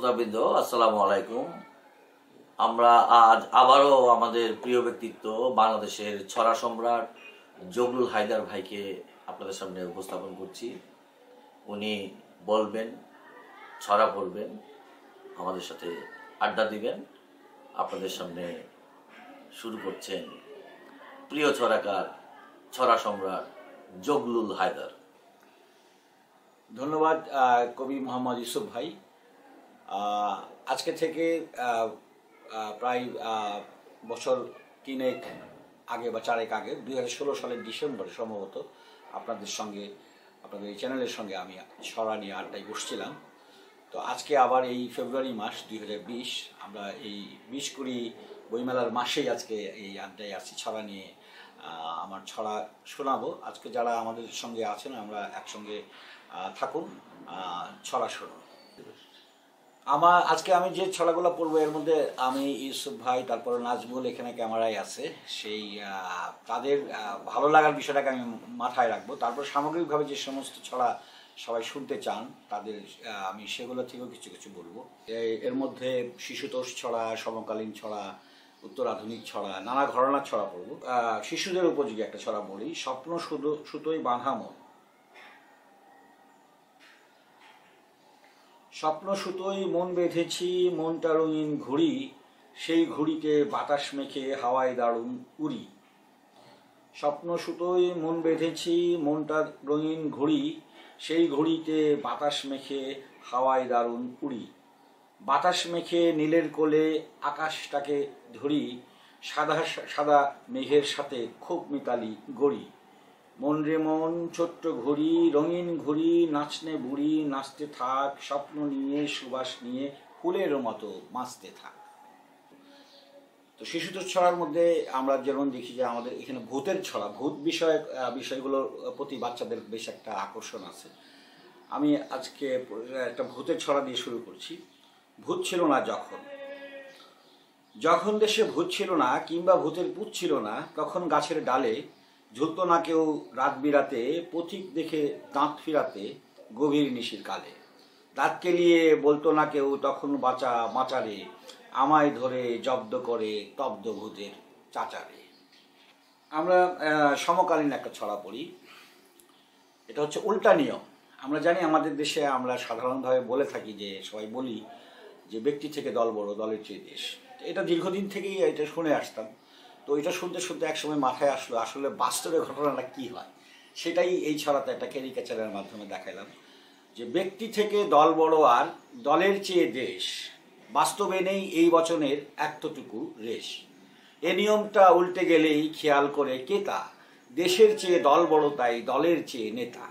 শ্রোতাবৃন্দ, আসসালামু আলাইকুম। আমরা আজ আবারও আমাদের প্রিয় ব্যক্তিত্ব বাংলাদেশের ছড়া সম্রাট জগলুল হায়দার ভাইকে আপনাদের সামনে উপস্থাপন করছি। উনি বলবেন, ছড়া পড়বেন, আমাদের সাথে আড্ডা দিবেন। আপনাদের সামনে শুরু করছেন প্রিয় ছড়াকার, ছড়া সম্রাট জগলুল হায়দার। ধন্যবাদ কবি মোহাম্মদ ইউসুফ ভাই। আজকে থেকে প্রায় বছর 3 আগে বা 4 আগে 2016 সালের ডিসেম্বরে সম্ভবত আপনাদের এই চ্যানেলের সঙ্গে আমি ছড়া নিয়ে আড্ডায় বসছিলাম। তো আজকে আবার এই ফেব্রুয়ারি মাস 2020, আমরা এই 20-20 বইমেলার মাসেই আজকে এই আড্ডায় আসছি, ছড়া নিয়ে আমার ছড়া শোনাবো। আজকে যারা আমাদের সঙ্গে আছেন আমরা একসঙ্গে থাকুন, ছড়া শুনুন। আজকে আমি যে ছড়াগুলো পড়বো এর মধ্যে আমি, ইউসুফ ভাই, তারপর নাজমুল এখানে ক্যামেরায় আছে, সেই তাদের ভালো লাগার বিষয়টাকে আমি মাথায় রাখবো। তারপর সামগ্রিকভাবে যে সমস্ত ছড়া সবাই শুনতে চান তাদের আমি সেগুলো থেকেও কিছু কিছু বলবো। এর মধ্যে শিশুতোষ ছড়া, সমকালীন ছড়া, উত্তর আধুনিক ছড়া, নানা ঘরানার ছড়া পড়বো। শিশুদের উপযোগী একটা ছড়া বলি, স্বপ্ন সুতোই বাঁধা মন। স্বপ্ন সুতোই মন বেঁধেছি, মনটা রঙিন ঘুড়ি, সেই ঘুড়িতে বাতাস মেখে হাওয়ায় দারুণ উড়ি। স্বপ্ন সুতোই মন বেঁধেছি, মনটা রঙিন ঘুড়ি, সেই ঘুড়িতে বাতাস মেখে হাওয়ায় দারুণ উড়ি। বাতাস মেখে নীলের কোলে আকাশটাকে ধরি, সাদা সাদা মেঘের সাথে খুব মিতালি গড়ি। মন রে মন ছোট্ট ঘুড়ি, রঙিন ঘুড়ি, নাচনে বুড়ি, নাচতে থাক, স্বপ্ন নিয়ে সুবাস নিয়ে ফুলের মতো মাছতে থাক। তো শিশুতোষ ছড়ার মধ্যে আমরা যেমন দেখি যে আমাদের এখানে ভূতের ছড়া, ভূত বিষয়গুলোর প্রতি বাচ্চাদের বেশ একটা আকর্ষণ আছে। আমি আজকে একটা ভূতের ছড়া দিয়ে শুরু করছি। ভূত ছিল না যখন দেশে ভূত ছিল না, কিংবা ভূতের পুত ছিল না, তখন গাছের ডালে ঝুলত না কেউ রাত বিরাতে, পথিক দেখে দাঁত ফিরাতে গভীর নিশির কালে। দাঁত কেলিয়ে বলতো না কেউ তখন বাঁচা মাচারে, আমায় ধরে জব্দ করে তব্দ ভূতের চাচারে। আমরা সমকালীন একটা ছড়া পড়ি, এটা হচ্ছে উল্টা নিয়ম। আমরা জানি আমাদের দেশে আমরা সাধারণভাবে বলে থাকি, যে সবাই বলি যে ব্যক্তি থেকে দল বড়, দলের চেয়ে দেশ। এটা দীর্ঘদিন থেকেই এটা শুনে আসতাম। তো এটা শুনতে শুনতে একসময় মাথায় আসলো আসলে বাস্তবে ঘটনাটা কি হয়, সেটাই এই ছড়াতে একটা ক্যারিকেচারের মাধ্যমে দেখাইলাম। যে ব্যক্তি থেকে দল বড় আর দলের চেয়ে দেশ, বাস্তবে নেই এই বচনের এতটুকু রেশ। এ নিয়মটা উল্টে গেলেই খেয়াল করে কেতা, দেশের চেয়ে দল বড় তাই দলের চেয়ে নেতা।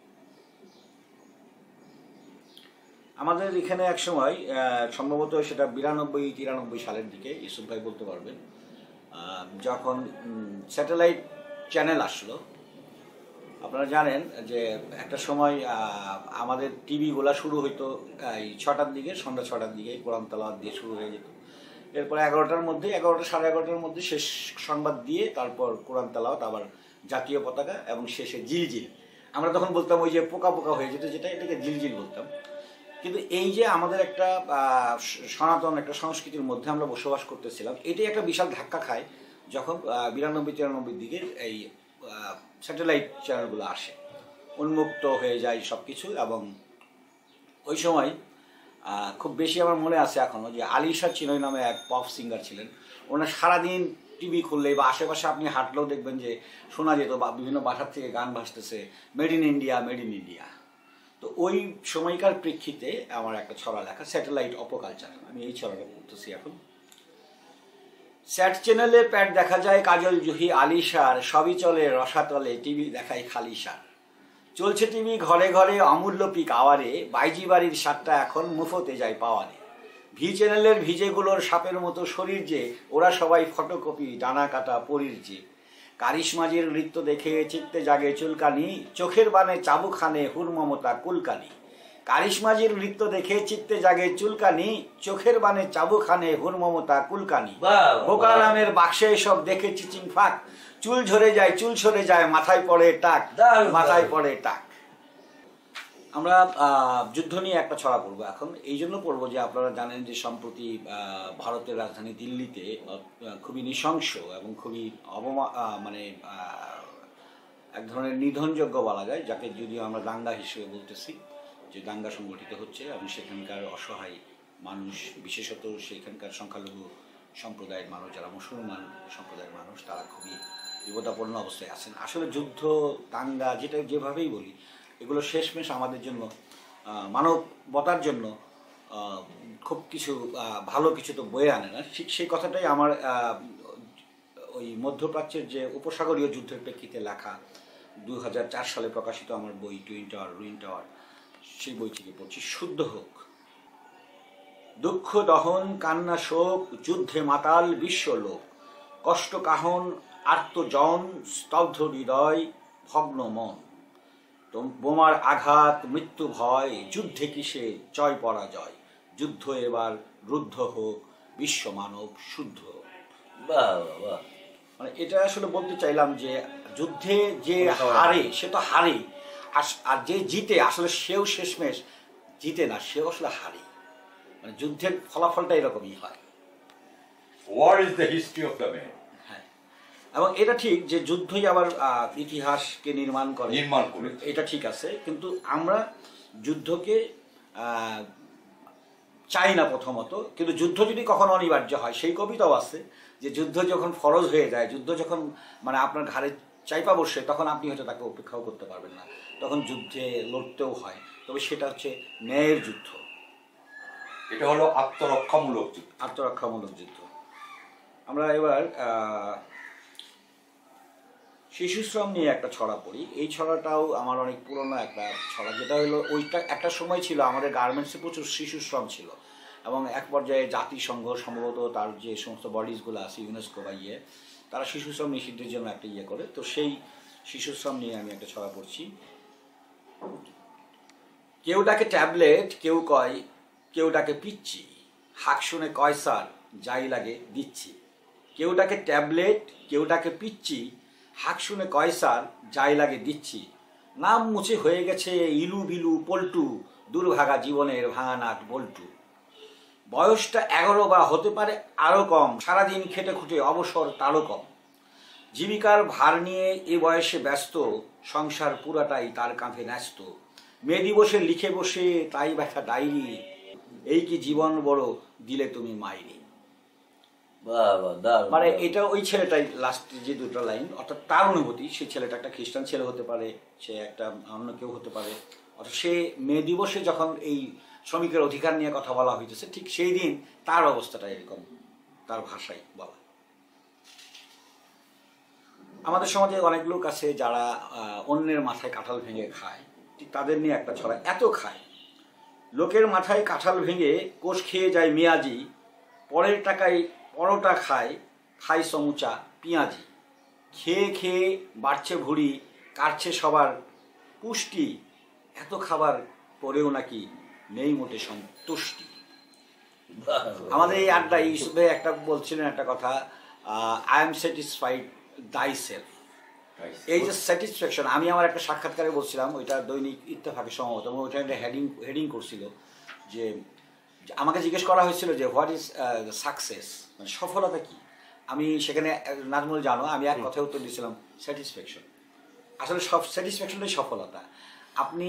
আমাদের এখানে এক সময় সম্ভবত সেটা 92-93 সালের দিকে, ইউসুফ ভাই বলতে পারবেন, যখন স্যাটেলাইট চ্যানেল আসলো। আপনারা জানেন যে একটা সময় আমাদের টিভিগুলা শুরু হইতো এই 6টার দিকে, সন্ধ্যা 6টার দিকে কোরআন তেলাওয়াত দিয়ে শুরু হয়ে যেত। এরপরে 11টার মধ্যে, 11টা সাড়ে 11টার মধ্যে শেষ সংবাদ দিয়ে তারপর কোরআন তেলাওয়াত, আবার জাতীয় পতাকা, এবং শেষে জিলজিল। আমরা তখন বলতাম ওই যে পোকা পোকা হয়ে যেত যেটা, এটাকে জিলজিল বলতাম। কিন্তু এই যে আমাদের একটা সনাতন একটা সংস্কৃতির মধ্যে আমরা বসবাস করতেছিলাম, এটাই একটা বিশাল ধাক্কা খায় যখন 92-93 দিকে এই স্যাটেলাইট চ্যানেলগুলো আসে, উন্মুক্ত হয়ে যায় সব কিছু। এবং ওই সময় খুব বেশি আমার মনে আছে এখনও, যে আলিশা চিনয় নামে এক পপ সিঙ্গার ছিলেন। ওনার সারাদিন টিভি খুললেই বা আশেপাশে আপনি হাঁটলেও দেখবেন যে শোনা যেত বা বিভিন্ন বাসার থেকে গান ভাসতেছে, made in India, made in India. তো ওই সময়কার প্রেক্ষিতে আমার একটা ছড়া লেখা, স্যাটেলাইট অপকালচার। আমি এই ছড়াটা পড়তেছি এখন। স্যাট চ্যানেলে প্যাট দেখা যায় কাজল জুহি আলিশার, সবই চলে রসাতলে, টিভি দেখায় খালিশার। চলছে টিভি ঘরে ঘরে অমূল্য পিক আওয়ারে, বাইজি বাড়ির সাতটা এখন মুফতে যায় পাওয়ারে। ভি চ্যানেলের ভিজেগুলোর সাপের মতো শরীর যে, ওরা সবাই ফটোকপি ডানা কাটা পরীর যে। কারিশমাজির নৃত্য দেখে চিত্তে জাগে চুলকানি, চোখের বানে চাবুখানে হুর মমতা কুলকানি। কারিশমাজির নৃত্য দেখে চিত্তে জাগে চুলকানি, চোখের বানে চাবুখানে হুর মমতা কুলকানি। বোকা নামের বাক্সে সব দেখে চিচিং ফাঁক, চুল সরে যায় মাথায় পড়ে টাক, মাথায় পড়ে টাক। আমরা যুদ্ধ নিয়ে একটা ছড়া পড়বো এখন, এই জন্য পড়বো যে আপনারা জানেন যে সম্প্রতি ভারতের রাজধানী দিল্লিতে খুবই নৃশংস এবং খুবই মানে এক ধরনের নিধনযোগ্য বলা যায়, যাকে যদিও আমরা দাঙ্গা হিসেবে বলতেছি, যে দাঙ্গা সংগঠিত হচ্ছে এবং সেখানকার অসহায় মানুষ, বিশেষত সেখানকার সংখ্যালঘু সম্প্রদায়ের মানুষ, যারা মুসলমান সম্প্রদায়ের মানুষ, তারা খুবই বিপদাপন্ন অবস্থায় আছেন। আসলে যুদ্ধ, দাঙ্গা, যেটা যেভাবেই বলি, এগুলো শেষমেশ আমাদের জন্য, মানবতার জন্য খুব কিছু ভালো কিছু তো বয়ে আনে না। ঠিক সেই কথাটাই আমার ওই মধ্যপ্রাচ্যের যে উপসাগরীয় যুদ্ধের প্রেক্ষিতে লেখা 2004 সালে প্রকাশিত আমার বই টুইন টাওয়ার রুইন টাওয়ার, সেই বই থেকে পড়ছি। শুদ্ধ হোক দুঃখ দহন কান্না শোক, যুদ্ধে মাতাল বিশ্বলোক, কষ্ট কাহন আর্তজন, স্তব্ধ হৃদয় ভগ্ন মন, বোমার আঘাত মৃত্যু ভয়, যুদ্ধে কিসে জয় পরাজয়, যুদ্ধ এবার রুদ্ধ হোক বিশ্ব মানব শুদ্ধ। বাহ বাহ। মানে এটা আসলে বলতে চাইলাম যে যুদ্ধে যে হারে সে তো হারে, আর যে জিতে আসলে সেও শেষমেশ জিতে না, সেও আসলে হারে। মানে যুদ্ধের ফলাফলটা এরকমই হয়। War is the history of the man. হ্যাঁ, এবং এটা ঠিক যে যুদ্ধই আবার ইতিহাসকে নির্মাণ করে, এটা ঠিক আছে। কিন্তু আমরা যুদ্ধকে চাই না প্রথমত, কিন্তু যুদ্ধ যদি কখনো অনিবার্য হয়, সেই কবিতাও আছে যে যুদ্ধ যখন ফরজ হয়ে যায়, যুদ্ধ যখন মানে আপনার ঘাড়ে চাইপা বসে, তখন আপনি হয়তো তাকে উপেক্ষাও করতে পারবেন না, তখন যুদ্ধে লড়তেও হয়। তবে সেটা হচ্ছে ন্যায়ের যুদ্ধ, এটা হলো আত্মরক্ষামূলক যুদ্ধ। আত্মরক্ষামূলক যুদ্ধ। আমরা এবার শিশুশ্রম নিয়ে একটা ছড়া পড়ি। এই ছড়াটাও আমার অনেক পুরনো একটা ছড়া, যেটা হলো ওইটা একটা সময় ছিল আমাদের গার্মেন্টসে প্রচুর শিশুশ্রম ছিল, এবং এক পর্যায়ে জাতিসংঘ সম্ভবত তার যে সমস্ত বডিজগুলো আছে, ইউনেস্কো বা তারা শিশুশ্রম নিষিদ্ধের জন্য একটা করে। তো সেই শিশুশ্রম নিয়ে আমি একটা ছড়া পড়ছি। কেউ ডাকে ট্যাবলেট, কেউ কয়, কেউ ডাকে পিচ্ছি, হাক শুনে কয় স্যার যাই লাগে দিচ্ছি। কেউ ডাকে ট্যাবলেট, কেউ ডাকে পিচ্ছি, হাক শুনে কয় স্যার যাই লাগে দিচ্ছি। নাম মুছে হয়ে গেছে ইলু বিলু পল্টু, দুর্ভাগা জীবনের ভাঙা নাট বল্টু। বয়সটা 11 বা হতে পারে আরও কম, সারাদিন খেটে খুঁটে অবসর তারও কম। জীবিকার ভার নিয়ে এ বয়সে ব্যস্ত, সংসার পুরাটাই তার কাঁধে ন্যস্ত। মেয়ে দিবসে লিখে বসে তাই ব্যথা ডায়েরি, এই কি জীবন বড় দিলে তুমি মাইরি। মানে এটা ওই ছেলেটাই লাস্টে যে দুটো লাইন, অর্থাৎ তার অনুভূতি। সেই ছেলেটা একটা খ্রিস্টান ছেলে হতে পারে, সে একটা অন্য কেউ হতে পারে, অর্থাৎ সে মে দিবসে যখন এই শ্রমিকের অধিকার নিয়ে কথা বলা হইতেছে, ঠিক সেই দিন তার অবস্থাটা এরকম, তার ভাষায় বলা। আমাদের সমাজে অনেক লোক আছে যারা অন্যের মাথায় কাঁঠাল ভেঙে খায়, ঠিক তাদের নিয়ে একটা ছড়া। এত খায়, লোকের মাথায় কাঁঠাল ভেঙে কোষ খেয়ে যায় মেয়াজি, পরের টাকায় পরোটা খায়, খায় সমুচা পেঁয়াজি। খেয়ে খেয়ে বাড়ছে ভুঁড়ি, কাটছে সবার পুষ্টি, এত খাবার পরেও নাকি নেই মোটে সন্তুষ্টি। আমাদের এই আড্ডায় ইউসুফে একটা বলছিলেন একটা কথা, I am satisfied thyself. এই যে স্যাটিসফ্যাকশন, আমি আমার একটা সাক্ষাৎকারে বলছিলাম, ওইটা দৈনিক ইত্তেফাকে সম্ভবত, এবং ওইটা একটা হেডিং করছিল যে আমাকে জিজ্ঞেস করা হয়েছিল যে হোয়াট ইজ সাকসেস, মানে সফলতা কি। আমি সেখানে নাজমুল জানো, আমি এক কথায় উত্তর দিয়েছিলাম স্যাটিসফ্যাকশন। আসলে সব স্যাটিসফ্যাকশনটাই সফলতা। আপনি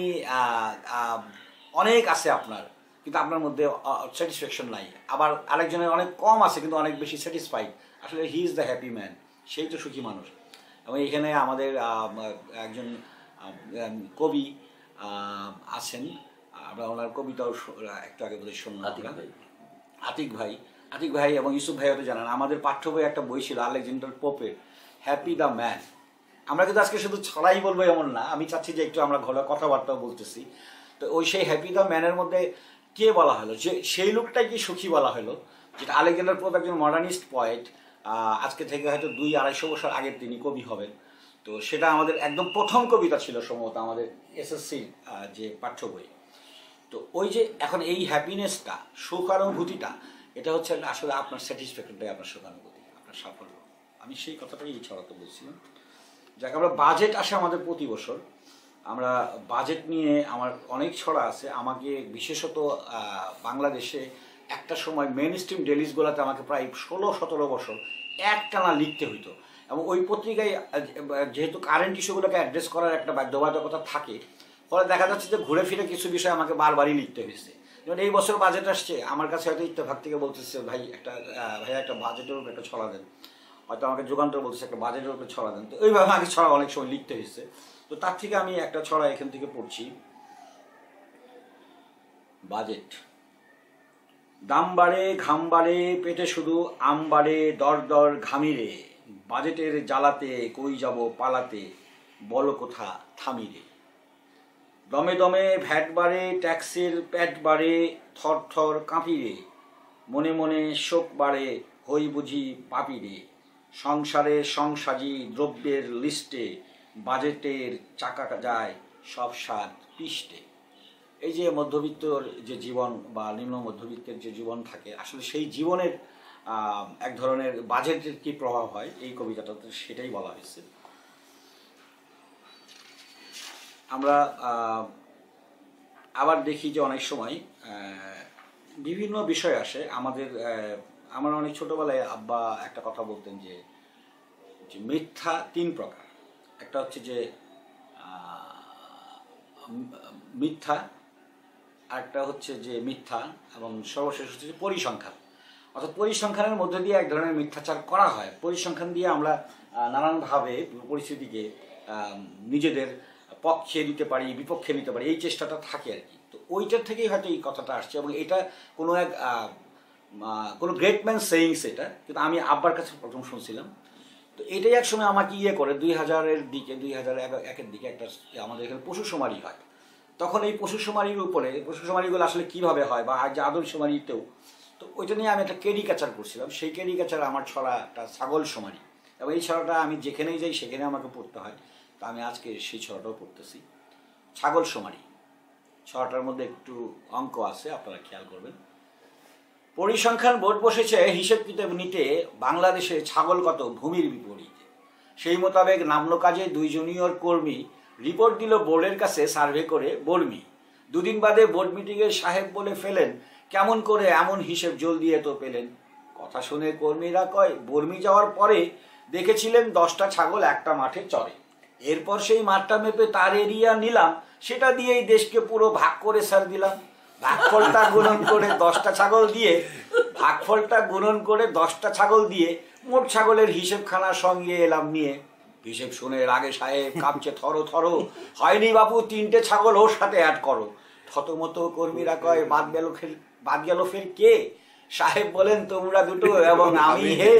অনেক আছে আপনার, কিন্তু আপনার মধ্যে স্যাটিসফ্যাকশন নাই। আবার আরেকজনের অনেক কম আছে কিন্তু অনেক বেশি স্যাটিসফাইড। আসলে he is the happy man, সেই তো সুখী মানুষ। এবং এখানে আমাদের একজন কবি আছেন, আমরা ওনার কবিতাও একটু আগে বলে শুনলাম, আতিক ভাই এবং ইউসুফ ভাই হয়তো জানান। আমাদের পাঠ্য বই একটা বই ছিল আলেকজান্ডার পোপের হ্যাপি দ্য ম্যান। আমরা কিন্তু আজকে শুধু ছড়াই বলবো এমন না, আমি চাচ্ছি যে একটু আমরা ঘরে কথাবার্তাও বলতেছি। তো ওই সেই হ্যাপি দ্য ম্যানের মধ্যে কে বলা হলো, যে সেই লোকটাই কি সুখী বলা হলো, যেটা আলেকজান্ডার পোপ একজন মডার্নিস্ট পয়েট, আজকে থেকে হয়তো 200-250 বছর আগের তিনি কবি হবেন। তো সেটা আমাদের একদম প্রথম কবিতা ছিল সম্ভবত আমাদের এসএসসির যে পাঠ্য বই। তো ওই যে এখন এই হ্যাপিনেসটা, সুখানুভূতিটা, এটা হচ্ছে আসলে আপনার স্যাটিসফ্যাকশনটাই আপনার সুখানুভূতি, আপনার সাফল্য। আমি সেই কথাটাই এই ছড়াতে বলছিলাম। যাকে আমরা বাজেট আসে আমাদের প্রতি বছর, আমরা বাজেট নিয়ে আমার অনেক ছড়া আছে। আমাকে বিশেষত বাংলাদেশে একটা সময় মেন স্ট্রিম ডেলিজগুলোতে আমাকে প্রায় 16-17 বছর একটানা লিখতে হইতো, এবং ওই পত্রিকায় যেহেতু কারেন্ট ইস্যুগুলোকে অ্যাড্রেস করার একটা বাধ্যবাধকতা থাকে, ফলে দেখা যাচ্ছে যে ঘুরে ফিরে কিছু বিষয় আমাকে বারবারই লিখতে হয়েছে। যেমন এই বছর বাজেট আসছে, আমার কাছে হয়তো ইত্তেফাক থেকে বলতেছে ভাই একটা বাজেটের উপর একটা ছড়া দেন, হয়তো আমাকে যুগান্তর বলতেছে একটা বাজেটের উপর ছড়া দেন। তো এইভাবে আমাকে ছড়া অনেক সময় লিখতে হয়েছে। তো তার থেকে আমি একটা ছড়া এখান থেকে পড়ছি। বাজেট। দাম বাড়ে ঘাম বাড়ে পেটে শুধু আম বাড়ে দর দর ঘামিরে, বাজেটের জ্বালাতে কই যাব পালাতে বলো কোথা থামিরে। দমে দমে ভ্যাট বাড়ে ট্যাক্সের প্যাট বাড়ে থর থর কাঁপিরে, মনে মনে শোক বাড়ে হই বুঝি পাপিরে। সংসারে সংসাজি দ্রব্যের লিস্টে, বাজেটের চাকা যায় সব স্বাদ পিষ্টে। এই যে মধ্যবিত্তর যে জীবন বা নিম্ন মধ্যবিত্তের যে জীবন থাকে, আসলে সেই জীবনের এক ধরনের বাজেটের কী প্রভাব হয় এই কবিতাটাতে সেটাই বলা হয়েছে। আমরা আবার দেখি যে অনেক সময় বিভিন্ন বিষয় আসে আমাদের। আমার অনেক ছোটোবেলায় আব্বা একটা কথা বলতেন যে মিথ্যা 3 প্রকার। একটা হচ্ছে যে মিথ্যা, আরেকটা হচ্ছে যে মিথ্যা, এবং সর্বশেষ হচ্ছে যে পরিসংখ্যান। অর্থাৎ পরিসংখ্যানের মধ্যে দিয়ে এক ধরনের মিথ্যাচার করা হয়। পরিসংখ্যান দিয়ে আমরা নানানভাবে পরিস্থিতিকে নিজেদের পক্ষে নিতে পারি, বিপক্ষে নিতে পারি, এই চেষ্টাটা থাকে আর কি। তো ওইটার থেকেই হয়তো এই কথাটা আসছে, এবং এটা কোনো গ্রেট ম্যান সেইংস এটা, কিন্তু আমি আব্বার কাছে প্রথম শুনছিলাম। তো এটাই এক সময় আমাকে করে 2000-এর দিকে, 2001-এর দিকে একটা আমাদের এখানে পশু শুমারি হয়। তখন এই পশু শুমারির উপরে, পশু শুমারিগুলো আসলে কীভাবে হয় বা আজ আদর শুমারিতেও, তো ওইটা নিয়ে আমি একটা ক্যারিকেচার করছিলাম। সেই ক্যারিকেচার আমার ছড়া একটা ছাগল শুমারি, এবং এই ছড়াটা আমি যেখানেই যাই সেখানে আমাকে পড়তে হয়। তো আমি আজকে সেই ছড়াটাও পড়তেছি। ছাগল শুমারি। ছড়াটার মধ্যে একটু অঙ্ক আছে, আপনারা খেয়াল করবেন। পরিসংখ্যান বোর্ড বসেছে হিসেব কিতাব নিতে, বাংলাদেশে ছাগল কত ভূমির বিপরীতে। সেই মোতাবেক নামলো কাজে 2 জুনিয়র কর্মী, রিপোর্ট দিল বোর্ডের কাছে সার্ভে করে বর্মি। 2 দিন বাদে বোর্ড মিটিংয়ে সাহেব বলে ফেলেন, কেমন করে এমন হিসেব জলদি এত পেলেন। কথা শুনে কর্মীরা কয়, বর্মি যাওয়ার পরে দেখেছিলেন 10টা ছাগল একটা মাঠে চরে। এরপর সেই মাঠটা মেপে তার এরিয়া নিলাম, সেটা দিয়েই দেশকে পুরো ভাগ করে সার দিলাম। ভাগফলটা গুণন করে 10টা ছাগল দিয়ে, ভাগফলটা গুণন করে 10টা ছাগল দিয়ে মোট ছাগলের হিসেবখানা সঙ্গে এলাম নিয়ে। হিসেব শুনে রাগে সাহেব কাঁপছে থরো থরো, হয়নি বাপু 3টে ছাগল ওর সাথে অ্যাড করো। থতমত কর্মীরা কয়, বাদ গেল ফের কে? সাহেব বলেন, তোমরা দুটো এবং আমি হে।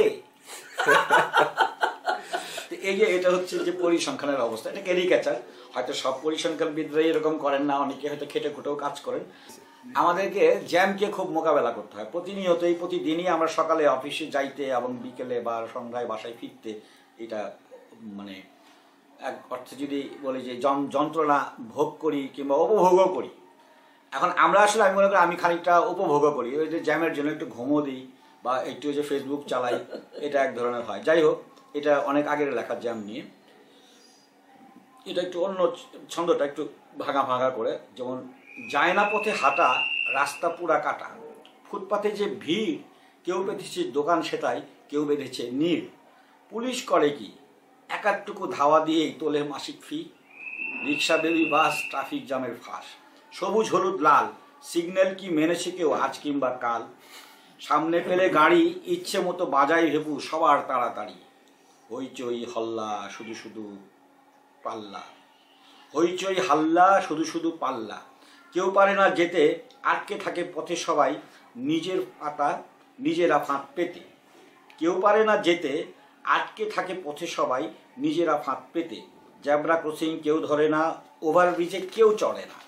এই যে এটা হচ্ছে যে পরিসংখ্যানের অবস্থা, এটা ক্যারিকেচার। হয়তো সব পরিসংখ্যানবিদরাই এরকম করেন না, অনেকে হয়তো খেটে খুটেও কাজ করেন। আমাদেরকে জ্যামকে খুব মোকাবেলা করতে হয় প্রতিনিয়তই, প্রতিদিনই। আমরা সকালে অফিসে যাইতে এবং বিকেলে বা সন্ধ্যায় বাসায় ফিরতে, এটা মানে এক অর্থে যদি বলি যে যন্ত্রণা ভোগ করি কিংবা উপভোগও করি। এখন আমরা আসলে আমি মনে করি আমি খানিকটা উপভোগও করি, ওই যে জ্যামের জন্য একটু ঘুমও দিই বা একটু যে ফেসবুক চালাই, এটা এক ধরনের হয়। যাই হোক, এটা অনেক আগের লেখা জ্যাম নিয়ে। এটা একটু অন্য ছন্দটা একটু ভাঙা ভাঙা করে, যেমন যায় না পথে হাঁটা, রাস্তা পুরা কাটা, ফুটপাতে যে ভিড়, কেউ বেঁধেছে দোকান সেটাই, কেউ বেঁধেছে নীড়। পুলিশ করে কি, একাটুকু ধাওয়া দিয়েই তোলে মাসিক ফি। রিক্সা বেবি বাস ট্রাফিক জ্যামের ফাঁস, সবুজ হলুদ লাল সিগন্যাল কি মেনেছে কেউ আজ কিংবা কাল। সামনে পেলে গাড়ি ইচ্ছে মতো বাজাই ভেবু সবার তাড়াতাড়ি। হইচই হল্লা শুধু শুধু পাল্লা, হইচই হাল্লা শুধু শুধু পাল্লা। কেউ পারে না যেতে, আটকে থাকে পথে সবাই, নিজের পাতা নিজেরা ফাঁদ পেতে। কেউ পারে না যেতে, আটকে থাকে পথে সবাই, নিজেরা ফাঁদ পেতে। জ্যাবরা ক্রসিং কেউ ধরে না, ওভারব্রিজে কেউ চড়ে না।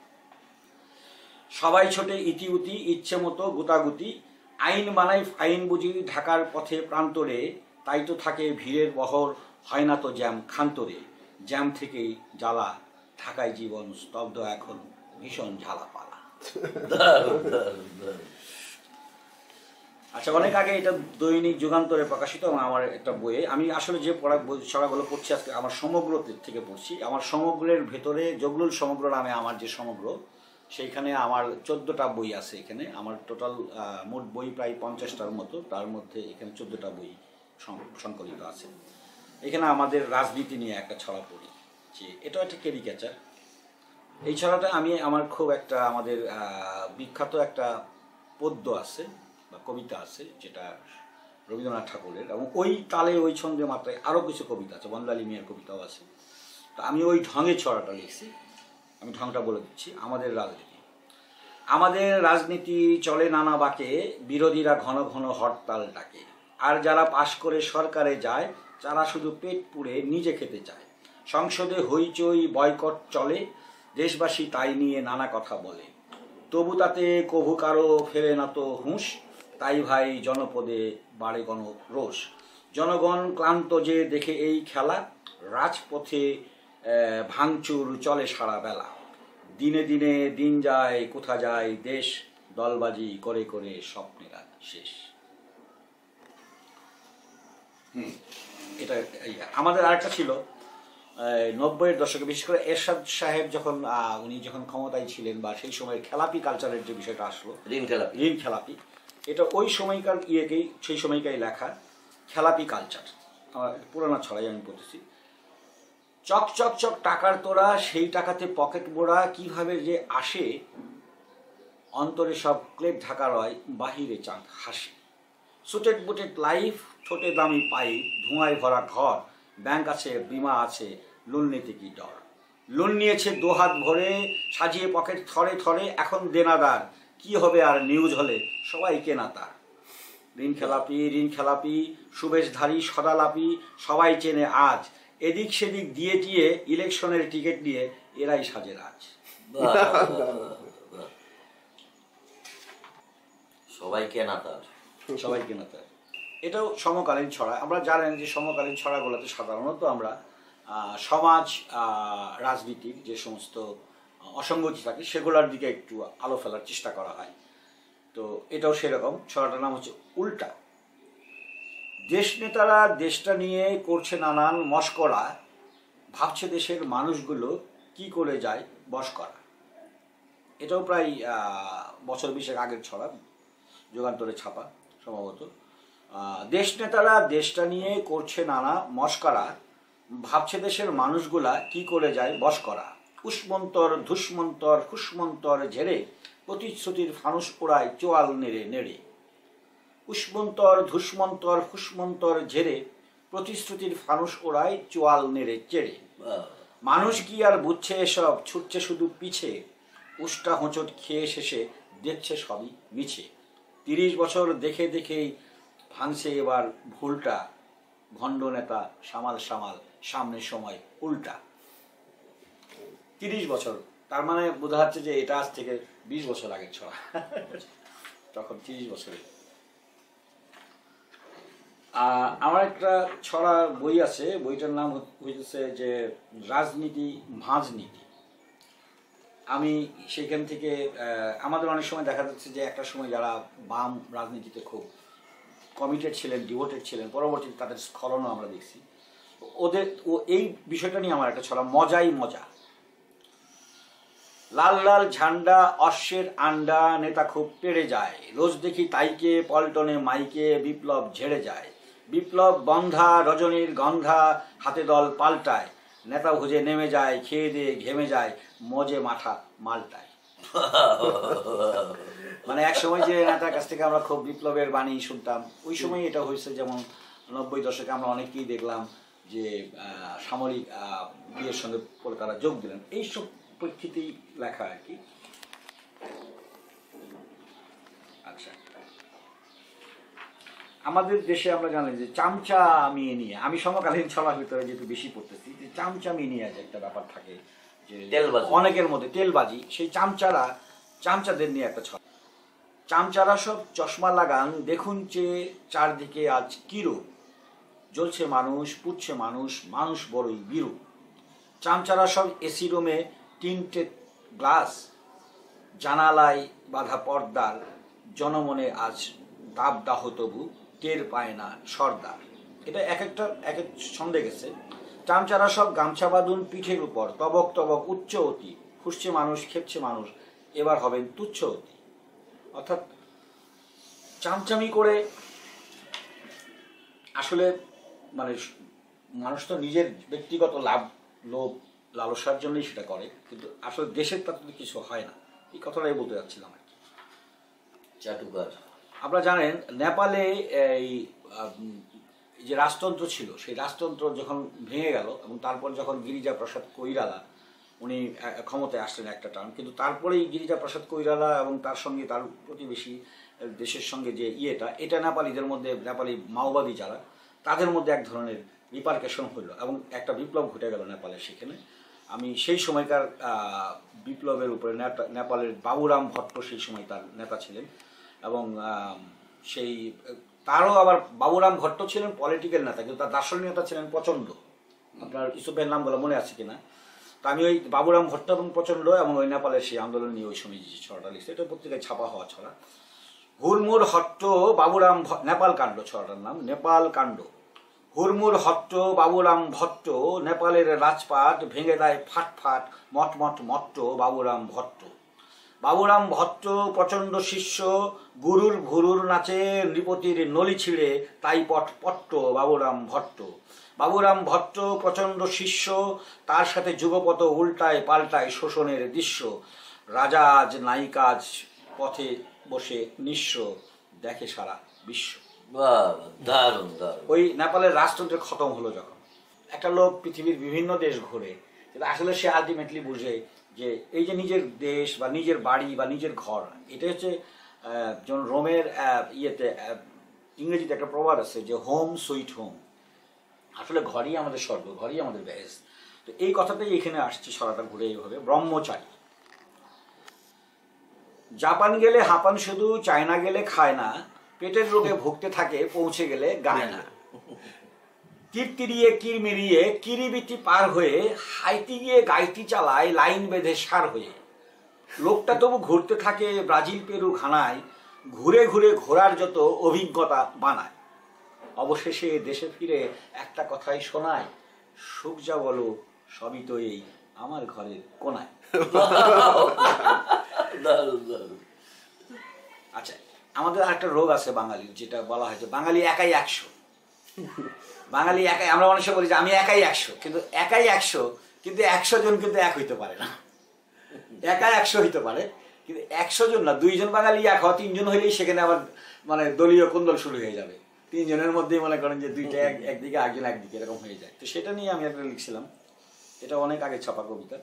সবাই ছোটে ইতিউতি ইচ্ছে মতো গুতাগুতি, আইন বানাই ফাইন বুঝি ঢাকার পথে প্রান্তরে। তাই তো থাকে ভিড়ের বহর, হয় না তো জ্যাম খান্তরে। জ্যাম থেকেই জ্বালা, ঢাকায় জীবন স্তব্ধ এখন, ভীষণ ঝালাপালা। আচ্ছা, অনেক আগে এটা দৈনিক যুগান্তরে প্রকাশিত আমার একটা বইয়ে। আমি আসলে যে ছড়াগুলো পড়ছি আজকে আমার সমগ্র থেকে পড়ছি। আমার সমগ্রের ভেতরে জগলুল সমগ্র নামে আমার যে সমগ্র, সেইখানে আমার 14টা বই আছে। এখানে আমার টোটাল মোট বই প্রায় 50টার মতো, তার মধ্যে এখানে 14টা বই সংকলিত আছে। এখানে আমাদের রাজনীতি নিয়ে একটা ছড়া পড়ি, যে এটাও একটা ক্যারিকেচার। এই ছড়াটা আমি আমার খুব একটা আমাদের বিখ্যাত একটা পদ্য আছে বা কবিতা আছে, যেটা রবীন্দ্রনাথ ঠাকুরের, এবং ওই তালে ওই ছন্দে মাত্রায় আরও কিছু কবিতা আছে, বনলালী মিয়ার কবিতাও আছে। তো আমি ওই ঢঙে ছড়াটা লিখছি। আমি ঢংটা বলে দিচ্ছি। আমাদের রাজনীতি চলে নানা বাঁকে, বিরোধীরা ঘন ঘন হরতাল ডাকে। আর যারা পাশ করে সরকারে যায়, তারা শুধু পেট পুড়ে নিজে খেতে চায়। সংসদে হইচই বয়কট চলে, দেশবাসী তাই নিয়ে নানা কথা বলে। তবু তাতে কভু কারো ফেরে না তো হুঁশ, তাই ভাই জনপদে বাড়ে গণ রোষ। জনগণ ক্লান্ত যে দেখে এই খেলা, রাজপথে ভাঙচুর চলে সারা বেলা। দিনে দিনে দিন যায় কোথা যায় দেশ, দলবাজি করে করে স্বপ্নেরা শেষ। এটা আমাদের আরেকটা ছিল 90-এর দশকে, বিশেষ করে এরশাদ সাহেব যখন উনি যখন ক্ষমতায় ছিলেন, বা সেই সময়ের খেলাপি কালচারের যে বিষয়টা আসলো, ঋণ খেলাপি, এটা ওই সময়কার সেই সময়কার লেখা খেলাপি কালচার। আমার পুরানা ছড়াই আমি পড়তেছি। চক চক চক টাকার তোরা, সেই টাকাতে পকেট বোড়া, কিভাবে যে আসে অন্তরে সব ক্লেপ ঢাকা রয়, বাহিরে চাঁদ হাসে। সুটেড বুটেড লাইফ, ঠোঁটে দামি পাইপ, ধোঁয়ায় ভরা ঘর, ব্যাংক আছে বিমা আছে, লোন নিতে কি ডর। লোন নিয়েছে দুহাত ভরে, সাজিয়ে পকেট থরে থরে, এখন দেনাদার, কি হবে আর নিউজ হলে সবাই কেনা তার। ঋণ খেলাপি সুবেশধারী সদালাপি, সবাই চেনে আজ। এদিক সেদিক দিয়ে টিয়ে ইলেকশনের টিকিট নিয়ে এরাই সাজে রাজ। সবাই কেনা তার। এটাও সমকালীন ছড়া। আমরা জানেন যে সমকালীন ছড়াগুলোতে সাধারণত আমরা সমাজ রাজনীতির যে সমস্ত অসঙ্গতি থাকে সেগুলোর দিকে একটু আলো ফেলার চেষ্টা করা হয়। তো এটাও সেরকম। ছড়াটার নাম হচ্ছে উল্টা। দেশ নেতারা দেশটা নিয়ে করছে নানান মশকরা, ভাবছে দেশের মানুষগুলো কি করে যায় বশ করা। এটাও প্রায় বছর 20 আগের ছড়া, যুগান্তরে ছাপা সম্ভবত। দেশ নেতারা দেশটা নিয়ে করছে নানা মশকরা, ভাবছে দেশের মানুষগুলা কি করে যায় বশ করা। উষ্মন্তর ধুষ্মন্তর ফুষ্মন্তর ঝেড়ে, প্রতিশ্রুতির ফানুস পোড়ায় চোয়াল নেড়ে নেড়ে। উষ্মন্তর ধুষ্মন্তর ফুষ্মন্তর ঝেড়ে, প্রতিশ্রুতির ফানুস ওড়ায় চোয়াল নেড়ে চেড়ে। মানুষ কি আর বুঝছে এসব, ছুটছে শুধু পিছে, উষ্টা হোঁচট খেয়ে শেষে দেখছে সবই মিছে। 30 বছর দেখে দেখেই ভাঙছে এবার ভুলটা, ভণ্ড নেতা সামাল সামাল, সামনের সময় উল্টা। 30 বছর, তার মানে বোঝা যাচ্ছে যে এটা আজ থেকে 20 বছর আগের ছড়া। তখন 30 বছরে। আমার একটা ছড়া বই আছে, বইটার নাম হইতেছে যে রাজনীতি ভাঁজনীতি। আমি সেখান থেকে আমাদের অনেক সময় দেখা যাচ্ছে যে একটা সময় যারা বাম রাজনীতিতে খুব কমিটেড ছিলেন, ডিভোটেড ছিলেন, পরবর্তীতে তাদের স্খলনও আমরা দেখছি। এই বিষয়টা নিয়ে আমার একটা ছড়া, মজাই মজা। লাল লাল ঝান্ডা অশ্বের আন্ডা, নেতা খুব পেরে যায়, রোজ দেখি তাইকে পল্টনে মাইকে বিপ্লব ঝেড়ে যায়। বিপ্লব বন্ধা রজনীর গন্ধা, হাতে দল পাল্টায়, নেতা ভুজে নেমে যায়, খেয়ে দিয়ে ঘেমে যায়, মজে মাথা মালটায়। মানে এক সময় যে নেতার কাছ থেকে আমরা খুব বিপ্লবের বাণী শুনতাম, ওই সময় এটা হয়েছে। যেমন 90 দশকে আমরা অনেকেই দেখলাম যে সামরিক বিয়ের সঙ্গে তারা যোগ দিলেন, এইসব প্রেক্ষিতেই লেখা আর কি। আচ্ছা, আমাদের দেশে আমরা জানি যে চামচা মেয়ে নিয়ে, আমি সমকালীন ছড়ার ভিতরে যেহেতু বেশি পড়তেছি, যে চামচা মেয়ে নিয়ে যে একটা ব্যাপার থাকে, যে অনেকের মধ্যে তেলবাজি, সেই চামচাদের নিয়ে একটা ছড়া। চামচারা সব চশমা লাগান, দেখুন যে চারদিকে আজ কিরূপ, জ্বলছে মানুষ, পুড়ছে মানুষ, মানুষ বড়ই বিরূপ। চামচারা সব এসি রুমে, টিনটেড গ্লাস, জানালায় বাঁধা পর্দার, জনমনে আজ দাবদাহ তবু টের পায় না সর্দার। এটা এক এক ছন্দে গেছে। চামচারা সব গামছা বাঁধুন পিঠের উপর, তবক তবক উচ্চ অতি, ফুসছে মানুষ খেপছে মানুষ, এবার হবেন তুচ্ছ অতি। অর্থাৎ চামচামি করে আসলে মানে মানুষ তো নিজের ব্যক্তিগত লোভ লালসার জন্যই সেটা করে, কিন্তু আসলে দেশের তাতে কিছু হয় না। এই কথাটাই বলতে যাচ্ছিলাম আর কি। চাটুকার। আপনারা জানেন নেপালে এই যে রাজতন্ত্র ছিল, সেই রাজতন্ত্র যখন ভেঙে গেল এবং তারপর যখন গিরিজা প্রসাদ কৈরালা উনি ক্ষমতায় আসলেন একটা টার্ম, কিন্তু তারপরেই গিরিজা প্রসাদ কৈরালা এবং তার সঙ্গে তার প্রতিবেশী দেশের সঙ্গে যে এটা নেপালিদের মধ্যে, নেপালি মাওবাদী যারা, তাদের মধ্যে এক ধরনের রিপারকেশন হলো এবং একটা বিপ্লব ঘটে গেল নেপালের সেখানে। আমি সেই সময়কার বিপ্লবের উপরে নেপালের বাবুরাম ভট্ট সেই সময় তার নেতা ছিলেন এবং সেই তারও আবার বাবুরাম ভট্ট ছিলেন পলিটিক্যাল নেতা, কিন্তু তার দার্শনিকতা ছিলেন প্রচণ্ড। আপনার ইউসুফের নামগুলো মনে আছে কিনা? তো আমি ওই বাবুরাম ভট্ট এবং প্রচণ্ড এবং ওই নেপালের সেই আন্দোলন নিয়ে ওই সময় যে ছড়াটা লিখছি, এটা পত্রিকায় ছাপা হওয়া ছড়া। হুড়মুড় হট্ট বাবুরাম, নেপাল কাণ্ড ছড়াটার নাম, নেপাল কাণ্ড। হুড়মুড় হট্ট বাবুরাম ভট্ট, নেপালের রাজপাট ভেঙে দেয় ফাটফাট, মটমট মট্ট বাবুরাম ভট্ট। বাবুরাম ভট্ট প্রচণ্ড শিষ্য, গুরুর ভুরুর নাচে নৃপতির নলি ছিঁড়ে তাই পট্ট বাবুরাম ভট্ট। বাবুরাম ভট্ট প্রচণ্ড শিষ্য, তার সাথে যুগপত উল্টায় পাল্টায় শোষণের দৃশ্য। রাজা আজ নাই কাজ, পথে বসে নিঃস্ব, দেখে সারা বিশ্ব। দারুণ দারুণ। ওই নেপালের রাজতন্ত্রের খতম হলো যখন, একটা লোক পৃথিবীর বিভিন্ন দেশ ঘুরে, কিন্তু আসলে সে আলটিমেটলি বুঝে যে এই যে নিজের দেশ বা নিজের বাড়ি বা নিজের ঘর, এটা হচ্ছে যেমন রোমের ইংরেজিতে একটা প্রবাদ আছে যে হোম সুইট হোম। আসলে ঘরই আমাদের স্বর্গ, ঘরই আমাদের বেহেস। তো এই কথাটাই এখানে আসছে ছড়াটা ঘুরে এইভাবে। ব্রহ্মচারী। জাপান গেলে হাঁপান শুধু, চায়না গেলে খায় না, পেটের রোগে ভুগতে থাকে পৌঁছে গেলে গায় না। তীরতিরিয়ে কিরমিরিয়ে কিরিবিটি পার হয়ে হাইতি গিয়ে গাইতি চালায় লাইন বেঁধে সার হয়ে। লোকটা তবু ঘুরতে থাকে ব্রাজিল পেরু ঘানায়, ঘুরে ঘুরে ঘোরার যত অভিজ্ঞতা বানায়। অবশেষে দেশে ফিরে একটা কথাই শোনায়, সুখ যা বলো সবই তো এই আমার ঘরের কোনায়। আচ্ছা, আমাদের একটা রোগ আছে বাঙালির, যেটা বলা হয় যে বাঙালি একাই 100। বাঙালি একাই, আমরা অনেক সময় বলি যে আমি একাই 100, কিন্তু একাই 100, কিন্তু 100 জন কিন্তু এক হইতে পারে না। একা 100 হইতে পারে, কিন্তু 100 জন না, 2 জন বাঙালি এক হয়, 3 জন হইলেই সেখানে আবার মানে দলীয় কোন্দল শুরু হয়ে যাবে। 3 জনের মধ্যেই মনে করেন যে দুইটা একদিকে, একজন একদিকে, এরকম হয়ে যায়। তো সেটা নিয়ে আমি একটা লিখছিলাম, এটা অনেক আগে ছাপা কবিতা।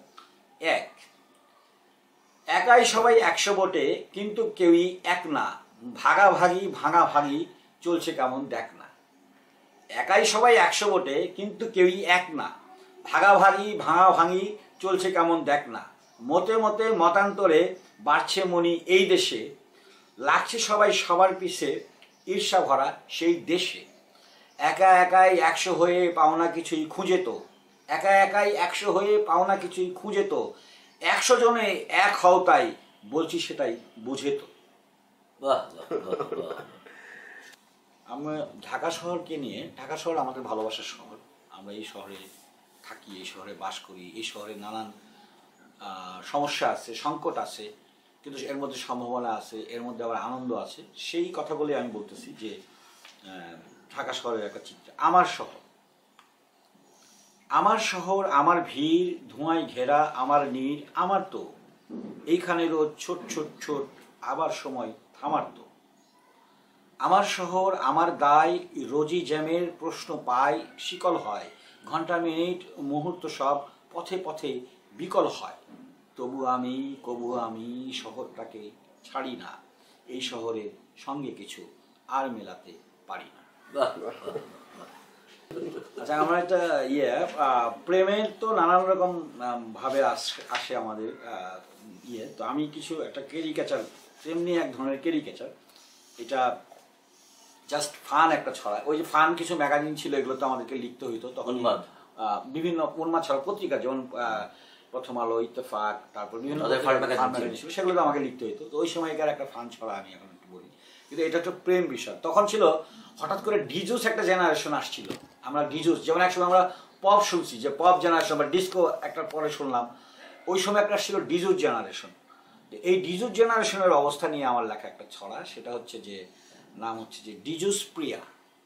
একাই সবাই 100 বটে, কিন্তু কেউই এক না, ভাগাভাগি ভাঙাভাগি চলছে কেমন দেখ না। একাই সবাই 100 বটে, কিন্তু কেউই এক না, ভাগাভাগি ভাঙাভাঙি চলছে কেমন দেখ না। মতে মতে মতান্তরে বাড়ছে মনি এই দেশে, লাগছে সবাই সবার পিছে ঈর্ষা ভরা সেই দেশে। একা একাই 100 হয়ে পাওনা কিছুই খুঁজে তো, একা একাই 100 হয়ে পাওনা কিছুই খুঁজে তো, 100 জনে এক হও তাই বলছি সেটাই বুঝে তো। আমরা ঢাকা শহরকে নিয়ে, ঢাকা শহর আমাদের ভালোবাসার শহর, আমরা এই শহরে থাকি, এই শহরে বাস করি, এই শহরে নানান সমস্যা আছে, সংকট আছে, কিন্তু এর মধ্যে সম্ভাবনা আছে, এর মধ্যে আবার আনন্দ আছে। সেই কথাগুলি আমি বলতেছি যে ঢাকা শহরের একটা চিত্র। আমার শহর, আমার শহর, আমার ভিড়, ধোঁয়ায় ঘেরা আমার নীড়, আমার তো এইখানে রোজ ছোট ছোট ছোট, আবার সময় থামার তো। আমার শহর, আমার দায়, রোজি জ্যামের প্রশ্ন পায়, শিকল হয়, ঘন্টা মিনিট মুহূর্ত সব পথে পথে বিকল হয়। তবু আমি কবু আমি শহরটাকে ছাড়ি না, এই শহরের সঙ্গে কিছু আর মেলাতে পারি না। আচ্ছা, আমরা একটা প্রেমের তো নানান রকম ভাবে আসে আমাদের তো আমি কিছু একটা ক্যারিকেচার, তেমনি এক ধরনের ক্যারিকেচার, এটা জাস্ট ফান একটা ছড়া। ওই যে ফান কিছু ম্যাগাজিন ছিল, এগুলো তো আমাদেরকে লিখতে হইতো তখন, বিভিন্ন উন্মাদ ছড়া পত্রিকা, যেমন প্রথম আলো, ইত্তেফাক, তারপর বিভিন্ন ছিল, সেগুলো তো আমাকে লিখতে হইতো। তো ওই সময়কার একটা ফান ছড়া আমি এখন একটু বলি। কিন্তু এটা একটা প্রেম বিষয়। তখন ছিল হঠাৎ করে ডিজুস একটা জেনারেশন আসছিল, আমরা ডিজুস যেমন একসময় আমরা পপ শুনছি, যে পপ জেনারেশন বা ডিস্কো একটা পরে শুনলাম, ওই সময় একটা ছিল ডিজুস জেনারেশন। এই ডিজুস জেনারেশনের অবস্থা নিয়ে আমার লেখা একটা ছড়া, সেটা হচ্ছে যে নাম হচ্ছে যে ডিজুস প্রিয়া।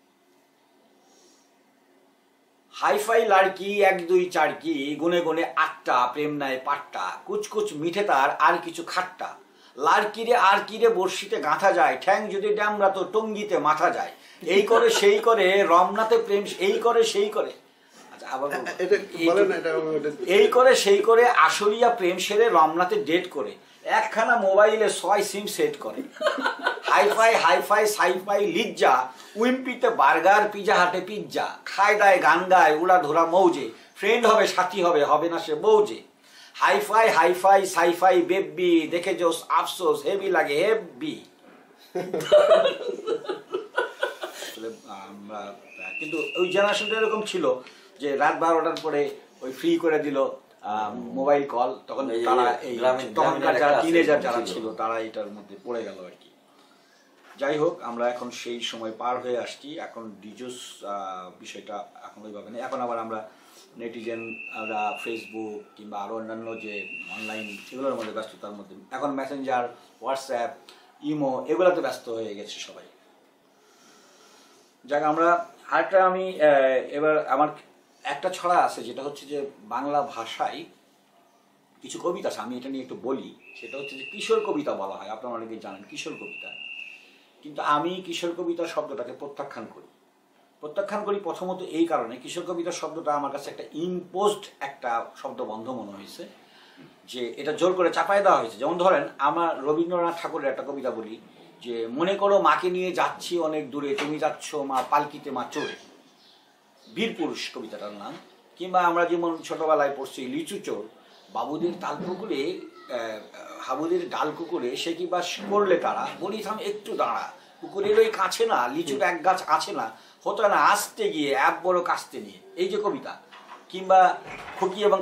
হাইফাই লাড়কি 1 2 4 কি গুনে গুনে 8টা, প্রেম নাই পাট্টা, কুচকুচ মিঠে তার আর কিছু খাট্টা, লাড়কিরে আর কিরে বর্ষিতে গাঁথা যায়, ঠ্যাং যদি ড্যামরা তো টঙ্গিতে মাথা যায়, এই করে সেই করে রমনাতে প্রেম, এই করে সেই করে, আচ্ছা আবার এই করে সেই করে আসলিয়া প্রেম সেরে রমনাতে ডেট করে, একখানা মোবাইলে 6 সিম সেট করে, হাইফাই হাইফাই সাইফাই লিজ্জা, উইম্পিতে বার্গার পিজা হাটে পিজ্জা, খায় দায় গান গায় উড়া ধরা মৌজে, ফ্রেন্ড হবে সাথী হবে হবে না সে বউজে, হাইফাই হাইফাই সাইফাই বেবি, দেখে জোস আফসোস হেভি লাগে হেভি। আমরা কিন্তু ওই জেনারেশনটা এরকম ছিল যে রাত 12টার পরে ওই ফ্রি করে দিল মোবাইল কল, তখন তারা এই তখনকার যারা টিনেজার যারা ছিল তারা এটার মধ্যে পড়ে গেল আর কি। যাই হোক, আমরা এখন সেই সময় পার হয়ে আসছি, এখন ডিজুস বিষয়টা এখন ওইভাবে নেই, এখন আবার আমরা নেটিজেন, আমরা ফেসবুক কিংবা আরও অন্যান্য যে অনলাইন এগুলোর মধ্যে ব্যস্ততার মধ্যে, এখন মেসেঞ্জার, হোয়াটসঅ্যাপ, ইমো এগুলোতে ব্যস্ত হয়ে গেছে সবাই। যাক, আমরা আরেকটা আমি এবার আমার একটা ছড়া আছে যেটা হচ্ছে যে বাংলা ভাষায় কিছু কবিতা আছে, আমি এটা নিয়ে একটু বলি। সেটা হচ্ছে যে কিশোর কবিতা বলা হয়, আপনারা অনেকেই জানেন কিশোর কবিতা, কিন্তু আমি কিশোর কবিতা শব্দটাকে প্রত্যাখ্যান করি প্রথমত এই কারণে, কিশোর কবিতা শব্দটা আমার কাছে একটা ইম্পোজড একটা শব্দবন্ধ মনে হয়েছে, যে এটা জোর করে চাপায় দেওয়া হয়েছে। যেমন ধরেন, আমার রবীন্দ্রনাথ ঠাকুরের একটা কবিতা বলি, যে মনে করো মাকে নিয়ে যাচ্ছি অনেক দূরে, তুমি যাচ্ছ মা পালকিতে মা চড়ে, বীরপুরুষ কবিতাটার নাম। কিংবা আমরা যেমন ছোটবেলায় পড়ছি লিচু চোর, বাবুদের তাল পুকুরে হাবুদের ডাল কুকুরে সে কি বাস করলে তারা, বলি থাম একটু দাঁড়া, পুকুরের ওই কাছে না লিচুর এক গাছ আছে না, হতো না আসতে গিয়ে এক বড় কাস্তে নিয়ে, এই যে কবিতা। কিংবা খুকি এবং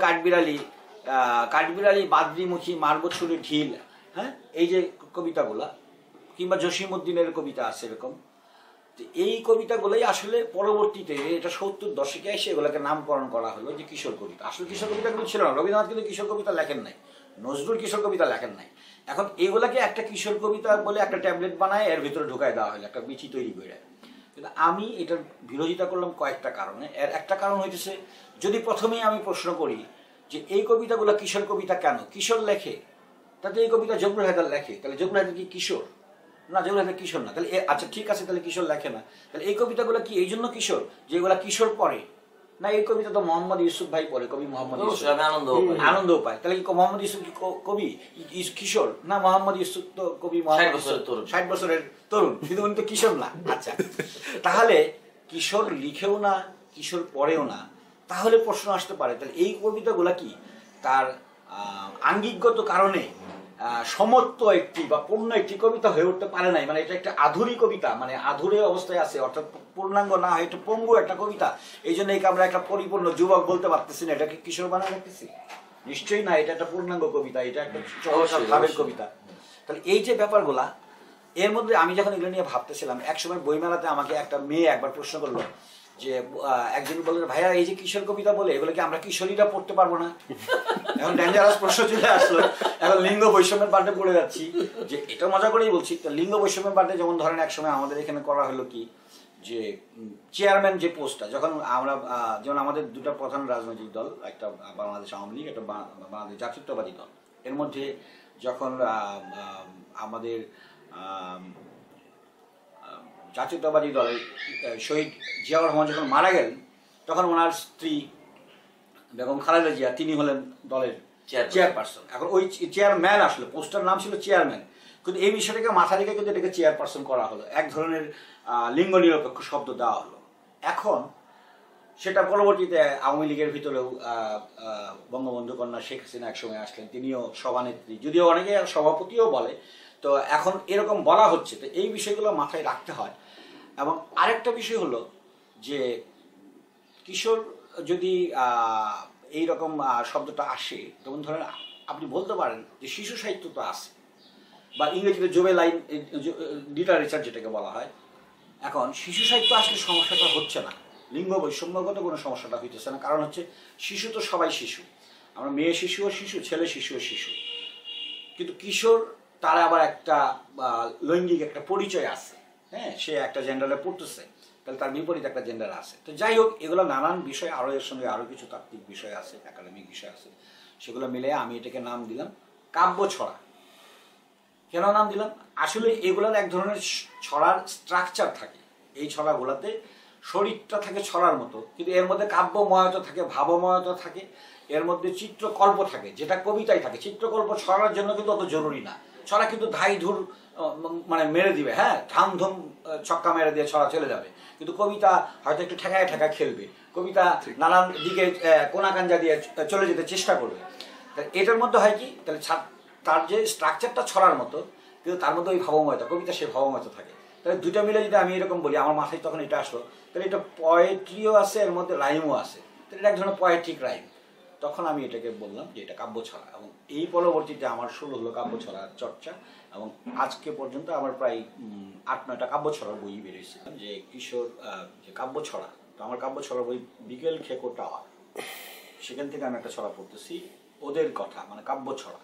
কাঠবিড়ালি বাদ্রিমুখী মারব ছুড়ে ঢিল, হ্যাঁ, এই যে কবিতাগুলা। কিংবা জসিমউদ্দিনের কবিতা আছে এরকম। এই কবিতাগুলোই আসলে পরবর্তীতে এটা 70 দশকে এসে এগুলোকে নামকরণ করা হলো যে কিশোর কবিতা। আসলে কিশোর কবিতাগুলো ছিল না, রবীন্দ্রনাথ কিন্তু কিশোর কবিতা লেখেন নাই, নজরুল কিশোর কবিতা লেখেন নাই। এখন এগুলাকে একটা কিশোর কবিতা বলে একটা ট্যাবলেট বানায় এর ভিতরে ঢুকায় দেওয়া হলো, একটা বিচি তৈরি করে। কিন্তু আমি এটার বিরোধিতা করলাম কয়েকটা কারণে। এর একটা কারণ হইতেছে, যদি প্রথমেই আমি প্রশ্ন করি যে এই কবিতাগুলো কিশোর কবিতা কেন, কিশোর লেখে, তাতে এই কবিতা জবরুল হায়দার লেখে, তাহলে জবরুল হায়দার কি কিশোর? না, জবরুল হায়দার কিশোর না। তাহলে আচ্ছা ঠিক আছে, তাহলে কিশোর লেখে না, তাহলে এই কবিতাগুলো কি এই জন্য কিশোর যে এগুলা কিশোর পড়ে? না, এই কবিতা তো মোহাম্মদ ইউসুফ ভাই পড়ে, কবি মোহাম্মদ ইউসুফ আনন্দও পায়। তাহলে কি মোহাম্মদ ইউসুফ কি কবি কিশোর? না, মোহাম্মদ ইউসুফ তো কবি 60 বছরের তরুণ, কিন্তু উনি তো কিশোর না। আচ্ছা, তাহলে কিশোর লিখেও না, কিশোর পড়েও না, তাহলে প্রশ্ন আসতে পারে তাহলে এই কবিতাগুলা কি তার আঙ্গিকগত কারণে সমত্ব একটি বা পূর্ণ একটি কবিতা হয়ে উঠতে পারে নাই? মানে এটা একটা আধুরি কবিতা, মানে আধুরে অবস্থায় আছে, অর্থাৎ পূর্ণাঙ্গ না, একটু পঙ্গু একটা কবিতা, এই জন্য আমরা একটা পরিপূর্ণ যুবক বলতে পারতেছি না, এটাকে কিশোর বানায় রাখতেছি? নিশ্চয়ই না, এটা একটা পূর্ণাঙ্গ কবিতা, এটা একটা চমৎকার ভাবের কবিতা। তাহলে এই যে ব্যাপারগুলা, এর মধ্যে আমি যখন এগুলো নিয়ে ভাবতেছিলাম, একসময় বইমেলাতে আমাকে একটা মেয়ে একবার প্রশ্ন করলো যে, একজন বললেন ভাইয়া এই যে কিশোর কবিতা বলে এগুলো কি আমরা কিশোরীরা পড়তে পারবো না? এখন ডেঞ্জারাস প্রশ্ন চলে আসলো। এখন লিঙ্গ বৈষম্যের পাল্টে পড়ে যাচ্ছি, যে এটা মজা করেই বলছি। তো লিঙ্গ বৈষম্যের পাল্টে যেমন ধরেন একসময় আমাদের এখানে করা হলো কি, যে চেয়ারম্যান যে পোস্টটা, যখন আমরা যেমন আমাদের দুটো প্রধান রাজনৈতিক দল, একটা বাংলাদেশ আওয়ামী লীগ, একটা বাংলাদেশ জাতীয়তাবাদী দল, এর মধ্যে যখন আমাদের জাতীয়তাবাদী দলের শহীদ জিয়াউর রহমান যখন মারা গেলেন, তখন ওনার স্ত্রী বেগম খালেদা জিয়া তিনি হলেন দলের চেয়ারপারসন। এখন ওই চেয়ারম্যান, আসলে পোস্টার নাম ছিল চেয়ারম্যান, কিন্তু এই বিষয়টাকে মাথা রেখে কিন্তু এটাকে চেয়ারপারসন করা হলো, এক ধরনের লিঙ্গ নিরপেক্ষ শব্দ দেওয়া হলো। এখন সেটা পরবর্তীতে আওয়ামী লীগের ভিতরেও বঙ্গবন্ধু কন্যা শেখ হাসিনা একসময় আসলেন, তিনিও সভানেত্রী, যদিও অনেকে সভাপতিও বলে। তো এখন এরকম বলা হচ্ছে, তো এই বিষয়গুলো মাথায় রাখতে হয়। এবং আরেকটা বিষয় হলো যে কিশোর যদি এইরকম শব্দটা আসে, যেমন ধরেন আপনি বলতে পারেন যে শিশু সাহিত্য তো আছে, বা ইংরেজিতে জুভেনাইল লিটারেচার যেটাকে বলা হয়। এখন শিশু সাহিত্য আসলে সমস্যাটা হচ্ছে না, লিঙ্গ বৈষম্যগত কোনো সমস্যাটা হইতেছে না, কারণ হচ্ছে শিশু তো সবাই শিশু, আমরা মেয়ে শিশুও শিশু, ছেলে শিশুও শিশু, কিন্তু কিশোর তার আবার একটা লৈঙ্গিক একটা পরিচয় আছে, হ্যাঁ, সে একটা জেন্ডারে পড়তেছে, তাহলে তার বিপরীত একটা জেন্ডার আছে। তো যাই হোক, এগুলো নানান বিষয়, আরও এর সঙ্গে আরও কিছু তাত্ত্বিক বিষয় আছে, একাডেমিক বিষয় আছে, সেগুলো মিলে আমি এটাকে নাম দিলাম কাব্য ছড়া। কেন নাম দিলাম? আসলে এগুলোর এক ধরনের ছড়ার স্ট্রাকচার থাকে, এই ছড়াগুলোতে শরীরটা থাকে ছড়ার মতো, কিন্তু এর মধ্যে কাব্যময়তা থাকে, ভাবময়তা থাকে, এর মধ্যে চিত্রকল্প থাকে, যেটা কবিতায় থাকে। চিত্রকল্প ছড়ার জন্য কিন্তু অত জরুরি না, ছড়া কিন্তু ধাই ধুর মানে মেরে দিবে, হ্যাঁ, ধামধুম ছক্কা মেরে দিয়ে ছড়া চলে যাবে, কিন্তু কবিতা হয়তো একটু ঠেকায় ঠেকায় খেলবে, কবিতা নানান দিকে কোনাকাঞ্জা দিয়ে চলে যেতে চেষ্টা করবে। এটার মধ্যে হয় কি, তাহলে তার যে স্ট্রাকচারটা ছড়ার মতো, কিন্তু তার মধ্যে ওই ভাবময়তা, কবিতা সেই ভাবময়তা থাকে। তাহলে দুটো মিলে যদি আমি এরকম বলি, আমার মাথায় তখন এটা আসলো, তাহলে এটা পোয়েট্রিও আছে, এর মধ্যে রাইমও আছে, তাহলে এটা এক ধরনের পোয়েট্রিক রাইম। তখন আমি এটাকে বললাম যে এটা কাব্য ছড়া, এবং এই পরবর্তীতে আমার শুরু হলো কাব্য ছড়ার চর্চা, এবং আজকে পর্যন্ত আমার প্রায় 8-9টা কাব্য ছড়ার বই বেরিয়েছে। যে কিশোর যে কাব্য ছড়া, তো আমার কাব্য ছড়ার বই বিকেল খেকো টাওয়ার, সেখান থেকে আমি একটা ছড়া পড়তেছি, ওদের কথা, মানে কাব্য ছড়া।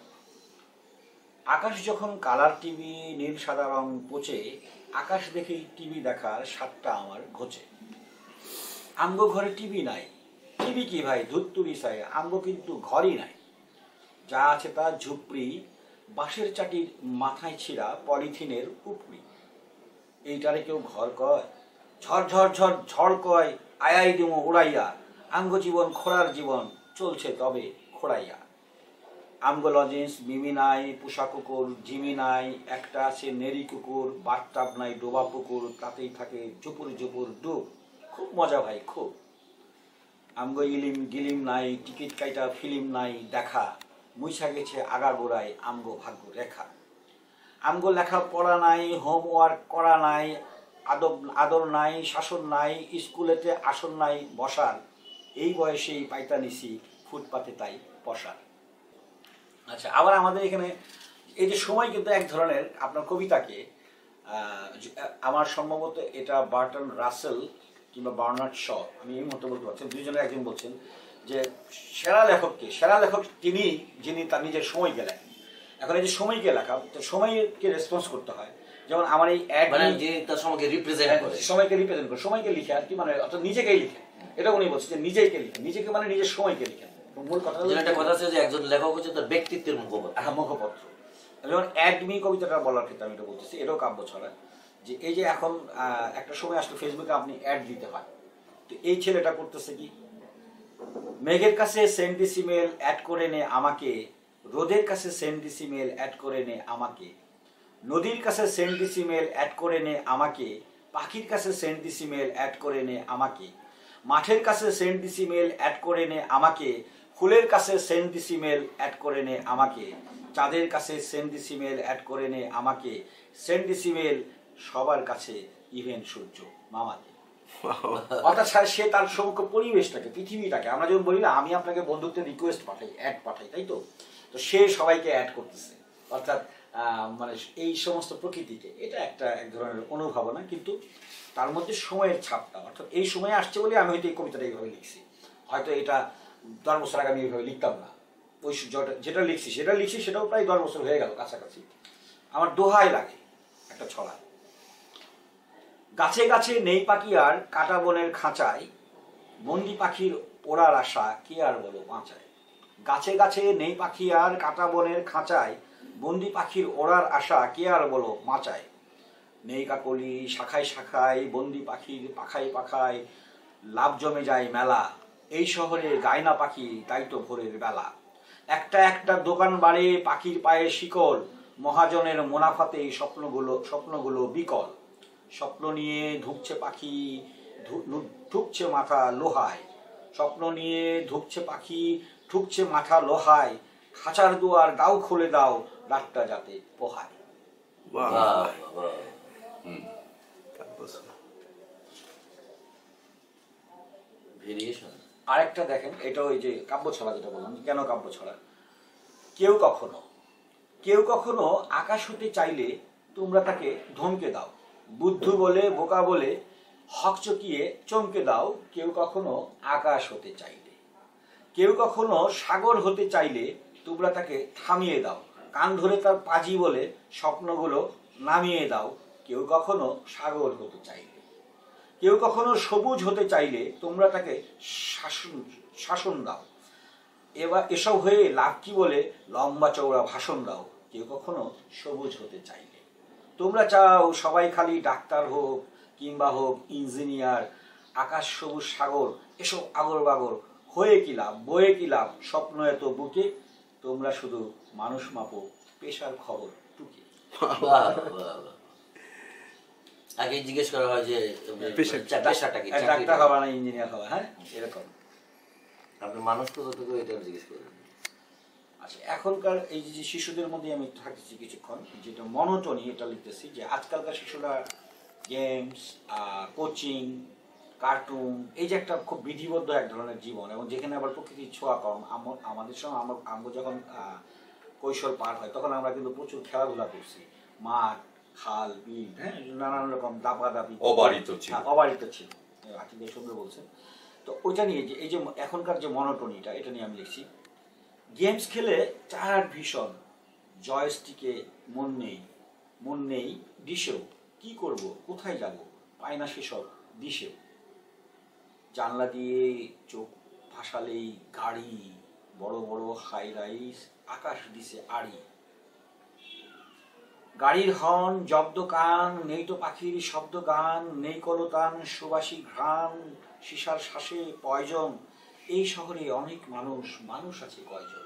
আকাশ যখন কালার টিভি নীল সাদা রং পচে, আকাশ দেখেই টিভি দেখার স্বাদটা আমার ঘোচে। আমগো ঘরে টিভি নাই, টিভি কি ভাই ধুত্তুরি চাই, আমগো কিন্তু ঘরই নাই, যা আছে তা ঝুপড়ি, বাঁশের চাটির মাথায় ছিঁড়া পলিথিনের উপরি। এইটারে কেউ ঘর কয়? ঝড় ঝড় ঝড় ঝড় কয়, আয়াই দিমো উড়াইয়া, আমগো জীবন খোড়ার জীবন চলছে তবে খোড়াইয়া। আমগো লজেন্স মিমি নাই, পোষা কুকুর জিমি নাই, একটা আছে নেরি কুকুর, বাথটাব নাই ডোবা পুকুর, তাতেই থাকে ঝুপুর ঝুপুর ডুব। খুব মজা ভাই খুব। আমগো ইলিম গিলিম নাই, টিকিট কাইটা ফিল্ম নাই দেখা, মুইসা গেছে আগাগোড়ায় আমগো ভাগ্য রেখা। আমগো লেখা পড়া নাই, হোমওয়ার্ক করা নাই, আদর নাই, শাসন নাই, স্কুলেতে আসন নাই বসার, এই বয়সেই পাইতা নিছি ফুটপাতে তাই বসার। আচ্ছা, আবার আমাদের এখানে এই যে সময় কিন্তু এক ধরনের, আপনার কবিতাকে আমার সম্ভবত এটা বার্টন রাসেল কিংবা বার্নার্ড শ, আমি এই মতো বলতে পারছি, দুইজনের একজন বলছেন যে সেরা লেখককে, সেরা লেখক তিনি যিনি তার নিজের সময়কে লেখেন। এখন এই যে সময়কে লেখা, তো সময়কে রেসপন্স করতে হয়, যেমন আমার এই এক যে তার সময়কে রিপ্রেজেন্ট করে, সময়কে রিপ্রেজেন্ট করে, সময়কে লিখে আর কি, মানে অর্থাৎ নিজেকেই লিখে, এটা উনি বলছেন যে নিজেকে লিখে, নিজেকে মানে নিজের সময়কে লিখেন। মূল কথা একটা কথা আছে যে একজন লেখক হচ্ছে তার ব্যক্তিত্বের মুখপত্র। হ্যাঁ, মুখপত্র। যেমন অ্যাডমি কবিতাটা বলার ক্ষেত্রে আমি এটা বলতেছি, এটাও কাব্য ছড়া, যে এই যে এখন একটা সময় আসলে ফেসবুকে আপনি অ্যাড দিতে হয়, তো এই ছেলেটা করতেছে কি, মেঘের কাছে সেন্ড দিস ইমেল অ্যাড করে নে আমাকে, রোদের কাছে সেন্ড দিস ইমেল অ্যাড করে নে আমাকে, নদীর কাছে সেন্ড দিস ইমেল অ্যাড করে নে আমাকে, পাখির কাছে সেন্ড দিস ইমেল অ্যাড করে নে আমাকে, মাঠের কাছে সেন্ড দিস ইমেল অ্যাড করে নে আমাকে, ফুলের কাছে সেন্ড দিস ইমেল অ্যাড করে নে আমাকে, চাঁদের কাছে সেন্ড দিস ইমেল অ্যাড করে নে আমাকে, সেন্ড দিস ইমেল সবার কাছে, ইভেন সূর্য মামাকে। অর্থাৎ সে তার সমগ্র পরিবেশটাকে, পৃথিবীটাকে, আমরা যেমন বলি না আমি আপনাকে বন্ধুত্বের রিকোয়েস্ট পাঠাই, অ্যাড পাঠাই, তাই তো, তো সে সবাইকে অ্যাড করতেছে, অর্থাৎ মানে এই সমস্ত প্রকৃতিকে, এটা একটা এক ধরনের অনুভাবনা, কিন্তু তার মধ্যে সময়ের ছাপটা, অর্থাৎ এই সময়ে আসছে বলে আমি হয়তো এই কবিতাটা এইভাবে লিখছি, হয়তো এটা 10 বছর আগে আমি এইভাবে লিখতাম না, ওই যেটা লিখছি সেটাও প্রায় 10 বছর হয়ে গেল কাছাকাছি। আমার দোহাই লাগে একটা ছড়া, গাছে গাছে নেই পাখি আর কাটা বনের খাঁচায়, বন্দি পাখির ওড়ার আশা কে আর বলো বাঁচায়। গাছে গাছে নেই পাখি আর কাটা বনের খাঁচায়, বন্দি পাখির ওড়ার আশা কে আর বলো বাঁচায়। নেই কাকলি শাখায় শাখায়, বন্দি পাখির পাখায় পাখায়, লাভ জমে যায় মেলা, এই শহরে গায়না পাখি তাই তো ভোরের বেলা। একটা একটা দোকান বাড়ে পাখির পায়ে শিকল, মহাজনের মুনাফাতেই স্বপ্নগুলো বিকল। স্বপ্ন নিয়ে ধুকছে পাখি, ঠুকছে মাথা লোহায়, স্বপ্ন নিয়ে ধুকছে পাখি, ঠুকছে মাথা লোহায়, খাঁচার দুয়ার দাও খুলে দাও, রাতটা যাতে পোহায়। আরেকটা দেখেন, এটা ওই যে কাব্য ছড়া যেটা বললাম, কেন কাব্য ছড়া, কেউ কখনো আকাশ হতে চাইলে তোমরা তাকে ধমকে দাও, বুদ্ধু বলে বোকা বলে হকচকিয়ে চমকে দাও কেউ কখনো আকাশ হতে চাইলে। কেউ কখনো সাগর হতে চাইলে তোমরা তাকে থামিয়ে দাও, কান ধরে তার পাজি বলে স্বপ্নগুলো নামিয়ে দাও কেউ কখনো সাগর হতে চাইলে। কেউ কখনো সবুজ হতে চাইলে তোমরা তাকে শাসন দাও, এসব হয়ে লাভ কি বলে লম্বা চওড়া ভাষণ দাও কেউ কখনো সবুজ হতে চাইলে। তোমরা চাও সবাই খালি ডাক্তার হোক কিংবা হোক ইঞ্জিনিয়ার, আকাশ সবুজ সাগর এসব আগর বাগর হয়ে কি লাভ, বয়ে কি লাভ স্বপ্ন এত বুকে, তোমরা শুধু মানুষ মাপো পেশার খবর টুকে। আগে জিজ্ঞেস করা হয় যে পেশাটা কি, ডাক্তার হওয়া না ইঞ্জিনিয়ার হওয়া, হ্যাঁ এরকম। আপনি মানুষ কত থেকে এটা জিজ্ঞেস করেন। আচ্ছা, এখনকার এই যে শিশুদের মধ্যে আমি থাকতেছি কিছুক্ষণ, যেটা মনোটনি এটা লিখতেছি যে আজকালকার শিশুরা গেমস, কোচিং, কার্টুন, এই যে একটা খুব বিধিবদ্ধ এক ধরনের জীবন, এবং যেখানে আবার প্রকৃতির ছোঁয়া কম। আমাদের সময় আমরা যখন কৈশোর পার হয় তখন আমরা কিন্তু প্রচুর খেলাধুলা করছি, মাঠ খাল বিল, হ্যাঁ নানান রকম দাপাদাপি, অবারিত ছিল। আকিব ভাই সুন্দর বলছেন। তো ওইটা নিয়ে যে এই যে এখনকার যে মনোটনিটা, এটা নিয়ে আমি লিখছি। গেমস খেলে টায়ার্ড ভীষণ, জয়স্টিকে মন নেই ডিশেও, কি করব কোথায় যাব পায় না সেসব দিশেও। জানলা দিয়ে চোখ ভাসালেই গাড়ি, বড় বড় হাই রাইস আকাশ দিছে আড়ি। গাড়ির হর্ন জব্দ কান, নেই তো পাখির শব্দ গান, নেই কলতান সুবাসী ঘ্রাণ, সিসার শ্বাসে পয়জন। এই শহরে অনেক মানুষ আছে কয়জন।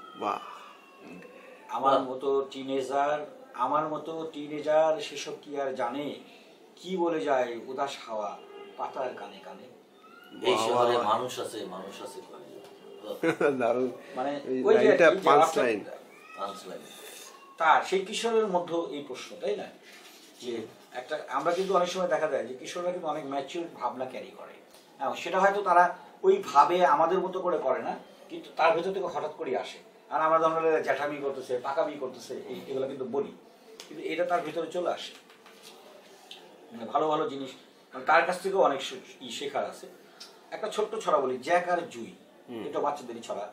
আমার মতো টিনেজার সেসব কি আর জানে, কি বলে যায় উদাস হাওয়া পাতার কানে কানে। এই শহরে মানুষ আছে মানে ওই যে পাঁচলাইন তার সেই কিশোরের মধ্যে এই প্রশ্ন, তাই না? যে একটা আমরা কিন্তু অনেক সময় দেখা যায় যে কিশোররা কিন্তু অনেক ম্যাচিউর ভাবনা ক্যারি করে, হ্যাঁ সেটা হয়তো তারা ওই ভাবে আমাদের মতো করে না, কিন্তু তার ভেতর থেকে হঠাৎ করে আসে। আর আমরা ধরনের জ্যাঠামি করতেছে, পাকামি করতেছে, এগুলো কিন্তু বলি, কিন্তু এটা তার ভিতরে চলে আসে। মানে ভালো ভালো জিনিস, মানে তার কাছ থেকেও অনেক শেখার আছে। একটা ছোট্ট ছড়া বলি, জ্যাক আর জুই, এটা বাচ্চাদেরই ছড়া।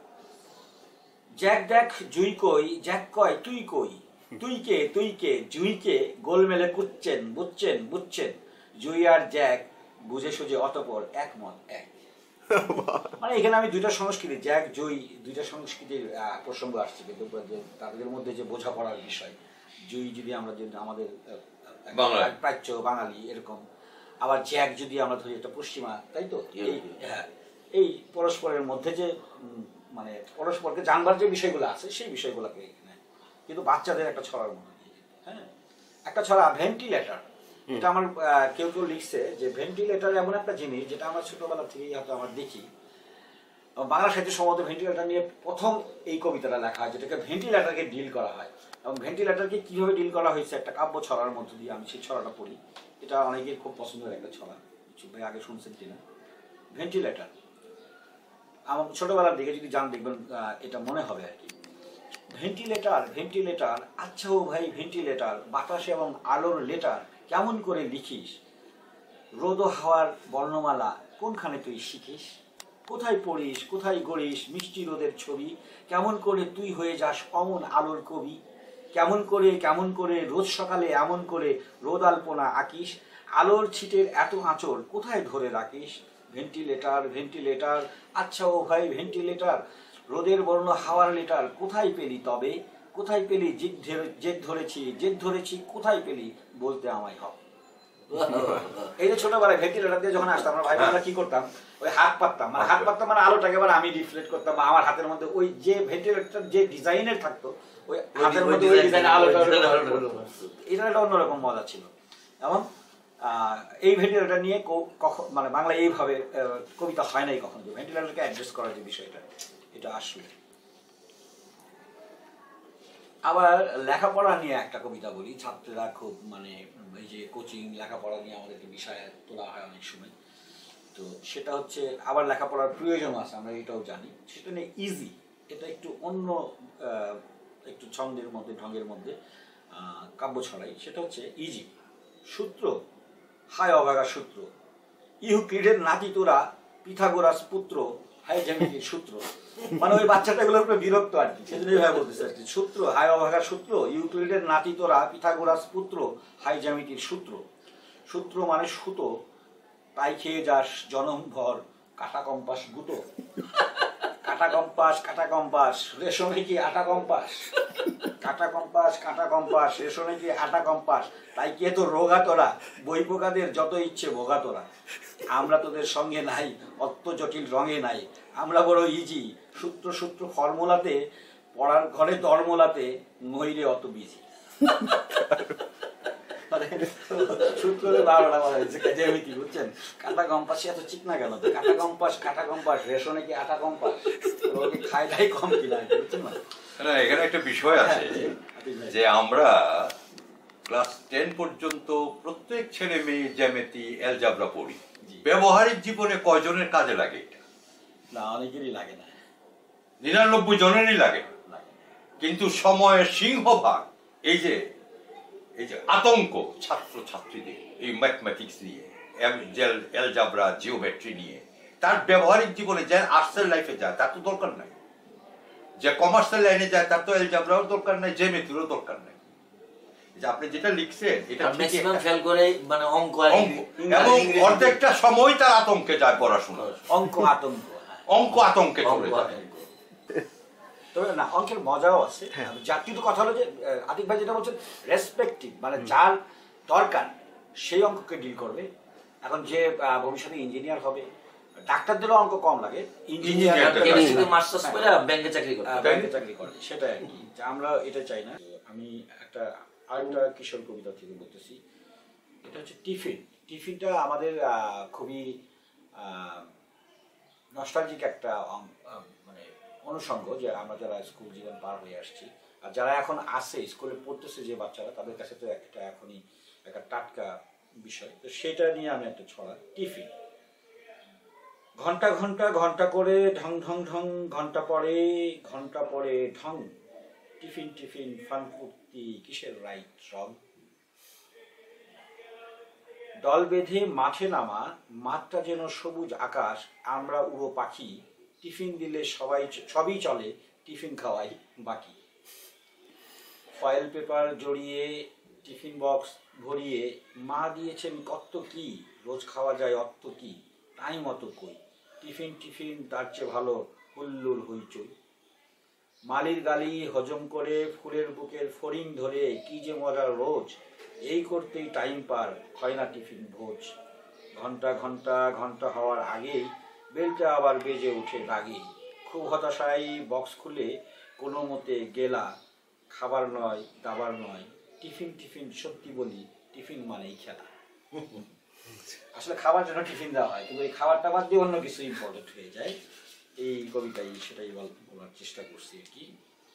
জ্যাক দেখ জুই কই, জ্যাক কয় তুই কই, তুই কে জুইকে গোলমেলে বুঝছেন জুই আর জ্যাক বুঝে সুঝে অতপর একমত এক। মানে এখানে আমি দুইটা সংস্কৃতি, জ্যাক জুই দুইটা সংস্কৃতির প্রসঙ্গ আসছে, কিন্তু তাদের মধ্যে যে বোঝাপড়ার বিষয়, জুই যদি আমরা আমাদের প্রাচ্য বাঙালি এরকম, আবার জ্যাক যদি আমরা ধরি একটা পশ্চিমা, তাই তো? এই পরস্পরের মধ্যে যে মানে পরস্পরকে জানবার যে বিষয়গুলো আছে সেই বিষয়গুলোকে এখানে, কিন্তু বাচ্চাদের একটা ছড়ার মধ্যে দিয়ে। হ্যাঁ, একটা ছড়া ভেন্টিলেটর, এটা আমার কেউ লিখছে যে ভেন্টিলেটর এমন একটা জিনিস যেটা আমার ছোটবেলা থেকেই হয়তো আমার দেখি। বাংলা সাহিত্য সম্বন্ধে ভেন্টিলেটর নিয়ে প্রথম এই কবিতাটা লেখা হয়, যেটাকে ভেন্টিলেটরকে ডিল করা হয়, এবং ভেন্টিলেটরকে কিভাবে ডিল করা হয়েছে একটা কাব্য ছড়ার মধ্য দিয়ে আমি সেই ছড়াটা পড়ি। এটা অনেকের খুব পছন্দের একটা ছড়া, ভাই আগে শুনছেন কিনা। ভেন্টিলেটর আমার ছোটবেলার দিকে যদি জান দেখবেন এটা মনে হবে আর কি। ভেন্টিলেটর আচ্ছা ও ভাই ভেন্টিলেটর, বাতাসে এবং আলোর লেটার কেমন করে লিখিস, রোদ হাওয়ার বর্ণমালা কোনখানে তুই শিখিস, কোথায় পড়িস কোথায় গড়িস মিষ্টি রোদের ছবি, কেমন করে তুই হয়ে যাস অমন আলোর কবি, কেমন করে রোজ সকালে এমন করে রোদ আলপনা আঁকিস, আলোর ছিটের এত আঁচল কোথায় ধরে রাখিস। ভেন্টিলেটর আচ্ছা ও ভাই ভেন্টিলেটর, রোদের বর্ণ হাওয়ার লেটার কোথায় পেলি তবে, কোথায় পেলি জেদ ধরেছি কোথায় পেলি বলতে আমায় হবে। এই যে ছোটবেলায় ভেন্টিলেটর দিয়ে যখন আসতাম আমরা ভাই বোনরা কি করতাম, ওই হাত পাততাম, মানে আলোটাকে এবার আমি রিফ্লেক্ট করতাম, আমার হাতের মধ্যে ওই যে ভেন্টিলেটর যে ডিজাইনের থাকতো ওই হাতের মধ্যে ওই ডিজাইনের আলোটা, এটা একটা অন্যরকম মজা ছিল। এবং এই ভেন্টিলেটর নিয়ে মানে বাংলা এইভাবে কবিতা হয় নাই কখন, যে ভেন্টিলেটরকে অ্যাড্রেস করার যে বিষয়টা এটা আসলে। আবার লেখাপড়া নিয়ে একটা কবিতা বলি, ছাত্ররা খুব মানে এই যে কোচিং লেখাপড়া নিয়ে আমাদেরকে বিষয় তোলা হয় অনেক সময়, তো সেটা হচ্ছে আবার লেখাপড়ার প্রয়োজন আছে আমরা এটাও জানি, সেটা নিয়ে ইজি, এটা একটু অন্য একটু ছন্দের মধ্যে ঢঙের মধ্যে কাব্য ছড়াই, সেটা হচ্ছে ইজি। সূত্র, হায় অভাগা সূত্র, ইউক্লিডের নাতি তোরা, পিথাগোরাস পুত্র, হায় জ্যামিতির সূত্র। মানে ওই বাচ্চাটাগুলোর উপরে বিরক্ত আর কি, সেজন্য এইভাবে বলতেছে আর কি। সূত্র, হায় অভাগা সূত্র, ইউক্লিডের নাতি তোরা, পিথাগোরাস পুত্র, হায় জ্যামিতির সূত্র। সূত্র মানে সুতো, তাই খেয়ে যাস জনমভর কাটা কম্পাস গুতো। কাটা কম্পাস, কাটা কম্পাস, রেশনে কি আটা কম্পাস। কাটা কম্পাস, কাটা কম্পাস, রেশনে কি আটা কম্পাস, তাই কি তো রোগা তোরা, বই পোকাদের যত ইচ্ছে ভোগা তোরা। আমরা তোদের সঙ্গে নাই, অত জটিল রঙে নাই, আমরা বড় ইজি। সূত্র সূত্র ফর্মুলাতে, পড়ার ঘরে দরমলাতে, নইরে অত বিজি। সূত্রে 12টা বলা হয়েছে জ্যামিতি, বুঝছেন? কাটা কম্পাস এত চিকনা কেন? কাটা কম্পাস, কাটা কম্পাস, রেশনে কি আটা কম্পাস, খায় দায় কম কিনা, বুঝছেন না? এখানে একটা বিষয় আছে যে আমরা ক্লাস 10 পর্যন্ত প্রত্যেক ছেলে মেয়ে জ্যামিতি অ্যালজাবরা পড়ি। ব্যবহারিক জীবনে কয়জনের কাজে লাগে এটা? না, অনেকেরই লাগে না, 99 জনেরই লাগে। কিন্তু সময়ের সিংহভাগ এই যে আতঙ্ক ছাত্র ছাত্রীদের এই ম্যাথমেটিক্স নিয়ে, অ্যালজাবরা, জিওমেট্রি নিয়ে, তার ব্যবহারিক জীবনে যে আর্টসের লাইফে যায় তার তো দরকার নাই, যে কমার্সের লাইনে যায় তার তো অ্যালজাবরাও দরকার নাই, জ্যামিতিরও দরকার নাই। যে আপনি যেটা লিখছেন এটা ম্যাক্সিমাম ফেল করে, মানে অঙ্ক এবং অর্ধেকটা সময় তার আতঙ্কে যায় পড়াশোনা, অঙ্ক আতঙ্ক, অঙ্ক আতঙ্কে চলে যায়। তবে না, অঙ্কের মজাও আছে। জাতীয় কথা হলো যে আতিক ভাই যেটা বলছেন রেসপেক্টিভ, মানে যার দরকার সেই অঙ্ককে ডিল করবে। এখন যে ভবিষ্যতে ইঞ্জিনিয়ার হবে, ডাক্তারদেরও অঙ্ক কম লাগে, ইঞ্জিনিয়ার ব্যাংকে চাকরি করে, সেটা আর কি। আমরা এটা চাই না। আমি আরেকটা কিশোর কবিতা থেকে বলতেছি, এটা হচ্ছে টিফিন। টিফিনটা আমাদের খুবই নস্টালজিক একটা মানে অনুষঙ্গ, যে আমরা যারা স্কুল জীবন পার হয়ে আসছি আর যারা এখন আসে স্কুলে পড়তেছে যে বাচ্চারা, তাদের কাছে তো একটা এখনই একটা টাটকা বিষয়। তো সেটা নিয়ে আমি একটা ছড়া, টিফিন। ঘন্টা ঘন্টা ঘন্টা করে ঢং ঢং ঢং, ঘন্টা পরে ঢং, টিফিন টিফিন ফান ফুর্তি কিসের রাইট রং। দল বেঁধে মাঠে নামা, মাঠটা যেন সবুজ আকাশ, আমরা উড়ো পাখি, টিফিন দিলে সবই চলে, টিফিন খাওয়াই বাকি। ফয়েল পেপার জড়িয়ে টিফিন বক্স ভরিয়ে, মা দিয়েছেন কত কি, রোজ খাওয়া যায় অত কি, টাইম অত কই, টিফিন টিফিন তার চেয়ে ভালো হুল্লুর হইচই। মালির গালি হজম করে ফুলের বুকের ফড়িং ধরে, কি যে মজার রোজ, এই করতেই টাইম পার হয় না টিফিন ভোজ। ঘন্টা ঘন্টা ঘন্টা হওয়ার আগেই বেলটা আবার বেজে উঠে রাগে, খুব হতাশায় বক্স খুলে কোনো মতে গেলা, খাবার নয় দাবার নয়, টিফিন টিফিন সত্যি বলি, টিফিন মানেই খেলা। আসলে খাবার জন্য টিফিন দেওয়া হয়, কিন্তু এই খাবারটা বাদ দিয়ে অন্য কিছু ইম্পর্টেন্ট হয়ে যায়। এই কবিতায় সেটাই বলার চেষ্টা করছি আর কি।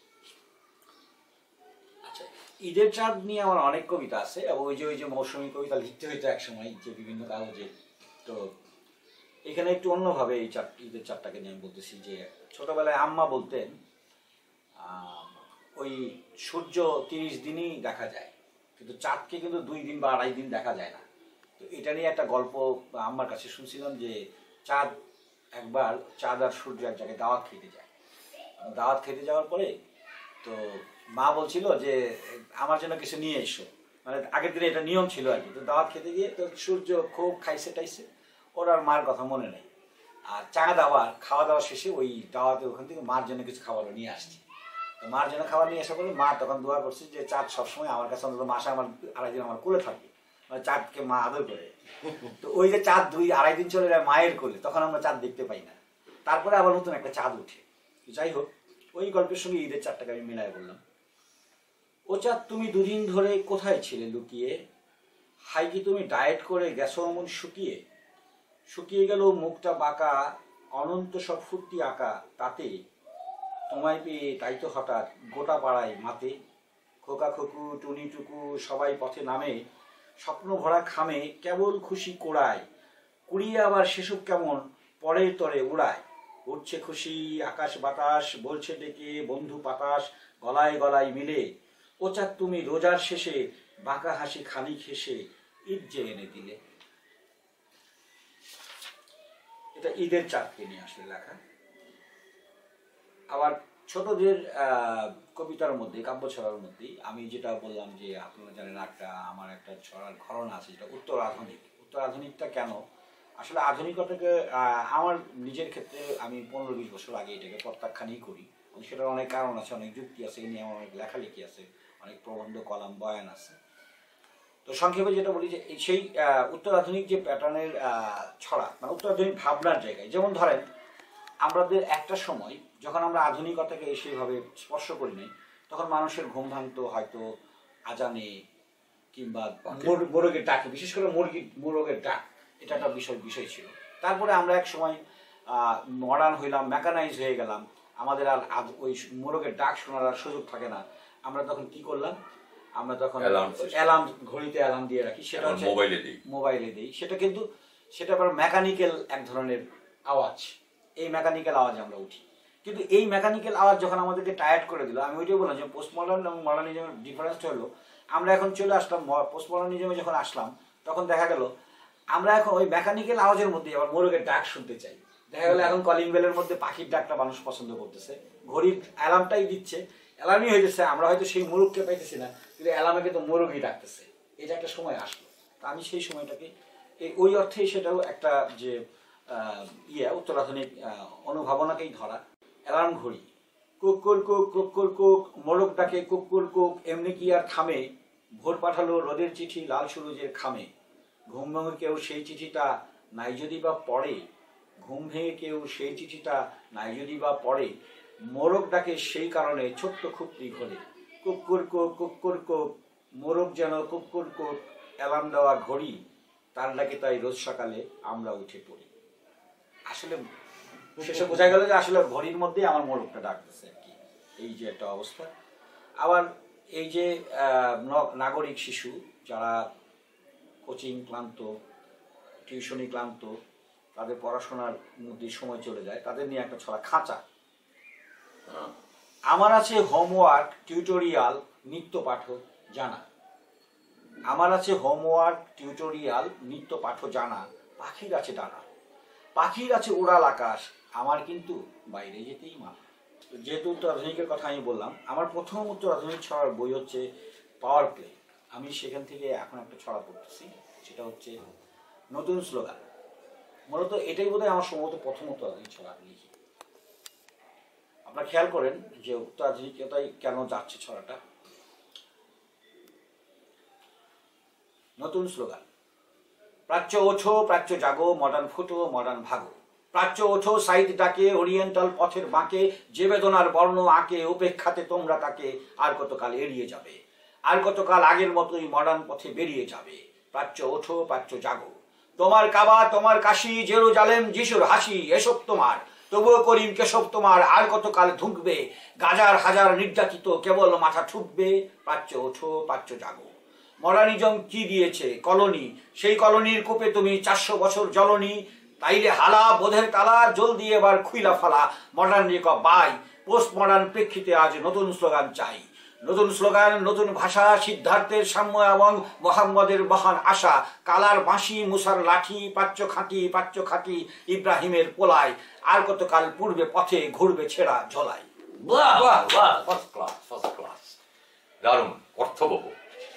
আচ্ছা, ঈদের চাঁদ নিয়ে আমার অনেক কবিতা আছে, এবং ওই যে মৌসুমী কবিতা লিখতে হইতো একসময় যে বিভিন্ন কাগজে। তো এখানে একটু অন্যভাবে এই ঈদের চাঁদটাকে নিয়ে আমি বলতেছি যে ছোটবেলায় আম্মা বলতেন ওই সূর্য 30 দিনই দেখা যায়, কিন্তু চাঁদকে কিন্তু 2 দিন বা 2.5 দিন দেখা যায় না। তো এটা নিয়ে একটা গল্প আম্মার কাছে শুনছিলাম যে একবার চাঁদ আর সূর্য এক জায়গায় দাওয়াত খেতে যায়। দাওয়াত খেতে যাওয়ার পরে তো মা বলছিল যে আমার জন্য কিছু নিয়ে এসো, মানে আগের দিনে এটা নিয়ম ছিল আর কি। তো দাওয়াত খেতে গিয়ে তো সূর্য খুব খাইছে টাইছে, ওর আর মার কথা মনে নেই। আর চাঁদ আবার খাওয়া দাওয়া শেষে ওই দাওয়াতে ওখান থেকে মার জন্য কিছু খাবার নিয়ে আসছে। তো মার জন্য খাবার নিয়ে আসা বলে মা তখন দোয়া করছে যে চাঁদ সবসময় আমার কাছে অন্তত মাসে আমার 2.5 দিন আমার কোলে থাকবে, মানে চাঁদকে মা আদর করে। তো ওই যে চাঁদ 2-2.5 দিন চলে যায় মায়ের কোলে, তখন আমরা চাঁদ দেখতে পাই না। তারপরে আবার নতুন একটা চাঁদ উঠে। যাই হোক, ওই গল্পের সঙ্গে ঈদের চাঁদটাকে আমি মিলাই বললাম। ও চাঁদ তুমি 2 দিন ধরে কোথায় ছিলে লুকিয়ে, হাই কি তুমি ডায়েট করে গেছো অমন শুকিয়ে, শুকিয়ে গেল মুখটা বাঁকা, অনন্ত সব ফুর্তি আঁকা, তাতে তোমায় পেয়ে তাই তো হঠাৎ গোটা পাড়ায় মাতে, খোকা খোকু টুনি টুকু সবাই পথে নামে, স্বপ্ন ভরা খামে কেবল খুশি কোড়ায়, কুড়িয়ে আবার সেসব কেমন পরের তরে উড়ায়, উঠছে খুশি আকাশ বাতাস, বলছে ডেকে বন্ধু পাতাস, গলায় গলায় মিলে। ও চাঁদ তুমি রোজার শেষে বাঁকা হাসি খানিক হেসে ঈদ যে এনে দিলে। এটা ঈদের চাঁদকে নিয়ে আসলে লেখা। আবার ছোটদের কবিতার মধ্যে, কাব্য ছড়ার মধ্যেই আমি যেটা বললাম যে আপনারা জানেন আমার একটা ছড়ার ঘরনা আছে যেটা উত্তর আধুনিক। উত্তর আধুনিকটা কেন, আসলে আধুনিকতাকে আমার নিজের ক্ষেত্রে আমি 15-20 বছর আগে এটাকে প্রত্যাখ্যানই করি। সেটার অনেক কারণ আছে, অনেক যুক্তি আছে, এই নিয়ে আমার অনেক লেখালেখি আছে, অনেক প্রবন্ধ কলাম বয়ান আছে। তো সংক্ষেপে যেটা বলি যে সেই উত্তর আধুনিক যে প্যাটার্নের ছড়া, মানে উত্তর আধুনিক ভাবনার জায়গায়, যেমন ধরেন আমাদের একটা সময় যখন আমরা আধুনিকতাকে সেইভাবে স্পর্শ করি নাই, তখন মানুষের ঘুম ভাঙতো হয়তো আজানে কিংবা মোরগের ডাকে, বিশেষ করে মোরগের ডাক, এটা একটা বিষয় ছিল। তারপরে আমরা এক সময় মডার্ন হইলাম, মেকানাইজ হয়ে গেলাম, আমাদের আর ওই মোরগের ডাক শোনার আর সুযোগ থাকে না। আমরা তখন কি করলাম, আমরা তখন অ্যালার্ম, ঘড়িতে অ্যালার্ম দিয়ে রাখি, সেটা হচ্ছে মোবাইলে দিই। সেটা কিন্তু সেটা আবার মেকানিক্যাল এক ধরনের আওয়াজ, এই মেকানিক্যাল আওয়াজে আমরা উঠি। কিন্তু এই মেকানিক্যাল আওয়াজ যখন আমাদেরকে টায়ার্ড করে দিল, আমি ওইটাই বললাম যে পোস্ট মডার্ন এবং মডার্নিজমের ডিফারেন্সটা হলো আমরা এখন চলে আসলাম পোস্ট মডার্নিজমে যখন আসলাম, তখন দেখা গেল আমরা এখন ওই মেকানিক্যাল আওয়াজের মধ্যে আবার মোরগের ডাক শুনতে চাই। দেখা গেল এখন কলিং বেলের মধ্যে পাখির ডাকটা মানুষ পছন্দ করতেছে, ঘড়ির অ্যালার্মটাই দিচ্ছে, অ্যালার্মই হয়ে যাচ্ছে, আমরা হয়তো সেই মোরগকে পাইতেছি না, কিন্তু অ্যালার্মে কিন্তু মোরগই ডাকতেছে। এটা একটা সময় আসলো। তা আমি সেই সময়টাকে ওই অর্থেই সেটাও একটা যে উত্তর আধুনিক অনুভাবনাকেই ধরা। অ্যালার্ম ঘড়ি, কুকুর কুক কুকুর কুক, মোরগ ডাকে কুকুর কুক, এমনি কি আর থামে, ভোর পাঠালো রোদের চিঠি লাল সুরুজের খামে, ঘুম ভেঙে কেউ সেই চিঠিটা নাই যদি বা পড়ে, ঘুম ভেঙে কেউ সেই চিঠিটা নাই যদি বা পড়ে, মোরগ ডাকে সেই কারণে ছোট্ট খুপড়ি ঘরে, কুকুর কুক কুকুর কুক, মোরগ যেন কুকুর কুক, অ্যালার্ম দেওয়া ঘড়ি, তার ডাকে তাই রোজ সকালে আমরা উঠে পড়ি। আসলে শেষে বোঝা গেল যে আসলে ঘড়ির মধ্যেই আমার মোরগটা ডাকতেছে আর কি, এই যে একটা অবস্থা। আবার এই যে নাগরিক শিশু যারা কোচিং ক্লান্ত, টিউশনি ক্লান্ত, তাদের পড়াশোনার মধ্যে সময় চলে যায়, তাদের নিয়ে একটা ছড়া খাঁচা। আমার আছে হোমওয়ার্ক টিউটোরিয়াল নিত্য পাঠ জানা, আমার আছে হোমওয়ার্ক টিউটোরিয়াল নিত্য পাঠ জানা, পাখির আছে ডানা, পাখির আছে উড়াল আকাশ, আমার কিন্তু বাইরে যেতেই মানা। যেহেতু উত্তর আধুনিকের কথা আমি বললাম, আমার প্রথম উত্তর আধুনিক ছড়ার বই হচ্ছে পাওয়ার প্লে। আমি সেখান থেকে এখন একটা ছড়া পড়তেছি, সেটা হচ্ছে নতুন স্লোগান। মূলত এটাই বোধহয় আমার সম্ভবত প্রথম উত্তর আধুনিক ছড়া লিখি। আপনারা খেয়াল করেন যে উত্তর আধুনিকতায় কেন যাচ্ছে ছড়াটা। নতুন স্লোগান, প্রাচ্য ওঠো প্রাচ্য জাগো, মডার্ন ফুটো মডার্ন ভাগো, প্রাচ্য ওঠো সাইড ডাকে, ওরিয়েন্টাল পথের বাঁকে, যে বেদনার বর্ণ আঁকে, উপেক্ষাতে তোমরা তাকে আর কতকাল এড়িয়ে যাবে, আর কতকাল আগের মতোই মডার্ন পথে বেরিয়ে যাবে। প্রাচ্য ওঠো প্রাচ্য জাগো, তোমার কাবা তোমার কাশি, জেরুজালেম যিশুর হাসি, এসব তোমার, তবুও করিম কেশব তোমার, আর কতকাল ধুঁকবে, গাজার হাজার নির্যাতিত কেবল মাথা ঠুকবে। প্রাচ্য ওঠো প্রাচ্য জাগো, মডার্নিজম কি দিয়েছে কলোনি, সেই কলোনির কূপে তুমি 400 বছর জ্বলনি, তাইলে হালা বোধের তালা, জলদি এবার খুইলা ফালা, মডার্ন রেক বাই, পোস্ট মডার্ন প্রেক্ষিতে আজ নতুন স্লোগান চাই। নতুন স্লোগান নতুন ভাষা, সিদ্ধার্থের সাম্য এবং মোহাম্মদের মহান আশা, কালার বাঁশি মুসার লাঠি, প্রাচ্য খাঁটি ইব্রাহিমের পোলায়, আর কতকাল পূর্বে পথে ঘুরবে ছেঁড়া ঝোলায়। ফার্স্ট ক্লাস, দারুণ অর্থবহ।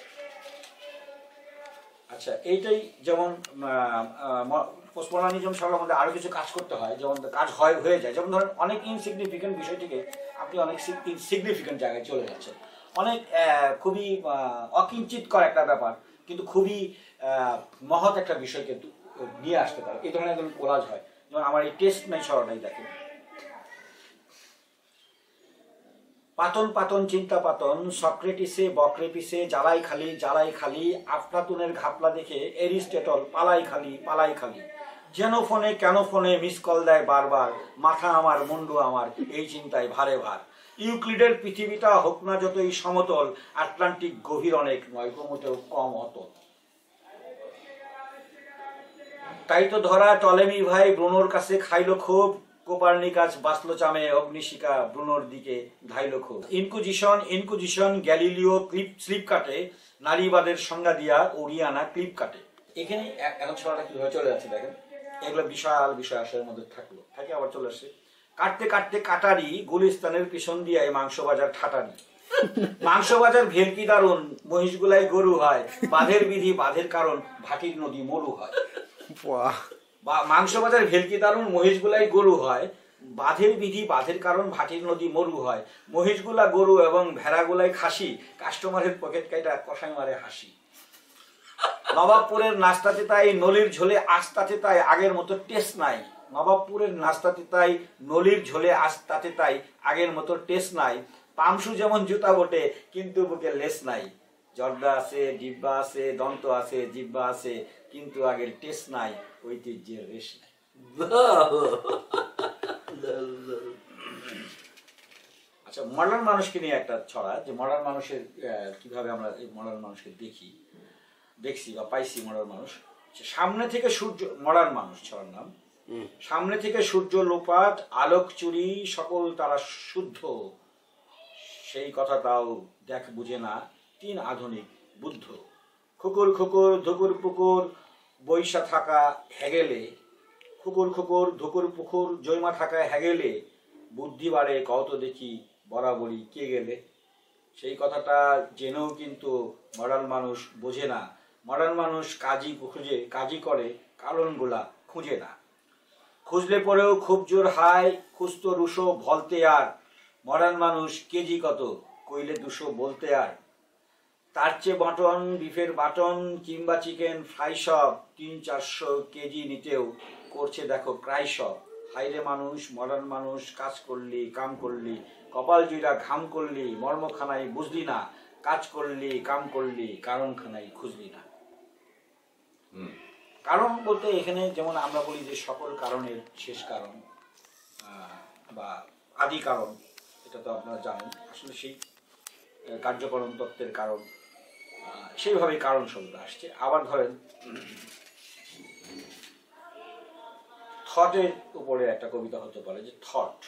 আচ্ছা, এইটাই যেমন পোস্টমডার্নিজম সবার মধ্যে আরো কিছু কাজ করতে হয়, যেমন কাজ হয়ে যায়, যেমন ধরেন অনেক ইনসিগনিফিকেন্ট বিষয়টিকে আপনি অনেক সিগনিফিকেন্ট জায়গায় চলে যাচ্ছেন, অনেক খুবই অকিঞ্চিতকর একটা ব্যাপার কিন্তু খুবই মহৎ একটা বিষয়কে নিয়ে আসতে পারে, এই ধরনের একদম কোলাজ হয়। যেমন আমার এই টেস্ট নাই ছড়াটাই দেখেন, পাতন পাতন চিন্তা পাতন, সক্রেটিসে বক্রেটিসে জ্বালাই খালি, আফলাতুনের ঘাপলা দেখে এরিস্টটল পালাই খালি, যেন ফোনে কেন ফোনে মিস কল দেয় বারবার, মাথা আমার মুন্ডু আমার এই চিন্তায় ভারে ভার, ইউক্লিডের পৃথিবীটা হোক না যতই সমতল, আটলান্টিক গভীর অনেক নয় কমতেও কম অতল। তাই তো ধরা টলেমি ভাই ব্রুনোর কাছে খাইল ক্ষোভ, কোপার্নিকাস বাঁচলো চামে, অগ্নিশিখা ব্রুনোর দিকে ধাইল খোঁজ। ইনকুজিশন গ্যালিলিও স্লিপ কাটে, নারীবাদের সংজ্ঞা দিয়া ওরিয়ানা ক্লিপ কাটে। এখানে এখন ছড়াটা কিভাবে চলে যাচ্ছে দেখেন, এগুলো বিশাল বিষয় আসার মধ্যে থাকে আবার চলে আসছে। কাটতে কাটতে কাটারি, গুলিস্তানের পিছন দিয়ে মাংস বাজার ঠাটারি। মাংস বাজার ভেলকি দারুন, মহিষগুলাই গরু হয়, বাঁধের বিধি বাঁধের কারণ, ভাটির নদী মরু হয়। মাংস বাজার ভেলকি দারুন, মহিষগুলাই গরু হয়, বাঁধের বিধি বাঁধের কারণ, ভাটির নদী মরু হয়। মহিষগুলা গরু এবং ভেড়াগুলাই খাসি, কাস্টমারের পকেট কাইটা কষাই মারে হাসি। নবাবপুরের নাস্তাতে তাই নলির ঝোলে আস্তাতে তাই আগের মতো টেস্ট নাই। নবাবপুরের নাস্তাতে তাই নলির ঝোলে আস্তাতে তাই আগের মতো টেস্ট নাই। পামসু যেমন জুতা বটে কিন্তু বুকে লেস নাই। জর্দা আছে, ডিব্বা আছে, দন্ত আছে, জিব্বা আছে, কিন্তু আগের টেস্ট নাই, ঐতিহ্যের রেশ নাই। আচ্ছা, মডার্ন মানুষকে নিয়ে একটা ছড়া, যে মডার্ন মানুষের কিভাবে আমরা এই মডার্ন মানুষকে দেখছি বা পাইছি। মডার্ন মানুষ সামনে থেকে সূর্য, মডার্ন মানুষ ছড়ার নাম। সামনে থেকে সূর্য লোপাট, আলোক চুরি, সকল তারা শুদ্ধ, সেই কথাটাও দেখ বুঝে না তিন আধুনিক বুদ্ধ। খুকুর খুকুর ধুকুর পুকুর বৈশা থাকা হেগেলে, খুকুর খুকুর ধুকুর পুকুর জৈমা থাকা হেগেলে, বুদ্ধি বাড়ে কত দেখি বরাবরই কে গেলে। সেই কথাটা জেনেও কিন্তু মডার্ন মানুষ বোঝে না। মডার্ন মানুষ কাজই করে, কারণগুলা খুঁজে না। খুঁজলে পরেও খুব জোর হায়, খুঁজতো রুশো ভলতে আর। মডার্ন মানুষ কেজি কত কইলে 200 বলতে আর। তার চেয়ে বাটন, বিফের বাটন কিংবা চিকেন ফ্রাই সব 300-400 কেজি নিতেও করছে দেখো ক্রাই সব। হাইরে মানুষ, মডার্ন মানুষ, কাজ করলি কাম করলি, কপাল জুইরা ঘাম করলি, মর্মখানায় বুঝলি না, কাজ করলি কাম করলি, কারণখানায় খুঁজলি না। কারণ বলতে এখানে যেমন আমরা বলি যে সকল কারণের শেষ কারণ বা আদি কারণ, এটা তো আপনারা জানেন। আসলে সেই কার্যকরণ তত্ত্বের কারণ, সেইভাবে কারণ শব্দ আসছে। আবার ধরেন থটের উপরে একটা কবিতা হতে পারে, যে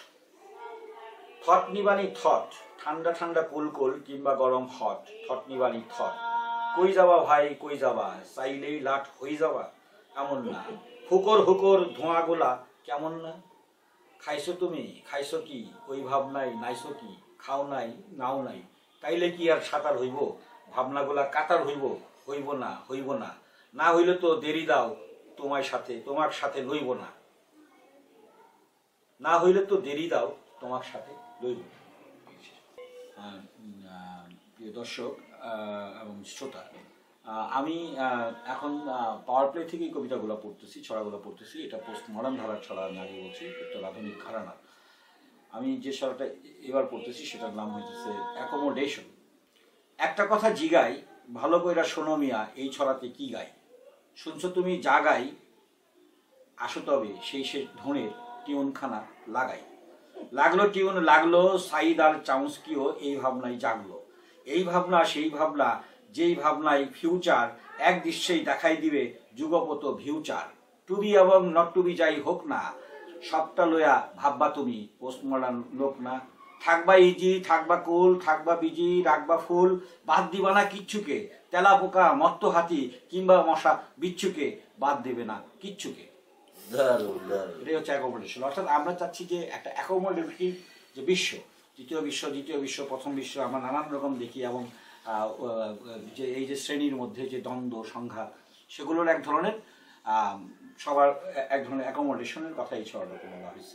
থট নিবানি থট, ঠান্ডা ঠান্ডা কুলকুল কিংবা গরম হট, থট নিবানি থট। কই যাবা ভাই কই যাবা, চাইলেই লাট হই যাবা, এমন না। হুকর হুকর ধোঁয়াগুলা কেমন না। খাইছো তুমি খাইছো কি, ওই ভাবনাই নাইছো কি, খাও নাই নাও নাই, তাইলে কি আর সাঁতার হইব, ভাবনাগুলা কাতার হইব না, না হইলে তো দেরি দাও তোমার সাথে লইব না, না হইলে তো দেরি দাও তোমার সাথে লইব। প্রিয় দর্শক এবং শ্রোতা, আমি এখন পাওয়ার প্লে থেকে কবিতাগুলো পড়তেছি, ছড়াগুলো পড়তেছি। এটা পোস্ট মডার্ন ধারার ছড়া আমি আগে বলছি, একটা আধুনিক ঘরানা। আমি যে ছড়াটা এবার পড়তেছি সেটার নাম হইতেছে অ্যাকোমোডেশন। একটা কথা জিগাই, ভালো কইরা শোনো মিয়া, এই ছড়াতে কি গাই। শুনছো তুমি যা গাই, আসো তবে সেই ধনের টিউনখানা লাগাই। লাগলো টিউন লাগলো, সাইদ আর চাউস্কিও এই ভাবনায় জাগলো। এই ভাবনা সেই ভাবনা, যেই ভাবনায় ফিউচার এক দৃশ্যেই দেখাই দিবে যুগপত ভিউচার। টুবি এবং নট টুবি যাই হোক না, সবটা লয়া ভাববা তুমি পোস্ট মডার্ন লোক না। থাকবা ইজি, থাকবা কুল, থাকবা বিজি, রাখবা ফুল, বাদ দিবা না কিচ্ছুকে, তেলা পোকা মত্ত হাতি কিংবা মশা বিচ্ছুকে বাদ দেবে না কিচ্ছুকে। এটাই হচ্ছে অ্যাকোমোডেশন। অর্থাৎ আমরা চাচ্ছি যে একটা অ্যাকোমোডেটিভ যে বিশ্ব, দ্বিতীয় বিশ্ব, প্রথম বিশ্ব আমরা নানান রকম দেখি, এবং যে এই যে শ্রেণীর মধ্যে যে দ্বন্দ্ব সংঘাত, সেগুলোর এক ধরনের সবার এক ধরনের অ্যাকোমোডেশনের কথা এই ছড়াটা বলা হয়েছে।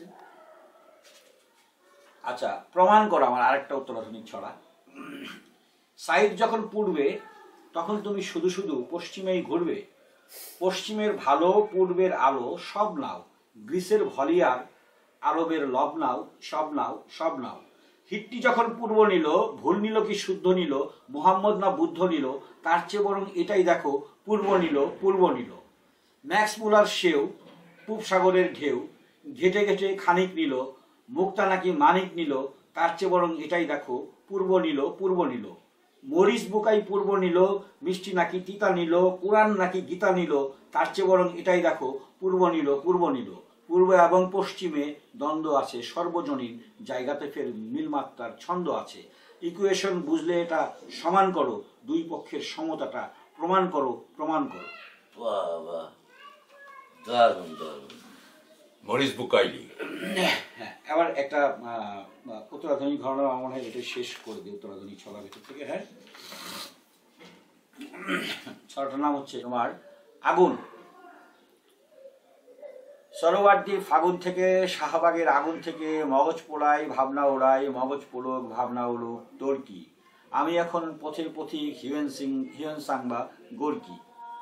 আচ্ছা, প্রমাণ করা আমার আরেকটা উত্তরাধুনিক ছড়া। সাইড যখন পূর্বে তখন তুমি শুধু শুধু পশ্চিমেই ঘুরবে, পশ্চিমের ভালো পূর্বের আলো সব নাও, গ্রিসের ভলিয়ার আরবের লব নাও, সব নাও। হিট্টি যখন পূর্ব নিল, ভুল নিল কি শুদ্ধ নিল, মুহাম্মদ না বুদ্ধ নিল, তার চেয়ে বরং এটাই দেখো পূর্ব নিল। ম্যাক্স মুলার সেও পূব সাগরের ঢেউ, ঘেটে ঘেটে খানিক নিল, মুক্তা নাকি মানিক নিল, তার চেয়ে বরং এটাই দেখো পূর্ব নিল। মরিস বুকাই পূর্ব নিল, মিষ্টি নাকি তিতা নিল, কোরআন নাকি গীতা নিল, তার চেয়ে বরং এটাই দেখো পূর্ব নিল। পূর্ব এবং পশ্চিমে দ্বন্দ্ব আছে, সর্বজনীন জায়গাতে ফের মিলমাত্রার ছন্দ আছে। ইকুয়েশন বুঝলে এটা সমান করো, দুই পক্ষের সমতাটা প্রমাণ করো, প্রমাণ করো। বাহ বাহ, দারুণ দারুণ। Maurice Bucaille. হ্যাঁ, এবার একটা উত্তরাধুনিক ঘটনা আমার মনে হয় এটা শেষ করে দিই উত্তরাধুনিক ছড়া ভিতর থেকে। হ্যাঁ, ছড়াটার নাম হচ্ছে তোমার আগুন। সরোয়ার্দী ফাগুন থেকে, শাহবাগের আগুন থেকে, মগজ পোড়াই ভাবনা ওড়াই, মগজ পোড়ক ভাবনা উড়ুক, তোর কি? আমি এখন পথের পথিক, হিউয়েন সাংবা গোরকি।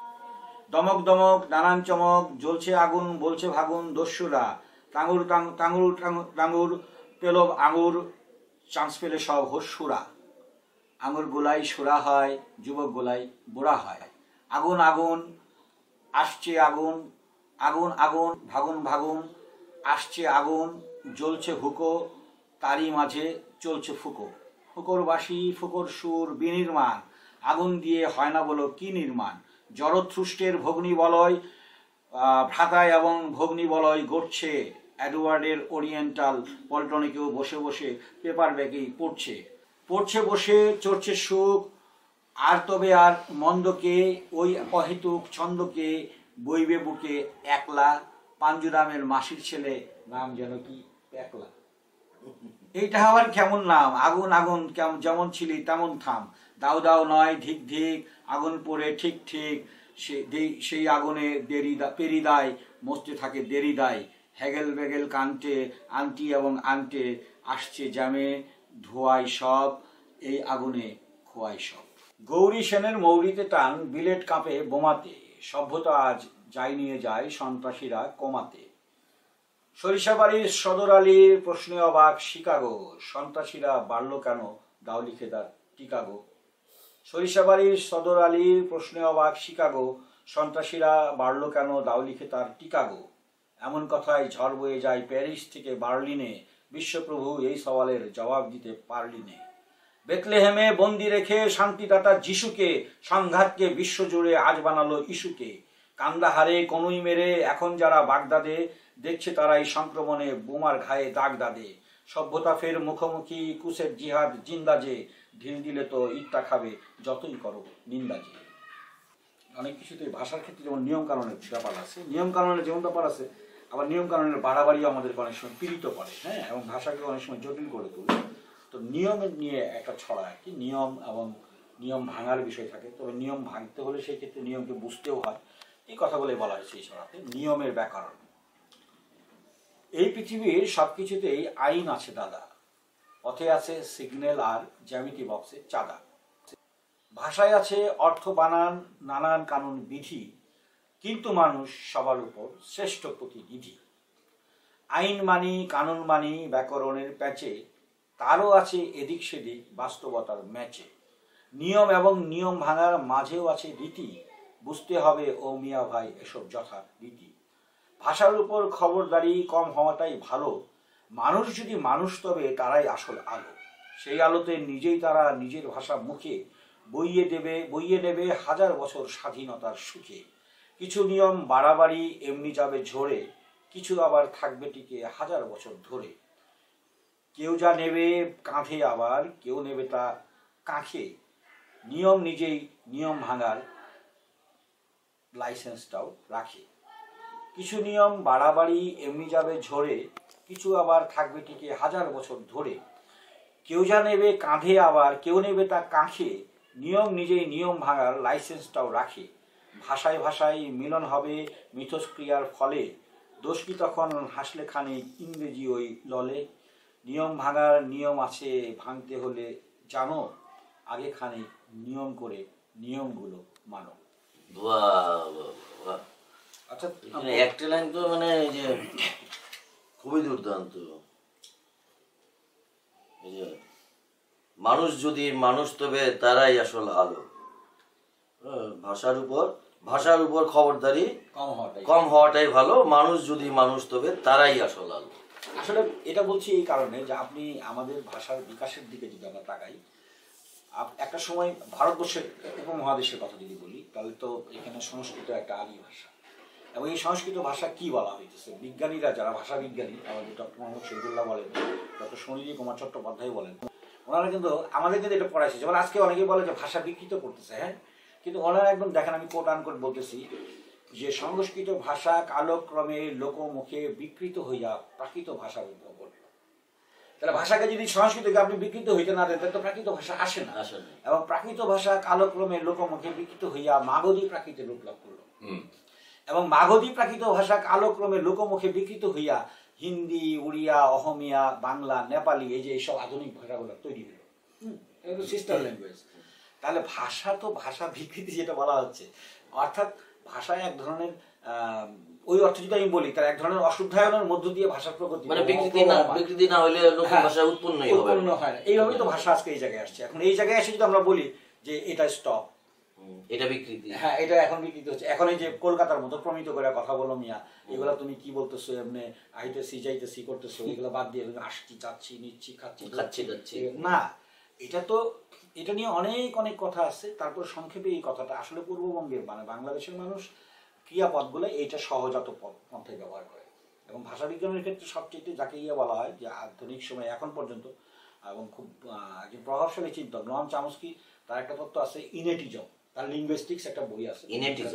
দমক দমক নানান চমক, জ্বলছে আগুন বলছে ভাগুন, দস্যুরা টাঙুর টাঙুর টাঙুর পেল আঙুর, চান্স পেলে সব হস্যুরা। আঙুর গোলাই সুরা হয়, যুবক গোলাই বুড়া হয়। আগুন আগুন আসছে আগুন, আগুন আগুন ভাগুন ভাগুন, আসছে আগুন জ্বলছে হুকো, তারই মাঝে চলছে ফুকো। ফুকোর বাঁশি ফুকোর সুর বিনির্মাণ, আগুন দিয়ে হয় না বলো কি নির্মাণ। জড়থ্রুষ্টের ভগ্নী বলয় ভ্রাতায় এবং ভগ্নী বলয় গড়ছে, এডওয়ার্ডের ওরিয়েন্টাল পল্টনিকেও বসে বসে পেপার ব্যাগেই পড়ছে। পড়ছে বসে চড়ছে সুখ, আর তবে আর মন্দকে, ওই অহেতুক ছন্দকে বইবে বুকে একলা। পাঞ্জুরামের মাসির ছেলে, নাম যেন কি একলা। এইটা আবার কেমন নাম? আগুন আগুন যেমন ছিলি তেমন থাম, দাও দাও নয় ধিক ধিক, আগুন পড়ে ঠিক ঠিক, সেই আগুনে পেরি দায় মস্তে থাকে দেরি দায়। হেগেল বেগেল কান্টে আন্টি এবং আন্টে, আসছে জ্যামে ধোয়াই সব, এই আগুনে খোয়াই সব। গৌরী সেনের মৌরিতে টান, বিলেট কাঁপে বোমাতে, সভ্যতা আজ যাই নিয়ে যায় সন্ত্রাসীরা কমাতে। সরিষাবাড়ির সদর আলীর প্রশ্নে অবাক শিকাগো, সন্ত্রাসীরা বাড়ল কেন দাও লিখে তার টিকাগো। সরিষাবাড়ির সদর আলীর প্রশ্নে অবাক শিকাগো, সন্ত্রাসীরা বাড়ল কেন দাও লিখে তার টিকাগো। এমন কথায় ঝড় বয়ে যায় প্যারিস থেকে বার্লিনে, বিশ্বপ্রভু এই সওয়ালের জবাব দিতে পারলিনে। বেথলেহেমে বন্দি রেখে শান্তিদাতা যিশুকে, সংঘাতকে বিশ্বজুড়ে আজ বানালো ইস্যুকে। কান্দাহারে কনুই মেরে এখন যারা বাগদাদে, দেখছে তারাই সংক্রমণে বোমার ঘায়ে দাগ দাদে। সভ্যতা ফের মুখোমুখি কুসের জিহাদ জিন্দাজে, ঢিল দিলে তো ইটটা খাবে যতই করো নিন্দাজে। অনেক কিছুতে ভাষার ক্ষেত্রে যেমন নিয়ম কানুনের ব্যাপার আছে, নিয়ম কানুনের যেমন ব্যাপার আছে, আবার নিয়ম কানুনের বাড়াবাড়িও আমাদেরকে অনেক সময় পীড়িত করে। হ্যাঁ, এবং ভাষাকে অনেক সময় জটিল করে তোলে। তো নিয়মের নিয়ে একটা ছড়া আর কি, নিয়ম এবং নিয়ম ভাঙার বিষয় থাকে। তবে নিয়ম ভাঙতে হলে সেই ক্ষেত্রে নিয়মকে বুঝতেও হয়। এই কথাগুলোই বলা হয়েছে এই ছড়াতে, নিয়মের ব্যাকরণ। এই পৃথিবীর সবকিছুতেই আইন আছে দাদা, পথে আছে সিগন্যাল আর জ্যামিতি বক্সে চাঁদা। ভাষায় আছে অর্থ বানান নানান কানুন বিধি, কিন্তু মানুষ সবার উপর শ্রেষ্ঠ প্রতিনিধি। আইন মানি কানুন মানি ব্যাকরণের প্যাচে, তারও আছে এদিক সেদিক বাস্তবতার ম্যাচে। নিয়ম এবং নিয়ম ভাঙার মাঝেও আছে রীতি, বুঝতে হবে ও মিয়া ভাই এসব যথা রীতি। ভাষার উপর খবরদারি কম হওয়াটাই ভালো, মানুষ যদি মানুষ তবে তারাই আসল আলো। সেই আলোতে নিজেই তারা নিজের ভাষা মুখে বইয়ে নেবে হাজার বছর স্বাধীনতার সুখে। কিছু নিয়ম বাড়াবাড়ি এমনি যাবে ঝরে, কিছু আবার থাকবে টিকে হাজার বছর ধরে। কেউ যা নেবে কাঁধে আবার কেউ নেবে তা কাঁখে, নিয়ম নিজেই নিয়ম ভাঙার লাইসেন্সটাও রাখে। কিছু নিয়ম বাড়াবাড়ি এমনি যাবে ঝরে, কিছু আবার থাকবে টিকে হাজার বছর ধরে। কেউ যা নেবে কাঁধে আবার কেউ নেবে তা কাঁখে, নিয়ম নিজেই নিয়ম ভাঙার লাইসেন্সটাও রাখে। ভাষায় ভাষায় মিলন হবে মিথস্ক্রিয়ার ফলে, দোষ কি তখন হাসলে খানিক ইংরেজি ওই ললে। নিয়ম ভাঙার নিয়ম আছে ভাঙতে হলে জানো, আগে খানিক নিয়ম করে নিয়মগুলো মানো। আচ্ছা, একটা লাইন তো মানে যে খুবই দুর্দান্ত। মানুষ যদি মানুষ তবে তারাই আসল আলো। ভাষার উপর খবরদারি কম হওয়াটাই ভালো, মানুষ যদি মানুষ তবে তারাই আসল আলো। আসলে এটা বলছি এই কারণে যে আপনি আমাদের ভাষার বিকাশের দিকে যদি আমরা তাকাই, একটা সময় ভারতবর্ষের উপমহাদেশের কথা যদি বলি, তাহলে তো এখানে সংস্কৃত একটা আদি ভাষা। এবং এই সংস্কৃত ভাষা কি বলা হইতেছে, বিজ্ঞানীরা যারা ভাষা বিজ্ঞানী, আমাদের ডক্টর মোহাম্মদ শহীদুল্লাহ বলেন, ডক্টর সুনীতি কুমার চট্টোপাধ্যায় বলেন, ওনারা কিন্তু আমাদের কিন্তু এটা পড়াইছে। যেমন আজকে অনেকেই বলে যে ভাষা বিকৃত করতেছে, হ্যাঁ, কিন্তু ওনারা একদম দেখেন, আমি কোট আনকোট বলতেছি যে সংস্কৃত ভাষা কালক্রমে লোকমুখে বিকৃত হইয়া প্রাকৃত ভাষা উদ্ভব করল। তাহলে ভাষাকে যদি সংস্কৃতকে আপনি বিকৃত হইতে না দেন তাহলে তো প্রাকৃত ভাষা আসে না। এবং প্রাকৃত ভাষা কালক্রমে লোকমুখে বিকৃত হইয়া মাগধী প্রাকৃতে রূপ লাভ করল, এবং মাগধী প্রাকৃত ভাষা কালক্রমে লোকমুখে বিকৃত হইয়া হিন্দি, উড়িয়া, অহমিয়া, বাংলা, নেপালি, এই যে এইসব আধুনিক ভাষাগুলো তৈরি হলো, এগুলো সিস্টার ল্যাঙ্গুয়েজ। তাহলে ভাষা তো ভাষা বিকৃতি যেটা বলা হচ্ছে, অর্থাৎ ভাষায় এক ধরনের ওই অর্থ যদি আমি বলি তার এক ধরনের অশুদ্ধায়নের মধ্য দিয়ে ভাষার প্রগতি, মানে বিকৃতি না হলে নতুন ভাষা উৎপন্ন হয় না। এইভাবেই তো ভাষা আজকে এই জায়গায় আসছে। এখন এই জায়গায় এসে যদি আমরা বলি যে এটা স্টপ, এটা বিকৃতি, হ্যাঁ এটা এখন বিকৃতি হচ্ছে। এখন এই যে কলকাতার মতো প্রমিত করে কথা বলো মিয়া, এগুলা তুমি কি বলতেছো, এমনি আইতেছি যাইতেছি করতেছো, এগুলো বাদ দিয়ে তুমি আসছি, যাচ্ছি, নিচ্ছি, খাচ্ছি না। এটা তো এটা নিয়ে অনেক অনেক কথা আছে। তারপর সংক্ষেপে এই কথাটা আসলে পূর্ববঙ্গের মানে বাংলাদেশের মানুষ ক্রিয়াপদগুলো এইটা সহজাত পন্থায় ব্যবহার করে। এবং ভাষা বিজ্ঞানের ক্ষেত্রে সবচেয়ে যাকে বলা হয় যে আধুনিক সময় এখন পর্যন্ত এবং খুব একজন প্রভাবশালী চিন্তক নোয়াম চামস্কি, তার একটা তত্ত্ব আছে ইনেটিজম, তার লিঙ্গুইস্টিক্স একটা বই আছে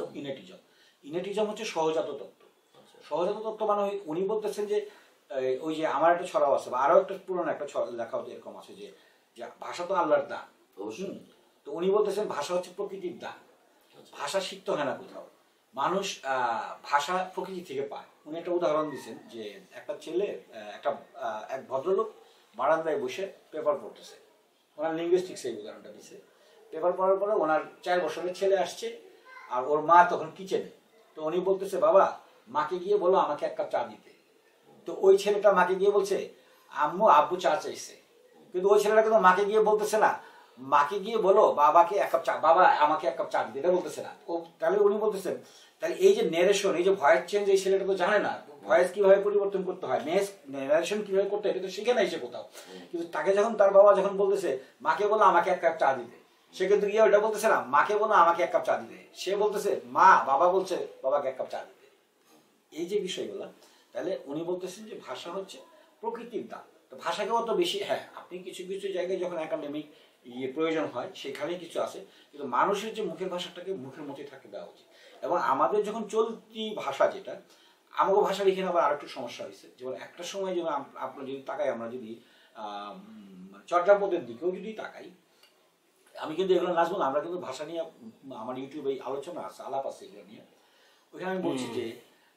ইনেটিজম হচ্ছে সহজাত তত্ত্ব। সহজাত তত্ত্ব মানে উনি বলতেছেন যে ওই যে আমার একটা ছড়াও আছে বা আরো একটা পুরনো একটা লেখাও এরকম আছে যে ভাষা তো আল্লাহর দান। তো উনি বলতেছেন ভাষা হচ্ছে প্রকৃতির দান, ভাষা শিখতে হয় না কোথাও, মানুষ ভাষা প্রকৃতি থেকে পায়। উনি একটা উদাহরণ দিচ্ছেন যে একটা ছেলে এক ভদ্রলোক বারান্দায় বসে পেপার পড়তেছে, ওনার লিঙ্গুইস্টিক্স এই উদাহরণটা দিচ্ছে। পেপার পড়ার পরে ওনার 4 বছরের ছেলে আসছে আর ওর মা তখন কিচেনে। তো উনি বলতেছে বাবা মাকে গিয়ে বলো আমাকে 1 কাপ চা দিতে। তো ওই ছেলেটা মাকে গিয়ে বলছে আব্বু চা চাইছে, কিন্তু ওই ছেলেটা কিন্তু মাকে গিয়ে বলতেছে না মাকে গিয়ে বলো বাবাকে 1 কাপ চা, বাবা আমাকে 1 কাপ চা দিতে, এটা বলতেছে না। তাহলে উনি বলতেছেন তাহলে এই যে নেরেশন, এই যে ভয়েস চেঞ্জ, এই ছেলেটা তো জানে না ভয়েস কিভাবে পরিবর্তন করতে হয়, নেরেশন কিভাবে করতে হয়, এটা তো শিখে নাই সে কোথাও। কিন্তু তাকে যখন তার বাবা যখন বলতেছে মাকে বলো আমাকে 1 কাপ চা দিতে, সে কিন্তু গিয়ে ওটা বলতেছে না মাকে বলো আমাকে 1 কাপ চা দিতে, সে বলতেছে বাবা বলছে বাবাকে 1 কাপ চা দিতে। এই যে বিষয়গুলো, তাহলে উনি বলতেছেন যে ভাষা হচ্ছে প্রকৃতির দান। তো ভাষাকে অত বেশি, হ্যাঁ আপনি কিছু কিছু জায়গায় যখন একাডেমিক প্রয়োজন হয় সেখানে কিছু আছে, কিন্তু মানুষের যে মুখের ভাষাটাকে মুখের মধ্যে থাকতে দেওয়া উচিত। এবং আমাদের যখন চলতি ভাষা যেটা, আমাকে ভাষার এখানে আবার আরেকটু সমস্যা হয়েছে। যেমন একটা সময় যেমন আপনার যদি তাকাই, আমরা যদি চর্যাপদের দিকেও যদি তাকাই, আমি কিন্তু এগুলো নাচবো না, আমরা কিন্তু ভাষা নিয়ে আমার ইউটিউবে আলোচনা আছে, আলাপ আছে এগুলো নিয়ে। ওইখানে আমি বলছি যে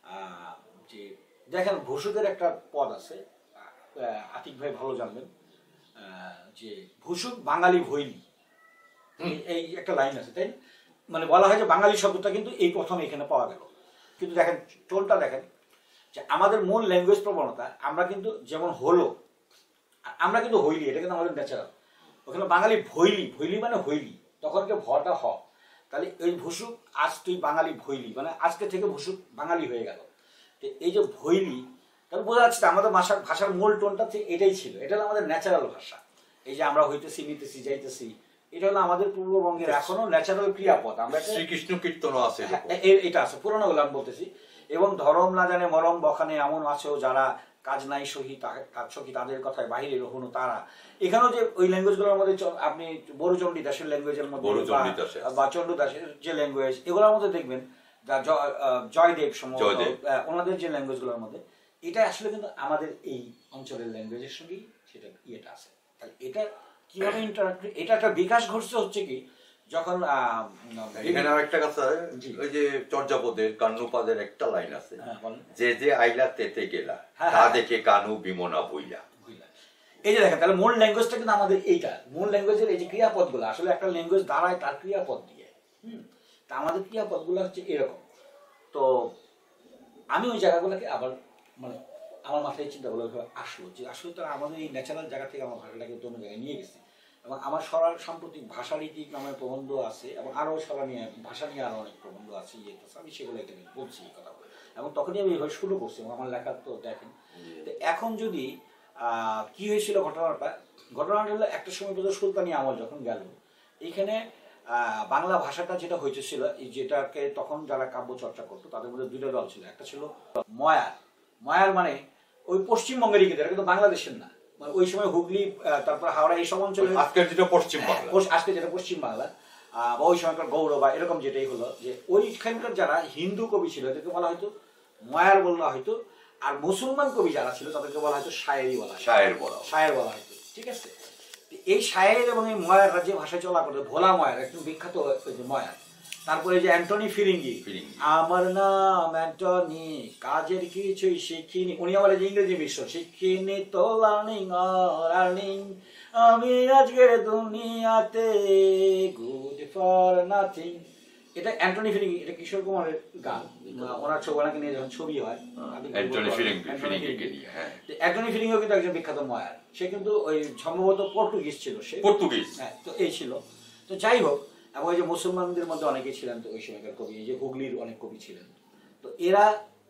দেখেন ভুসুকের একটা পদ আছে, আতিক ভাই ভালো জানবেন, যে ভুসুক বাঙালি ভৈলি, এই একটা লাইন আছে, তাই মানে বলা হয় যে বাঙালি শব্দটা কিন্তু এই প্রথম এখানে পাওয়া গেল। কিন্তু দেখেন টোনটা দেখেন যে আমাদের মূল ল্যাঙ্গুয়েজ প্রবণতা, আমরা কিন্তু যেমন হলো আমরা কিন্তু হইলি, এটা কিন্তু আমাদের ন্যাচারাল। ওখানে বাঙালি ভৈলি, ভৈলি মানে হইলি, তখন কে ভটা হ, তাহলে ওই ভুসুক আজ তুই বাঙালি ভৈলি, মানে আজকে থেকে ভুসুক বাঙালি হয়ে গেল। এই যে ভৈলি, তাহলে বোঝা যাচ্ছে আমাদের ভাষার মূল টোনটা এটাই ছিল, এটা হলো আমাদের ন্যাচারাল ভাষা। এই যে আমরা হইতেছি, নিতেছি, যাইতেছি, এটা হলো আমাদের পূর্ববঙ্গের এখনো ন্যাচারাল ক্রিয়াপদ। আমরা শ্রীকৃষ্ণ কীর্তন আছে, এটা আছে পুরোনো গুলো আমি বলতেছি। এবং ধরম না জানে মরম বখানে এমন আছেও যারা কাজ নাই সহি তাদের কথায় বাহিরে রহুনো তারা। এখানেও যে ওই ল্যাঙ্গুয়েজগুলোর মধ্যে আপনি বড়চণ্ডী দাসের ল্যাঙ্গুয়েজের মধ্যে বা চন্ডু দাসের যে ল্যাঙ্গুয়েজ, এগুলোর মধ্যে দেখবেন জয়দেব সম্ভবত ওনাদের যে ল্যাঙ্গুয়েজগুলোর মধ্যে, এটা আসলে কিন্তু আমাদের এই অঞ্চলের ল্যাঙ্গুয়েজের সঙ্গেই সেটা ইয়েটা আছে। তাহলে এটা কিভাবে এটা একটা বিকাশ ঘটছে হচ্ছে কি, যখন এখানে আরেকটা কথা, ওই যে চর্যাপদের কান্নুপাদের একটা লাইন আছে, যে যে আইলা তেতে গেলা তা দেখে কানু বিমনা বইলা। এই যে দেখেন, তাহলে মূল ল্যাঙ্গুয়েজটা কিন্তু আমাদের এইটা, মূল ল্যাঙ্গুয়েজের এই যে ক্রিয়াপদগুলো, আসলে একটা ল্যাঙ্গুয়েজ দাঁড়ায় তার ক্রিয়াপদ দিয়ে। তা আমাদের ক্রিয়াপদগুলো হচ্ছে এরকম। তো আমি ওই জায়গাগুলোকে আবার মানে আমার মাথায় চিন্তাগুলো আসলো যে আসলে তারা আমাদের এই ন্যাচারাল জায়গা থেকে আমার ভাষাটাকে অন্য জায়গায় নিয়ে গেছে। এবং আমার সরার সাম্প্রতিক ভাষারীতিক নামের প্রবন্ধ আছে, এবং আরও সরা নিয়ে ভাষা নিয়ে আরও অনেক প্রবন্ধ আছে, আমি সেগুলো এখানে বলছি এই কথাগুলো। এবং তখনই আমি এইভাবে শুরু করছি, এবং আমার লেখা তো দেখেন। তো এখন যদি কি হয়েছিল ঘটনাটা হলো একটা সময় পর্যন্ত সুলতানি আমল যখন গেল, এইখানে বাংলা ভাষাটা যেটা হয়েছিল, যেটাকে তখন যারা কাব্য চর্চা করতো তাদের মধ্যে দুটো দল ছিল। একটা ছিল ময়ার। ময়ার মানে ওই পশ্চিমবঙ্গেরই, কিন্তু এটা কিন্তু বাংলাদেশের না। মানে ওই সময় হুগলি, তারপর হাওড়া, এইসব অঞ্চলে, আজকের যেটা পশ্চিম বাংলা, আজকে যেটা পশ্চিম বাংলা বা ওই সময়কার গৌড় বা এরকম যেটাই হলো, যে ওইখানকার যারা হিন্দু কবি ছিল এদেরকে বলা হয়তো ময়ার বলা হয়তো, আর মুসলমান কবি যারা ছিল তাদেরকে বলা হয়তো শায়েরি বলা, শায়ের বলা হয়তো। ঠিক আছে, এই শায়ের এবং এই ময়ার যে ভাষায় চলা করতো, ভোলা ময়ার একদম বিখ্যাত ময়ার। তারপরে যে অ্যান্টনি ফিরিঙ্গি, আমার নাম অ্যান্টনি, কাজের কিছুই শিখিনি, উনি আমার যে ইংরেজি মিশ্র, শিখিনি তো লার্নিং লার্নিং, আমি আজকের দুনিয়াতে গুড ফর নাথিং। এটা অ্যান্টনি ফিরিঙ্গি, এটা কিশোর কুমারের গান। ওনার ওনাকে নিয়ে যখন ছবি হয়, অ্যান্টনি ফিরিঙ্গিও কিন্তু একজন বিখ্যাত ময়ার। সে কিন্তু ওই সম্ভবত পর্তুগিজ ছিল, সে পর্তুগিজ, হ্যাঁ। তো এই ছিল, তো যাই হোক। এবং ওই যে মুসলমানদের মধ্যে অনেকেই ছিলেন তো ওই সময়কার কবি, এই যে হুগলির অনেক কবি ছিলেন। তো এরা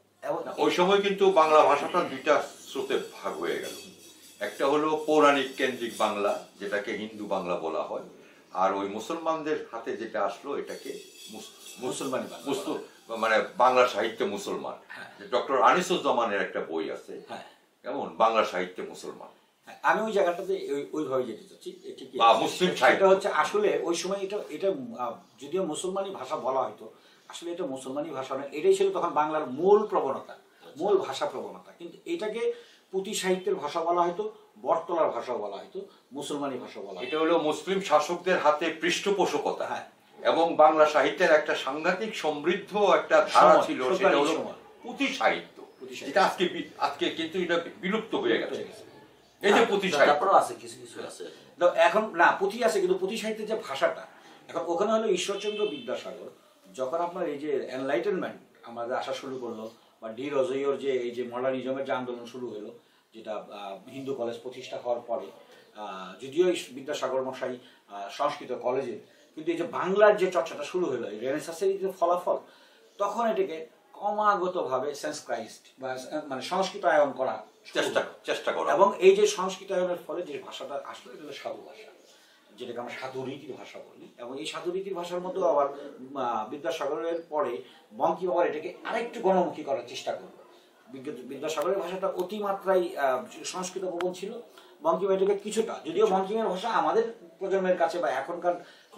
ওই সময় কিন্তু বাংলা ভাষাটা দুইটা স্রোতে ভাগ হয়ে গেল। একটা হলো পৌরাণিক কেন্দ্রিক বাংলা, যেটাকে হিন্দু বাংলা বলা হয়, আর ওই মুসলমানদের হাতে যেটা আসলো এটাকে মুসলমানি মানে বাংলা সাহিত্য মুসলমান। ডক্টর আনিসুজ্জামানের একটা বই আছে, কেমন বাংলা সাহিত্য মুসলমান। আমি ওই জায়গাটাতে ওইভাবে যেতে চাচ্ছি, মুসলিম সাহিত্য হচ্ছে আসলে ওই সময় এটা যদিও মুসলমানি ভাষা বলা হয়তো, আসলে এটা মুসলমানি ভাষা নয়, এটাই ছিল তখন বাংলার মূল প্রবণতা, মূল ভাষা প্রবণতা। কিন্তু এটাকে পুঁথি সাহিত্যের ভাষা বলা হয়তো, বটতলার ভাষা বলা হয়তো, মুসলমানি ভাষা বলা। এটা হলো মুসলিম শাসকদের হাতে পৃষ্ঠপোষকতা, এবং বাংলা সাহিত্যের একটা সাংঘাতিক সমৃদ্ধ একটা ধারা ছিল, সেটা হলো পুঁথি সাহিত্য, যেটা আজকে কিন্তু এটা বিলুপ্ত হয়ে গেছে। এই যে পুঁথি সাহিত্য আছে, কিছু কিছু আছে এখন, না পুঁথি আছে, কিন্তু পুঁথি সাহিত্যের যে ভাষাটা এখন, ওখানে হলো ঈশ্বরচন্দ্র বিদ্যাসাগর যখন আপনার এই যে এনলাইটেনমেন্ট আমাদের আসা শুরু করলো, বা ডি রোজইয়র যে এই যে মডার্নিজমের যে আন্দোলন শুরু হলো, যেটা হিন্দু কলেজ প্রতিষ্ঠা হওয়ার পরে, যদিও বিদ্যাসাগর মশাই সংস্কৃত কলেজে, কিন্তু এই যে বাংলার যে চর্চাটা শুরু হলো, এই রেনেসাসের যে ফলাফল, তখন এটাকে ক্রমাগতভাবে সেন্সক্রাইজড বা মানে সংস্কৃতায়ন করা চেষ্টা করা, এবং এই যে সংস্কৃতায়নের ফলে যে ভাষাটা আসলো, এটা হলো সাধু ভাষা, যেটাকে আমরা সাধু রীতির ভাষা বলি। এবং এই সাধু রীতির ভাষার মধ্যেও আবার বিদ্যাসাগরের পরে বঙ্কিম আবার এটাকে আরেকটু গণমুখী করার চেষ্টা করলো। বিদ্যাসাগরের ভাষাটা অতিমাত্রায় সংস্কৃত প্রবণ ছিল, বঙ্কিম এটাকে কিছুটা, যদিও বঙ্কিমের ভাষা আমাদের প্রজন্মের কাছে বা এখনকার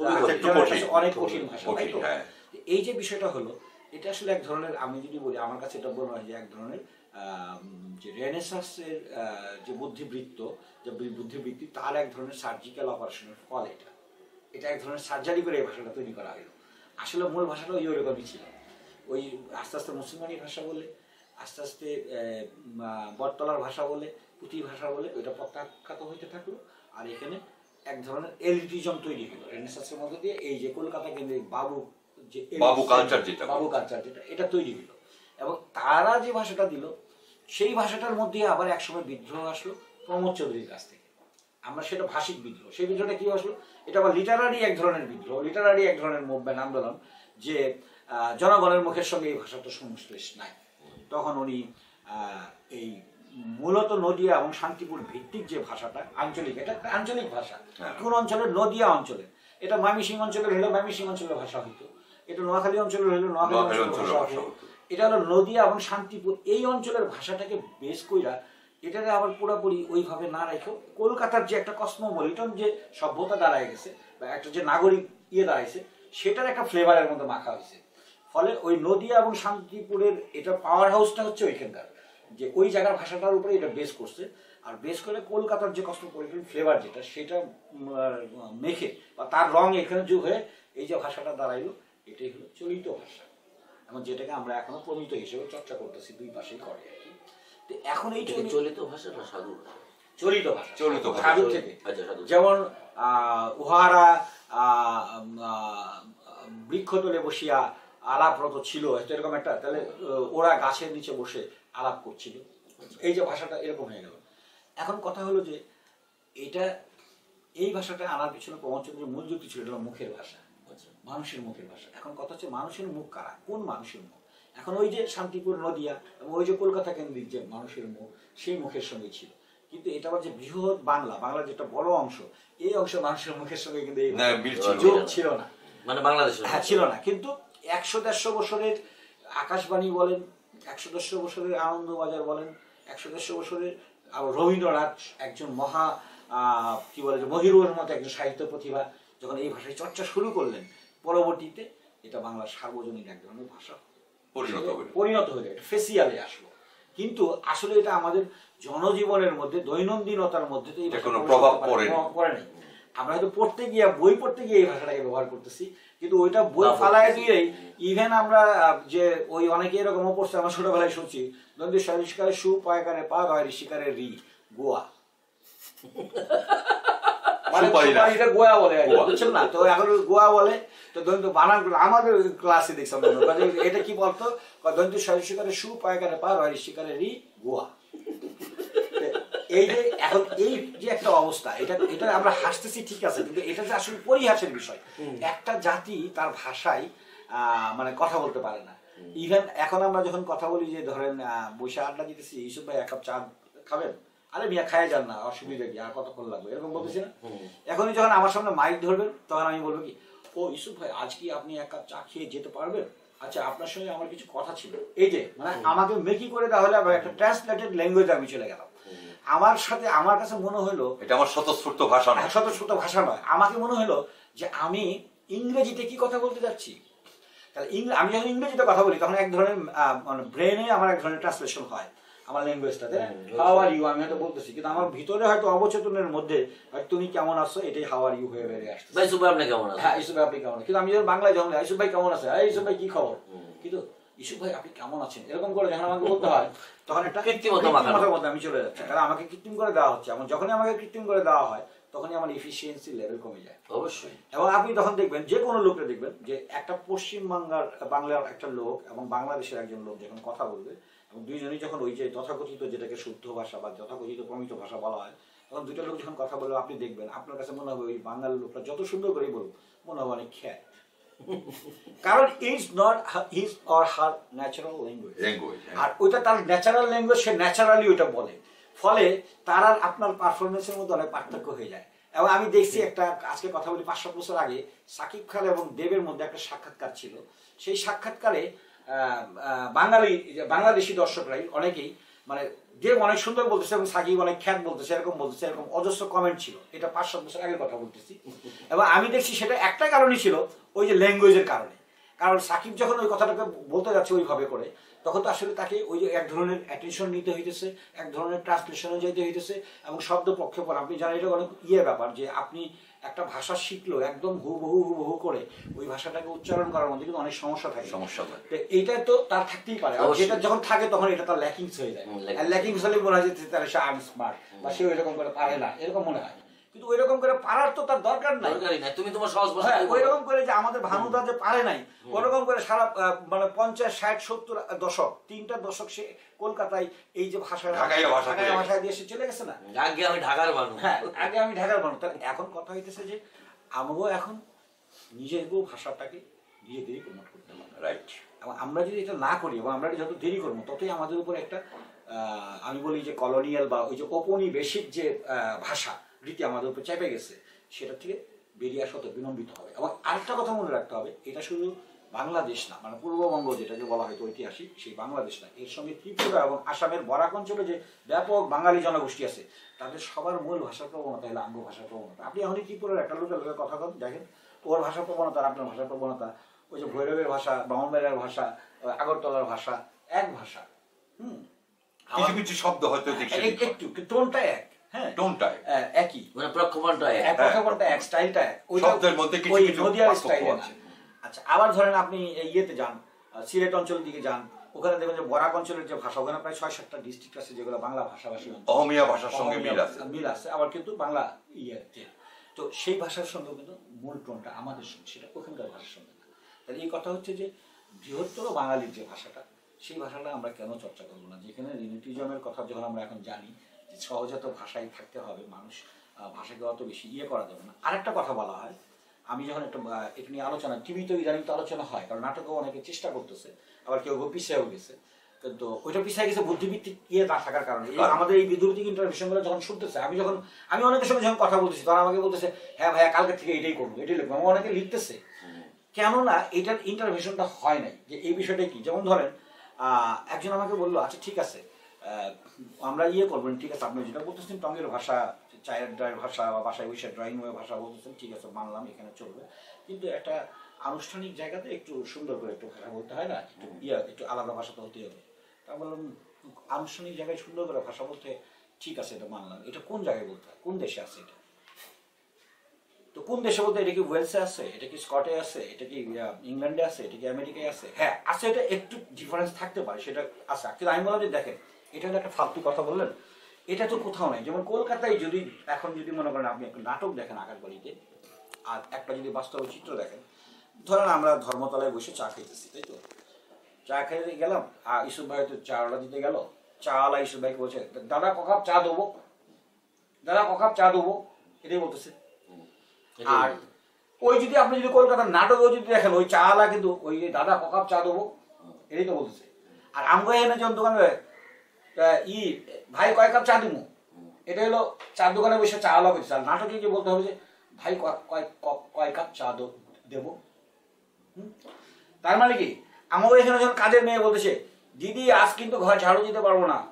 অনেক কঠিন ভাষা, তাই তো? এই যে বিষয়টা হলো, এটা আসলে এক ধরনের, আমি যদি বলি আমার কাছে এটা মনে হয় যে এক ধরনের যে রেনেসাসের যে বুদ্ধিবৃত্ত, যে বুদ্ধিবৃত্তি, তার এক ধরনের সার্জিক্যাল অপারেশনের ফল। এটা এক ধরনের সার্জারি করে এই ভাষাটা তৈরি করা হলো। আসলে মূল ভাষাটা ওই রকমই ছিল, ওই আস্তে আস্তে মুসলমানি ভাষা বলে, আস্তে আস্তে বটতলার ভাষা বলে, পুঁথি ভাষা বলে, ওইটা প্রত্যাখ্যাত হইতে থাকলো। আর এখানে এক ধরনের এলিটিজম তৈরি হলো রেনেসাসের মধ্যে দিয়ে, এই যে কলকাতা কেন্দ্রিক বাবু কালচার যেটা, এটা তৈরি হলো। এবং তারা যে ভাষাটা দিল, সেই ভাষাটার মধ্যে আবার একসময় বিদ্রোহ আসলো প্রমোদ চৌধুরীর কাছ থেকে। আমরা সেটা ভাষিক বিদ্রোহ, সেই বিদ্রোহটা কি আসলো, এটা আবার লিটারারি এক ধরনের বিদ্রোহ, লিটারারি এক ধরনের মুভমেন্ট, আন্দোলন, যে জনগণের মুখের সঙ্গে এই ভাষাটা সংশ্লেষ নাই। তখন উনি এই মূলত নদিয়া এবং শান্তিপুর ভিত্তিক যে ভাষাটা আঞ্চলিক, এটা একটা আঞ্চলিক ভাষা, কোন অঞ্চলের, নদিয়া অঞ্চলের, এটা ময়মনসিংহ অঞ্চলের হলে ময়মনসিংহ অঞ্চলের ভাষা হইতো, এটা নোয়াখালী অঞ্চলের হলে নোয়াখালী অঞ্চলের ভাষা হতো। এটা হলো নদিয়া এবং শান্তিপুর এই অঞ্চলের ভাষাটাকে বেস কইরা, এটাকে আবার পুরোপুরি ওইভাবে না রেখেও কলকাতার যে একটা কসমোপলিটন যে সভ্যতা দাঁড়ায় গেছে, বা একটা যে নাগরিক দাঁড়াইছে, সেটার একটা ফ্লেভারের মধ্যে মাখা হয়েছে। ফলে ওই নদিয়া এবং শান্তিপুরের এটা পাওয়ার হাউসটা হচ্ছে ওইখানকার, যে ওই জায়গার ভাষাটার উপরে এটা বেস করছে। আর বেস করে কলকাতার যে কসমোপলিটন ফ্লেভার যেটা, সেটা মেখে বা তার রং এখানে যোগ হয়ে এই যে ভাষাটা দাঁড়াইলো, এটাই হলো চলিত ভাষা, এবং যেটাকে আমরা এখনো প্রমিত হিসেবে চর্চা করতেছি, দুই পাশেই করে আর কি। তো এখন এই চলিত ভাষা না সাধু ভাষা? চলিত ভাষা, চলিত সাধু থেকে। যেমন উহারা বৃক্ষতলে বসিয়া আলাপরত ছিল, এরকম একটা, তাহলে ওরা গাছের নিচে বসে আলাপ করছিল, এই যে ভাষাটা এরকম হয়ে গেল। এখন কথা হলো যে এটা, এই ভাষাটা আনার পিছনে প্রমোদচন্দ্রের মূল যুক্তি ছিল, এটা মুখের ভাষা, মানুষের মুখের ভাষা। এখন কথা হচ্ছে মানুষের মুখ কারা, কোন মানুষের মুখ? এখন ওই যে শান্তিপুর, নদিয়া এবং ওই যে কলকাতা কেন্দ্রিক যে মানুষের মুখ, সেই মুখের সঙ্গে ছিল। কিন্তু এটা আবার যে বৃহৎ বাংলা, বাংলার যেটা বড় অংশ, এই অংশ মানুষের মুখের সঙ্গে কিন্তু যোগ ছিল না। মানে বাংলাদেশের হ্যাঁ ছিল না, কিন্তু 100-150 বছরের আকাশবাণী বলেন, 100-150 বছরের আনন্দবাজার বলেন, 100-150 বছরের রবীন্দ্রনাথ একজন মহা কি বলে যে মহিরুহের মতো একজন সাহিত্য প্রতিভা যখন এই ভাষায় চর্চা শুরু করলেন, পরবর্তীতে এটা বাংলার সার্বজনীন এক ধরনের ভাষা পরিণত হয়ে যায়, ফেসিয়ালে আসলো। কিন্তু আসলে এটা আমাদের জনজীবনের মধ্যে, দৈনন্দিনতার মধ্যে তো এটা কোনো প্রভাব পড়ে নাই। আমরা হয়তো পড়তে গিয়ে, বই পড়তে গিয়ে এই ভাষাটাকে ব্যবহার করতেছি, কিন্তু ওইটা বই ফালায় দিয়েই ইভেন আমরা যে ওই অনেকে এরকমও পড়ছে, আমরা ছোটবেলায় শুনছি দন্ডি শিকারে সু, পায়কারে পা, রয় শিকারে রি, গোয়া মানে গোয়া বলে, বুঝছেন না? তো এখন গোয়া বলে, তো দন্ত বানান আমাদের ক্লাসে দেখছি এটা কি বলতো, দন্ত শিকারে সু, পায়কারে পা, রয় শিকারে রি, গোয়া। এই যে এখন এই যে একটা অবস্থা, এটা এটা আমরা হাসতেছি ঠিক আছে, কিন্তু এটা যে আসলে পরিহাসের বিষয়। একটা জাতি তার ভাষায় মানে কথা বলতে পারে না। ইভেন এখন আমরা যখন কথা বলি যে ধরেন বসে আড্ডা দিতেছি, ইউসুফ ভাই 1 কাপ চা খাবেন, আরে মিয়া খায় যান না, অসুবিধা কি, আর কতক্ষণ লাগবে, এরকম বলতেছি না? এখনই যখন আমার সামনে মাইক ধরবেন তখন আমি বলবো কি, ও ইউসুফ ভাই আজ কি আপনি 1 কাপ চা খেয়ে যেতে পারবেন? আচ্ছা আপনার সঙ্গে আমার কিছু কথা ছিল। এই যে মানে আমাকে মেকি করে দেওয়া হলে একটা ট্রান্সলেটেড ল্যাঙ্গুয়েজে আমি চলে গেলাম। আমার সাথে আমার কাছে মনে হলো এটা আমার স্বতঃস্ফূর্ত ভাষা নয়, স্বতঃস্ফূর্ত ভাষা নয়। আমাকে মনে হলো যে আমি ইংরেজিতে কি কথা বলতে যাচ্ছি। তাহলে আমি যখন ইংরেজিতে কথা বলি তখন এক ধরনের মানে ব্রেনে আমার এক ধরনের ট্রান্সলেশন হয় আমার ল্যাঙ্গুয়েজটাতে, হাউ আর ইউ আমি হয়তো বলতেছি, কিন্তু আমার ভিতরে হয়তো অবচেতনের মধ্যে তুমি কেমন আছো এটাই হাউ আর ইউ হয়ে বেরিয়ে আসছে। ভাই সুপার আপনি কেমন আছেন? হ্যাঁ ইউসুফ ভাই আপনি কেমন আছেন, কিন্তু আমি যখন বাংলায় যখন ইউসুফ ভাই কেমন আছে, ইউসুফ ভাই কি খবর, কিন্তু ইউসুফ ভাই আপনি কেমন আছেন এরকম করে যখন আমাকে বলতে হয় তখন একটা কৃত্রিমতার মধ্যে আমি চলে যাচ্ছি, কারণ আমাকে কৃত্রিম করে দেওয়া হচ্ছে। এবং যখনই আমাকে কৃত্রিম করে দেওয়া হয় তখনই আমার এফিসিয়েন্সি লেভেল কমে যায় অবশ্যই। এবং আপনি তখন দেখবেন যে কোনো লোকটা দেখবেন যে একটা পশ্চিম বাংলার একটা লোক এবং বাংলাদেশের একজন লোক যখন কথা বলবে এবং দুইজনই যখন ওই যে তথাকথিত যেটাকে শুদ্ধ ভাষা বা তথাকথিত প্রমিত ভাষা বলা হয়, তখন দুইটা লোক যখন কথা বলবে আপনি দেখবেন আপনার কাছে মনে হবে ওই বাঙালি লোকটা যত সুন্দর করেই বলুক মনে হবে অনেক খ্যাত, কারণ it's not his or her natural language. আর ওইটা তার ন্যাচারাল ল্যাঙ্গুয়েজ, সে ন্যাচারালি ওইটা বলে, ফলে তার আর আপনার পারফরমেন্সের মধ্যে অনেক পার্থক্য হয়ে যায়। এবং আমি দেখছি একটা, আজকে কথা বলি 5-7 বছর আগে সাকিব খান এবং দেবের মধ্যে একটা সাক্ষাৎকার ছিল। সেই সাক্ষাৎকারে বাংলাদেশি দর্শকরাই অনেকেই মানে দেব অনেক সুন্দর বলতেছে এবং সাকিব অনেক খ্যাত বলতেছে, এরকম বলতেছে, এরকম অজস্র কমেন্ট ছিল। এটা 5-7 বছর আগের কথা বলতেছি। এবং আমি দেখছি সেটা একটা কারণই ছিল ওই যে ল্যাঙ্গুয়েজের কারণে। কারণ সাকিব যখন ওই কথাটাকে বলতে যাচ্ছে ওইভাবে করে, তখন তো আসলে তাকে ওই যে এক ধরনের অ্যাটেনশন নিতে হইতেছে, এক ধরনের ট্রান্সলেশনে যেতে হইতেছে এবং শব্দ প্রক্ষেপণ। আপনি জানেন এটা অনেক ব্যাপার যে আপনি একটা ভাষা শিখলো একদম হুবহু করে ওই ভাষাটাকে উচ্চারণ করার মধ্যে কিন্তু অনেক সমস্যা থাকে। এইটা তো তার থাকতেই পারে, যেটা যখন থাকে তখন এটা তার ল্যাকিংস হয়ে যায়। আর ল্যাকিংস হলে মনে হয় যে তাহলে সে আনস্মার্ট বা সে ওইরকম করে পারে না, এরকম মনে হয়। কিন্তু ওইরকম করে পারার তো তার দরকার নাই, তুমি তোমার সহজ ভাষা ওইরকম করে যে আমাদের ভানুদা যে পারে নাই ওরকম করে সারা মানে 50, 60, 70 দশক 3টা দশক সে কলকাতায় এই যে ভাষায় দিয়ে সে চলে গেছে না। আগে আমি ঢাকার মানুষ, হ্যাঁ আগে আমি ঢাকার মানুষ। তাহলে এখন কথা হইতেছে যে আমরাও এখন নিজের ভাষাটাকে ধীরে প্রমোট করতে হবে, রাইট? এবং আমরা যদি এটা না করি এবং আমরা যত দেরি করবো ততই আমাদের উপর একটা আমি বলি যে কলোনিয়াল বা ওই যে ঔপনিবেশিক যে ভাষা রীতি আমাদের উপর চেপে গেছে, সেটা থেকে বেরিয়ে আসা বিলম্বিত হবে। এবং আরেকটা কথা মনে রাখতে হবে, এটা শুধু বাংলাদেশ না, মানে পূর্ববঙ্গ যেটাকে বলা হয়তো ঐতিহাসিক সেই বাংলাদেশ না, এর সঙ্গে ত্রিপুরা এবং আসামের বরাক অঞ্চলে যে ব্যাপক বাঙালি জনগোষ্ঠী আছে তাদের সবার মূল ভাষার প্রবণতা হলো আঙ্গ ভাষার প্রবণতা। আপনি এখনই ত্রিপুরার একটা লোকের কথা দেখেন, ওর ভাষার প্রবণতা আর আপনার ভাষার প্রবণতা, ওই যে ভৈরবের ভাষা, ব্রাহ্মণবাড়িয়ার ভাষা, আগরতলার ভাষা এক ভাষা। কিছু কিছু শব্দ হয়তো একটু টোনটা এক, হ্যাঁ টোনটা একই, মানে প্রক্ষেপণটা এক, স্টাইলটা এক, শব্দের মধ্যে কিছু কিছু পার্থক্য আছে। আচ্ছা আবার ধরেন আপনি ইয়েতে যান, সিলেট অঞ্চলের দিকে যান, ওখানে দেখবেন যে বরাক অঞ্চলের যে ভাষা, ওখানে প্রায় 6-7টা ডিস্ট্রিক্ট আছে যেগুলো বাংলা ভাষাভাষী, অহমিয়া ভাষার সঙ্গে মিল আছে, আবার কিন্তু বাংলা ইয়েতে। তো সেই ভাষার সঙ্গে কিন্তু মূল টোনটা আমাদের সঙ্গে, সেটা ওখানকার ভাষার সঙ্গে না। তাহলে এই কথা হচ্ছে যে বৃহত্তর বাঙালির যে ভাষাটা, সেই ভাষাটা আমরা কেন চর্চা করবো না? যেখানে রিলেটিজমের কথা যখন আমরা এখন জানি যে সহজাত ভাষায় থাকতে হবে, মানুষ ভাষাকে অত বেশি করা যাবে না। আরেকটা কথা বলা হয়, আমি যখন একটা এটা নিয়ে আলোচনা, টিভিতে ইদানিং তো আলোচনা হয়, কারণ নাটকেও অনেকে চেষ্টা করতেছে, আবার কেউ পিছিয়েও গেছে, কিন্তু ওইটা পিছিয়ে গেছে বুদ্ধিভিত্তিক না থাকার কারণে। আমাদের এই বিদ্যুতিক ইন্টারভিউশনগুলো যখন শুনতেছে, আমি অনেকের সঙ্গে যখন কথা বলতেছি তখন আমাকে বলতেছে হ্যাঁ ভাইয়া কালকে থেকে এটাই করবো, এটাই লিখবো। আমার অনেকে লিখতেছে, কেননা এটার ইন্টারভেনশনটা হয় নাই, যে এই বিষয়টা কি। যেমন ধরেন একজন আমাকে বললো, আচ্ছা ঠিক আছে আমরা ইয়ে করবেন, ঠিক আছে আপনি যেটা বলতেছেন টঙ্গের ভাষা, চায়ের ড্রাইয়ের ভাষা বা বাসায় বসে ড্রয়িং রুমের ভাষা বলতেছেন, ঠিক আছে মানলাম এখানে চলবে, কিন্তু একটা আনুষ্ঠানিক জায়গাতে একটু সুন্দর করে একটু ভাষা বলতে হয় না, একটু একটু আলাদা ভাষা তো হতে হবে। তা বললাম আনুষ্ঠানিক জায়গায় সুন্দর করে ভাষা বলতে ঠিক আছে এটা মানলাম, এটা কোন জায়গায় বলতে হয়, কোন দেশে আছে এটা? তো কোন দেশে বলতে এটা কি ওয়েলসে আছে, এটা কি স্কটে আছে, এটা কি ইংল্যান্ডে আছে, এটা কি আমেরিকায় আছে? হ্যাঁ আছে, এটা একটু ডিফারেন্স থাকতে পারে, সেটা আছে। কিন্তু আমি বললাম যে দেখেন এটা হলো একটা ফালতু কথা বললেন, এটা তো কোথাও নেই। যেমন কলকাতায় যদি এখন যদি মনে করেন আপনি একটা নাটক দেখেন আকাশবাড়িতে, আর একটা যদি বাস্তব চিত্র দেখেন, ধরেন আমরা ধর্মতলায় বসে চা খেতেছি, তাই তো? চা খেতে গেলাম, আর ইসুফ ভাই তো চাওয়ালা দিতে গেল, চাওয়ালা ইসুফ ভাইকে বলছে দাদা ককাপ চা দেবো, দাদা ককাপ চা দেবো, এটাই বলতেছে। আর ওই যদি আপনি যদি কলকাতার নাটকেও যদি দেখেন, ওই চাওয়ালা কিন্তু ওই দাদা ককাপ চা দেবো এটাই তো বলতেছে। আর আমগো এনে যখন দোকানে ভাই কয় কাপ চা দিব, এটা হলো চার দোকানে বসে চাওয়ালা বলছে। আর নাটকে যে বলতে হবে যে ভাই কয় কাপ চা দেবো। তার মানে কি আমাদের এখানে যখন কাজের মেয়ে বলতেছে দিদি আজ কিন্তু ঘর ঝাড়ু দিতে পারবো না,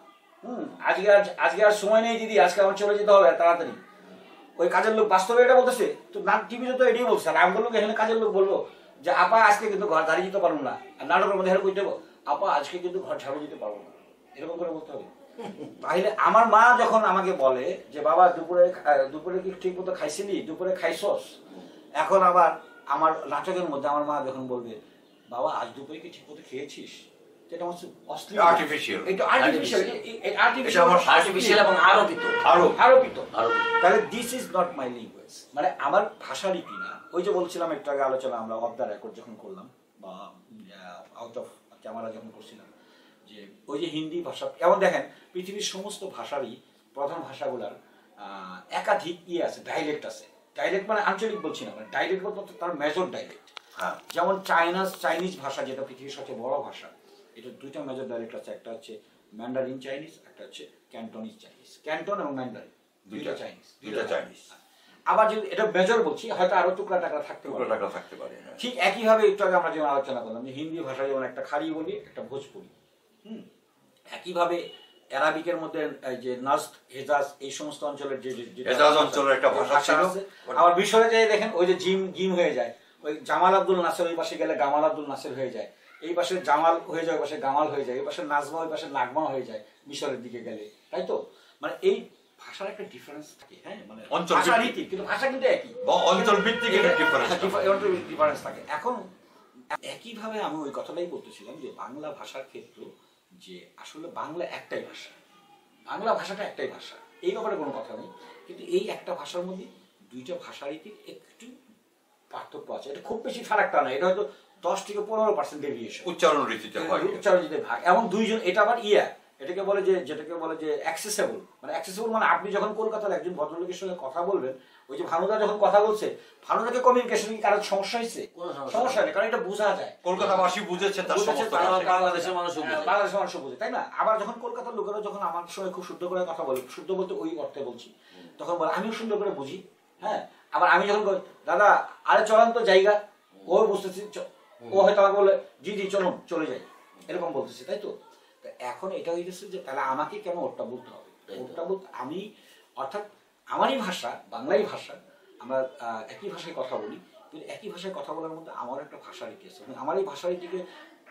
আজকে আর সময় নেই দিদি, আজকে আমার চলে যেতে হবে তাড়াতাড়ি, ওই কাজের লোক বাস্তবে এটা বলতেছে। তো টিভিতে তো এটাই বলছে। আর আমি বলবো এখানে কাজের লোক বলবো যে আপা আজকে কিন্তু ঘর ঝাড়ু দিতে পারবো না, আর নাটকের মধ্যে হেল্প করতে আপা আজকে কিন্তু ঘর ঝাড়ু দিতে পারবো না, এরকম করে বলতে হবে। তাহলে আমার মা যখন আমাকে বলে যে বাবা দুপুরে কি ঠিক মতো খাইছিলি, দুপুরে খাইছস, এখন আবার আমার নাটকের মধ্যে আমার মা যখন বলবে বাবা আজ দুপুরে কি ঠিক মতো খেয়েছিস, এটা হচ্ছে আর্টিফিশিয়াল, এটা আর্টিফিশিয়াল, আর্টিফিশিয়াল এবং আরোপিত। তাহলে this is not my language, মানে আমার ভাষারই কিনা। ওই যে বলছিলাম একটু আগে আলোচনা আমরা অফ দ্য রেকর্ড যখন করলাম বা আউট অফ ক্যামেরা যখন করছিলাম, যে ওই যে হিন্দি ভাষা, এমন দেখেন পৃথিবীর সমস্ত ভাষারই প্রধান ভাষাগুলার একাধিক ইয়ে আছে, ডাইলেক্ট আছে। ডাইলেক্ট মানে আঞ্চলিক বলছি না, মানে ডাইলেক্ট বলতে তার মেজর ডাইলেক্ট। যেমন চাইনিজ ভাষা যেটা পৃথিবীর সবচেয়ে বড় ভাষা, এটা দুইটা মেজর ডাইলেক্ট আছে, একটা হচ্ছে ম্যান্ডারিন চাইনিজ, একটা হচ্ছে ক্যান্টনিজ চাইনিজ। ক্যান্টন এবং ম্যান্ডারিন দুইটা চাইনিজ। আবার যদি এটা মেজর বলছি, হয়তো আরো টুকরা টাকরা থাকতে পারে। ঠিক একইভাবে একটু আগে আমরা যেমন আলোচনা করলাম যে হিন্দি ভাষা যেমন একটা খাড়ি বলি, একটা ভোজপুরি। একইভাবে অ্যারাবিকের মধ্যে যে নাজদ, হেজাজ এই সমস্ত অঞ্চলের যে হেজাজ অঞ্চলের একটা ভাষা আছে। আবার মিশরে যে দেখেন ওই যে জিম হয়ে যায়, ওই জামাল আব্দুল নাসের ওই পাশে গেলে গামাল আব্দুল নাসের হয়ে যায়, এই পাশে জামাল হয়ে যায়, ওই পাশে গামাল হয়ে যায়, এই পাশে নাজমা, ওই পাশে নাগমা হয়ে যায় মিশরের দিকে গেলে, তাই তো? মানে এই ভাষার একটা ডিফারেন্স থাকে, হ্যাঁ, মানে ভাষা রীতি, কিন্তু ভাষা কিন্তু একই, অঞ্চল ভিত্তিক ডিফারেন্স থাকে। এখন একইভাবে আমি ওই কথাটাই বলতেছিলাম যে বাংলা ভাষার ক্ষেত্রে যে আসলে বাংলা একটাই ভাষা, বাংলা ভাষাটা একটাই ভাষা, এই ব্যাপারে কোনো কথা নেই। কিন্তু এই একটা ভাষার মধ্যে দুইটা ভাষা রীতির একটু পার্থক্য আছে। এটা খুব বেশি ফারাকটা নয়, এটা হয়তো 10 থেকে 15% ডেভিয়েশন উচ্চারণ রীতিতে হয়, উচ্চারণ রীতিতে ভাগ। এবং দুইজন এটা আবার যেটাকে বলে যে অ্যাক্সেসেবল, মানে অ্যাক্সেসেবল মানে আপনি যখন কলকাতার একজন ভদ্রলোকের সঙ্গে কথা বলবেন, ওই যে ভানুদা যখন কথা বলছে, ভানুদাকে কমিউনিকেশন কি কারোর সমস্যা হয়েছে? সমস্যা নেই, কারণ এটা বোঝা যায়, কলকাতাবাসী বুঝেছে, তার সমস্ত বাংলাদেশের মানুষও বুঝে, তাই না? আবার যখন কলকাতার লোকেরা যখন আমার সঙ্গে খুব শুদ্ধ করে কথা বলে, শুদ্ধ বলতে ওই অর্থে বলছি, তখন বলে আমিও সুন্দর করে বুঝি, হ্যাঁ। আবার আমি যখন দাদা আরে চলান তো জায়গা, ও বুঝতেছি, ও হয়তো আমাকে বলে জি চলুন চলে যাই, এরকম বলতেছি, তাই তো? এখন এটা হয়ে গেছে যে তাহলে আমাকে কেন ওরটা বলতে হবে? ওরটা বলতে আমি, অর্থাৎ আমারই ভাষা, বাংলাই ভাষা, আমরা একই ভাষায় কথা বলি, কিন্তু একই ভাষায় কথা বলার মধ্যে আমার একটা ভাষা রীতি আছে। আমার এই ভাষা রীতিকে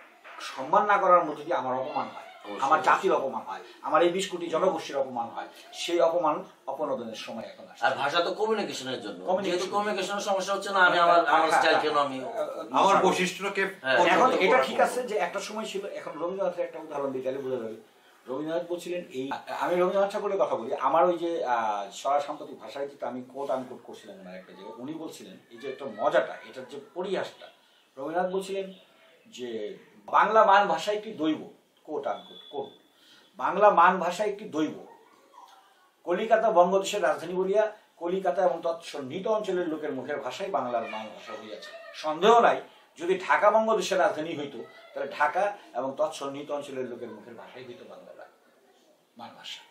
সম্মান না করার মধ্যে দিয়ে আমার অপমান হয়, আমার জাতির অপমান হয়, আমার এই 20 কোটি জনগোষ্ঠীর অপমান হয়। সেই অপমান অপনোদনের সময় এখন আসে। আর ভাষা তো কমিউনিকেশনের জন্য, যেহেতু কমিউনিকেশনের সমস্যা হচ্ছে না, আমি আমার স্টাইল কেন, আমি আমার বৈশিষ্ট্যকে। এখন এটা ঠিক আছে যে একটা সময় ছিল, এখন রবীন্দ্রনাথের একটা উদাহরণ দিই তাহলে বোঝা যাবে। রবীন্দ্রনাথ বলছিলেন এই, আমি রবীন্দ্রনাথ ঠাকুরের কথা বলি, আমার ওই যে সাম্প্রতিক ভাষায় যেটা আমি কোট আনকোট করছিলাম ওনার একটা জায়গায়, উনি বলছিলেন এই যে একটা মজাটা, এটার যে পরিহাসটা, রবীন্দ্রনাথ বলছিলেন যে বাংলা মান ভাষা একটি দৈব, কোট আনকোট কোট, বাংলা মান ভাষা একটি দৈব, কলিকাতা বঙ্গদেশের রাজধানী বলিয়া কলিকাতা এবং তৎসন্নিহিত অঞ্চলের লোকের মুখের ভাষাই বাংলার মান ভাষা হইয়াছে। সন্দেহ নাই যদি ঢাকা বঙ্গদেশের রাজধানী হইতো, তাহলে ঢাকা এবং তৎসন্নিহিত অঞ্চলের লোকের মুখের ভাষাই হইতো বাংলার মান ভাষা।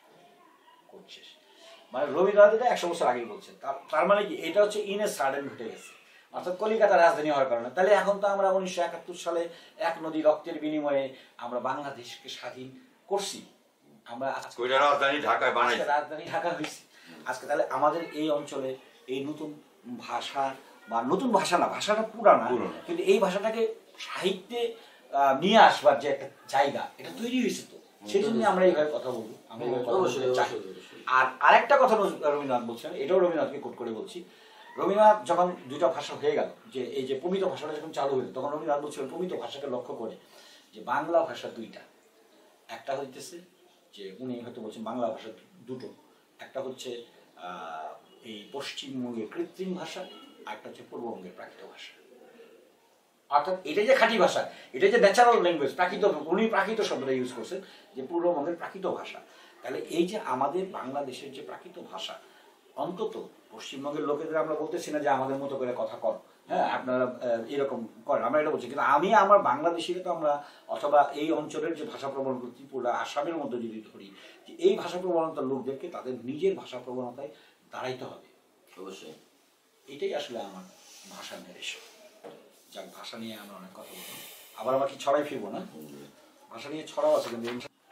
করছিস মানে রবীন্দ্রনাথ এটা 100 বছর আগেই বলছেন। তার মানে কি এটা হচ্ছে ইন এ সাডেন ঘটে গেছে। অর্থাৎ কলিকাতা রাজধানী হওয়ার কারণে। তাহলে এখন তো আমরা 1971 সালে এক নদী রক্তের বিনিময়ে আমরা বাংলাদেশকে স্বাধীন করছি। আমরা রাজধানী ঢাকায় বানাইছি, রাজধানী ঢাকা হয়েছি আজকে। তাহলে আমাদের এই অঞ্চলে এই নতুন ভাষা, বা নতুন ভাষা না, ভাষাটা পুরানা, কিন্তু এই ভাষাটাকে সাহিত্যে নিয়ে আসবার যে একটা জায়গা, এটা তৈরি হয়েছে। তো সেই জন্য আমরা এইভাবে কথা বলবো, আমরা এইভাবে কথা বলতে চাই। আর আরেকটা কথা রবীন্দ্রনাথ বলছেন, এটাও রবীন্দ্রনাথকে কোট করে বলছি। রবীন্দ্রনাথ যখন দুইটা ভাষা হয়ে গেল, যে এই যে প্রমিত ভাষাটা যখন চালু হলো, তখন রবীন্দ্রনাথ বলছিলেন প্রমিত ভাষাকে লক্ষ্য করে যে বাংলা ভাষা দুইটা, একটা হইতেছে যে উনি হয়তো বলছেন বাংলা ভাষা দুটো, একটা হচ্ছে এই পশ্চিমবঙ্গের কৃত্রিম ভাষা, আর একটা হচ্ছে পূর্ববঙ্গের প্রাকৃত ভাষা। অর্থাৎ এটা যে খাঁটি ভাষা, এটা যে ন্যাচারাল ল্যাঙ্গুয়েজ, প্রাকৃত, উনি প্রাকৃত শব্দটা ইউজ করছেন, যে পূর্ববঙ্গের প্রাকৃত ভাষা। তাহলে এই যে আমাদের বাংলাদেশের যে প্রাকৃত ভাষা, অন্তত পশ্চিমবঙ্গের লোকেদের আমরা বলতেছি না যে আমাদের মতো করে কথা কর, হ্যাঁ আপনারা এরকম করেন, আমরা এটা বলছি। কিন্তু আমি আমার বাংলাদেশিকে তো আমরা, অথবা এই অঞ্চলের যে ভাষা প্রবণতা, ত্রিপুরা, আসামের মধ্যে যদি ধরি, যে এই ভাষা প্রবণতার লোকদেরকে তাদের নিজের ভাষা প্রবণতায় দাঁড়াইতে হবে। অবশ্যই এটাই আসলে আমার ভাষা নির্দেশ। যাক, ভাষা নিয়ে আমরা অনেক কথা বলবো, আবার আমাকে ছড়াই ফিরবো না, ভাষা নিয়ে ছড়াও আছে কিন্তু।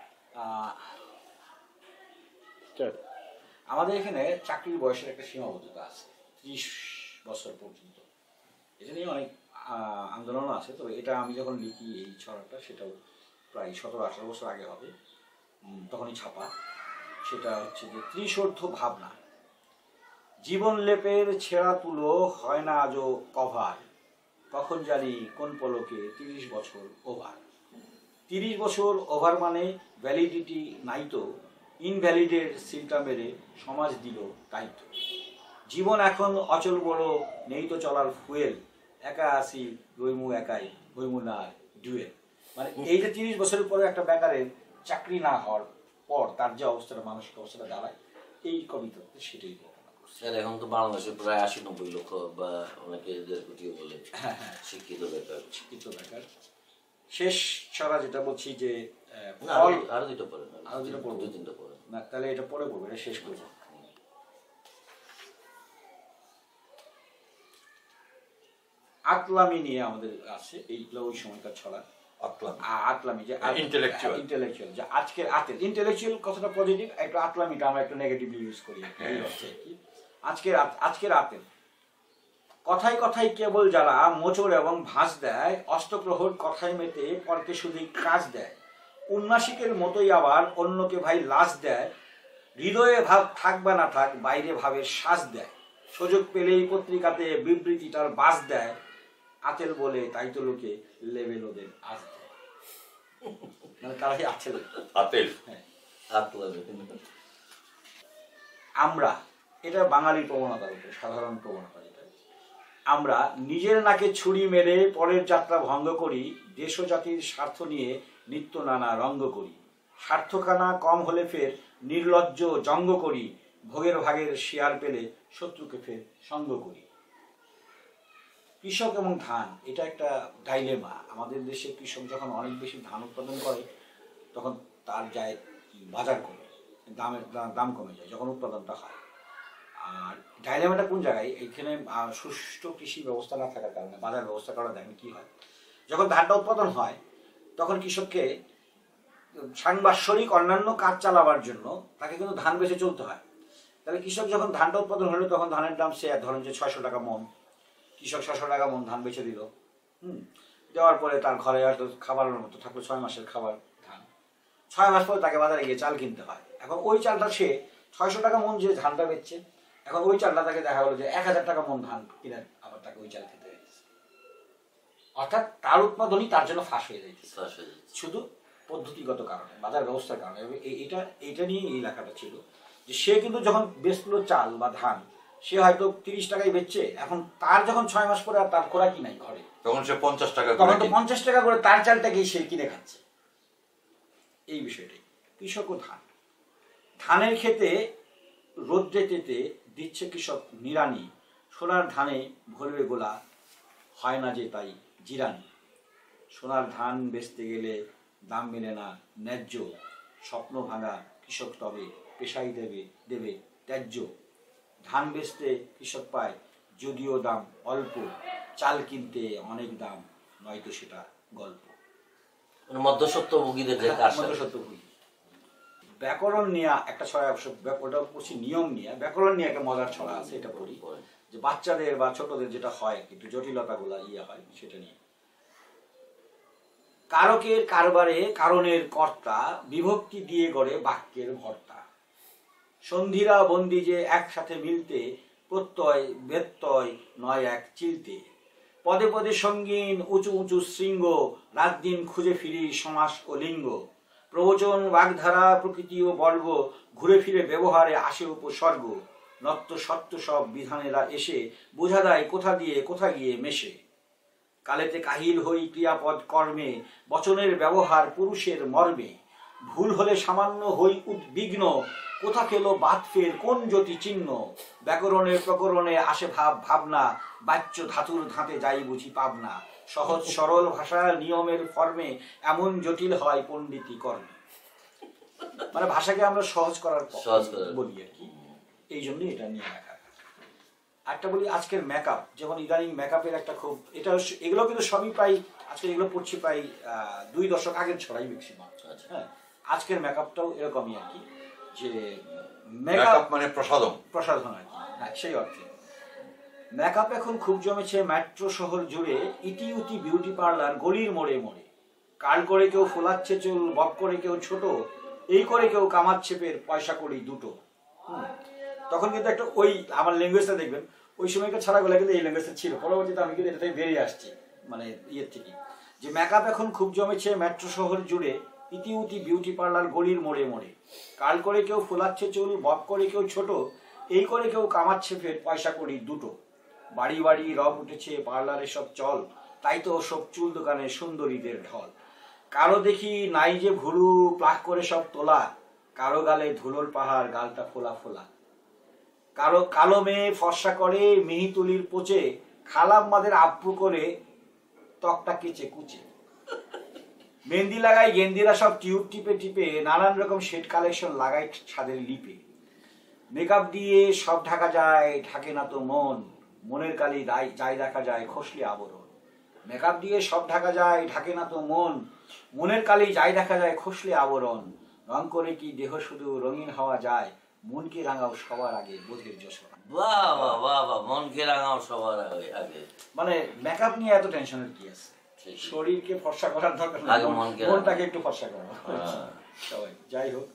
আমাদের এখানে চাকরির বয়সের একটা সীমাবদ্ধতা আছে, 30 বছর পর্যন্ত। এটা নিয়ে অনেক আন্দোলন আছে। তো এটা আমি যখন লিখি এই ছড়াটা, সেটাও প্রায় 17-18 বছর আগে হবে, তখনই ছাপা। সেটা হচ্ছে যে 30ঊর্ধ্ব ভাবনা, জীবন লেপের ছেঁড়া তুলো হয় না আজও কভার, কখন জানি কোন পলকে 30 বছর ওভার। 30 বছর ওভার মানে ভ্যালিডিটি নাই তো, ইনভ্যালিডের সিলটা মেরে সমাজ দিল তাই তো। জীবন এখন অচল বড়, নেই তো চলার ফুয়েল, একা আসি রইমু একাই, হইমু না ডুয়েল। মানে এই যে 30 বছরের পরে একটা বেকারের চাকরি না হওয়ার পর তার যে অবস্থাটা, মানসিক অবস্থাটা দাঁড়ায়, এই কবিতাতে সেটাই বর্ণনা করছে। এখন তো বাংলাদেশে প্রায় 80-90 লক্ষ, বা অনেকে 1.5 কোটিও বলে শিক্ষিত বেকার। শিক্ষিত বেকার। শেষ ছড়া যেটা বলছি যে আরো দুটো পড়েন, আরো দুটো পড়বো, 2-3টা পড়েন না তাহলে এটা পরে পড়বো, এটা শেষ করবো। আতলামি নিয়ে আমাদের আছে, এইগুলো ওই সময়কার ছড়া। আতলামি যে ইন্টেলেকচুয়াল, যে আজকের আতেল, ইন্টেলেকচুয়াল কথাটা পজিটিভ, একটু আতলামিটা আমরা একটু নেগেটিভলি ইউজ করি। আজকের আতেল, কথায় কথায় কেবল জ্বালা মোচড় এবং ভাঁজ দেয়, অষ্টপ্রহর কথায় মেতে পরকে শুধু কাজ দেয়, উন্নাসিকের মতোই আবার অন্যকে ভাই লাজ দেয়, হৃদয়ে ভাব থাক বা না থাক বাইরে ভাবের সাজ দেয়, সুযোগ পেলেই পত্রিকাতে বিবৃতিটার বাস দেয়, আতেল বলে তাই তো লোকে লেবেল ওদের আজ দেয়। মানে তারাই আতেল, হ্যাঁ। আমরা, এটা বাঙালির প্রবণতার উপরে সাধারণ প্রবণতা, যেটা আমরা নিজের নাকে ছুরি মেরে পরের যাত্রা ভঙ্গ করি, দেশ ও জাতির স্বার্থ নিয়ে নিত্য নানা রঙ্গ করি, স্বার্থখানা কম হলে ফের নির্লজ্জ জঙ্গ করি, ভোগের ভাগের শেয়ার পেলে শত্রুকে ফের সঙ্গ করি। কৃষক এবং ধান, এটা একটা ডাইলেমা। আমাদের দেশে কৃষক যখন অনেক বেশি ধান উৎপাদন করে, তখন তার যায় বাজার কমে, দাম কমে যায় যখন উৎপাদনটা হয়। আর ডাইলেমাটা কোন জায়গায়, এখানে সুষ্ঠু কৃষি ব্যবস্থা না থাকার কারণে বাজার ব্যবস্থা করা দেখেন কি হয়, যখন ধানটা উৎপাদন হয় তখন কৃষককে সাংবাৎসরিক অন্যান্য কাজ চালাবার জন্য তাকে কিন্তু ধান বেচে চলতে হয়। তাহলে কৃষক যখন ধানটা উৎপাদন হলো, তখন ধানের দাম সে ধরেন যে 600 টাকা মন, কৃষক 600 টাকা মন ধান বেচে দিল। দেওয়ার পরে তার ঘরে হয়তো খাবারের মতো থাকলো 6 মাসের খাবার ধান। 6 মাস পরে তাকে বাজারে গিয়ে চাল কিনতে হয়। এখন ওই চালটা সে 600 টাকা মন যে ধানটা বেচছে, এখন ওই চালটা তাকে দেখা গেলো যে 1000 টাকা মন ধান কিনে আবার তাকে ওই চাল খেতে হয়েছে। অর্থাৎ তার উৎপাদনই তার জন্য ফাঁস হয়ে যাচ্ছে, শুধু পদ্ধতিগত কারণে, বাজার ব্যবস্থার কারণে। এটা নিয়ে এই লেখাটা ছিল যে সে কিন্তু যখন বেচলো চাল বা ধান, সে হয়তো 30 টাকায় বেচছে, এখন তার যখন 6 মাস পরে আর তার খোরাকি নাই ঘরে, তখন সে 50 টাকা, তখন তো 50 টাকা করে তার চালটাকেই সে কিনে খাচ্ছে। এই বিষয়টাই কৃষক ও ধান। ধানের ক্ষেতে রোদ্রে তেতে দিচ্ছে কৃষক নিরানি, সোনার ধানে ভরবে গোলা, হয় না যে তাই জিরানি। সোনার ধান বেচতে গেলে দাম মেলে না ন্যায্য, স্বপ্ন ভাঙা কৃষক তবে পেশাই দেবে ত্যায্য। ধান বেচতে কৃষক পায় যদিও দাম অল্প, চাল কিনতে অনেক দাম, নয়তো সেটা গল্প। মানে মধ্যসত্ত্ব ভোগীদের যে কাজ। মধ্যসত্ত্বভোগী। ব্যাকরণ নিয়ে একটা ছড়া, ওটা পড়ছি নিয়ম নিয়ে, ব্যাকরণ নিয়ে একটা মজার ছড়া আছে, এটা পড়ি, যে বাচ্চাদের বা ছোটদের যেটা হয় একটু জটিলতাগুলা হয় সেটা নিয়ে। কারকের কারবারে কারণের কর্তা, বিভক্তি দিয়ে গড়ে বাক্যের ভর্তা। সন্ধিরা বন্দি যে একসাথে মিলতে, প্রত্যয় ব্যত্যয় নয় এক চিলতে। পদে পদে সঙ্গীন উঁচু উঁচু শৃঙ্গ, রাত দিন খুঁজে ফিরি সমাস ও লিঙ্গ। প্রবচন বাগধারা প্রকৃতি ও বর্গ, ঘুরে ফিরে ব্যবহারে আসে উপসর্গ। নত্য সত্য সব বিধানেরা এসে, বোঝা দেয় কোথা দিয়ে কোথা গিয়ে মেশে। কালেতে কাহিল হই ক্রিয়াপদ কর্মে, বচনের ব্যবহার পুরুষের মর্মে। ভুল হলে সামান্য হই উদ্বিগ্ন, কোথা খেলো বাদ ফের কোন জ্যোতি চিহ্ন। ব্যাকরণের প্রকরণে আসে ভাব ভাবনা, বাচ্য ধাতুর ধাতে যাই বুঝি পাবনা। সহজ সরল ভাষার নিয়মের ফর্মে, এমন জটিল হয় পণ্ডিতি কর্মে। মানে ভাষাকে আমরা সহজ করার বলি আর কি, এই জন্যই এটা নিয়ে লেখা। একটা বলি আজকের মেকআপ, যেমন ইদানিং মেকআপের একটা খুব, এটা এগুলো কিন্তু সবই প্রায় আজকে এগুলো পড়ছি প্রায় 2 দশক আগের ছড়াই ম্যাক্সিমাম। হ্যাঁ, আজকের মেকআপটাও এরকমই আর কি, যে মেকআপ মানে প্রসাধন আর কি। হ্যাঁ, সেই অর্থে মেকআপ এখন খুব জমেছে মেট্রো শহর জুড়ে, ইটি উটি বিউটি পার্লার গলির মোড়ে মোড়ে। কাল করে কেউ ফোলাচ্ছে চুল, বক করে কেউ ছোট, এই করে কেউ কামাচ্ছে ফের পয়সা করি দুটো। তখন কিন্তু একটা ওই আমার ল্যাঙ্গুয়েজটা দেখবেন, ওই সময়কার ছাড়াগুলো কিন্তু এই ল্যাঙ্গুয়েজটা ছিল, পরবর্তীতে আমি কিন্তু এটাই বেরিয়ে আসছি মানে ইয়ের থেকে, যে মেকআপ এখন খুব জমেছে মেট্রো শহর জুড়ে, ইতি উতি বিউটি পার্লার গলির মোড়ে মোড়ে। কাল করে কেউ ফোলাচ্ছে চুল, বক করে কেউ ছোট, এই করে কেউ কামাচ্ছে ফের পয়সা করি দুটো। বাড়ি বাড়ি রব উঠেছে পার্লারে সব চল, তাই তো সব চুল দোকানে সুন্দরীদের ঢল। কারো দেখি নাই যে ভুরু, প্লাক করে সব তোলা, কারো গালে ধুলোর পাহাড়, গালটা ফোলা ফোলা। কারো কালো মেয়ে ফর্সা করে মিহি তুলির পোচে, খালাম্মাদের আব্বু করে ত্বকটা কেচে কুচে। মেহেন্দি লাগাই গেন্দিরা সব টিউব টিপে টিপে, নানান রকম শেড কালেকশন লাগাই ছাদের লিপে। মেকআপ দিয়ে সব ঢাকা যায়, ঢাকে না তো মন, মনের কালি যাই দেখা যায় খসলে আবরণ। মেকআপ দিয়ে সব ঢাকা যায়, ঢাকে না তো মন, মনের কালি যাই দেখা যায় খসলে আবরণ। রং করে কি দেহ শুধু রঙিন হওয়া যায়, মনকে রাঙাও সবার আগে বোধের যশোরা। বাহ বাহ বাহ বাহ, মনকে রাঙাও সবার আগে। মানে মেকআপ নিয়ে এত টেনশনের কি আছে? শরীরকে ফর্সা করার দরকার নেই, মনটাকে একটু ফর্সা করা। সবাই যাই হোক,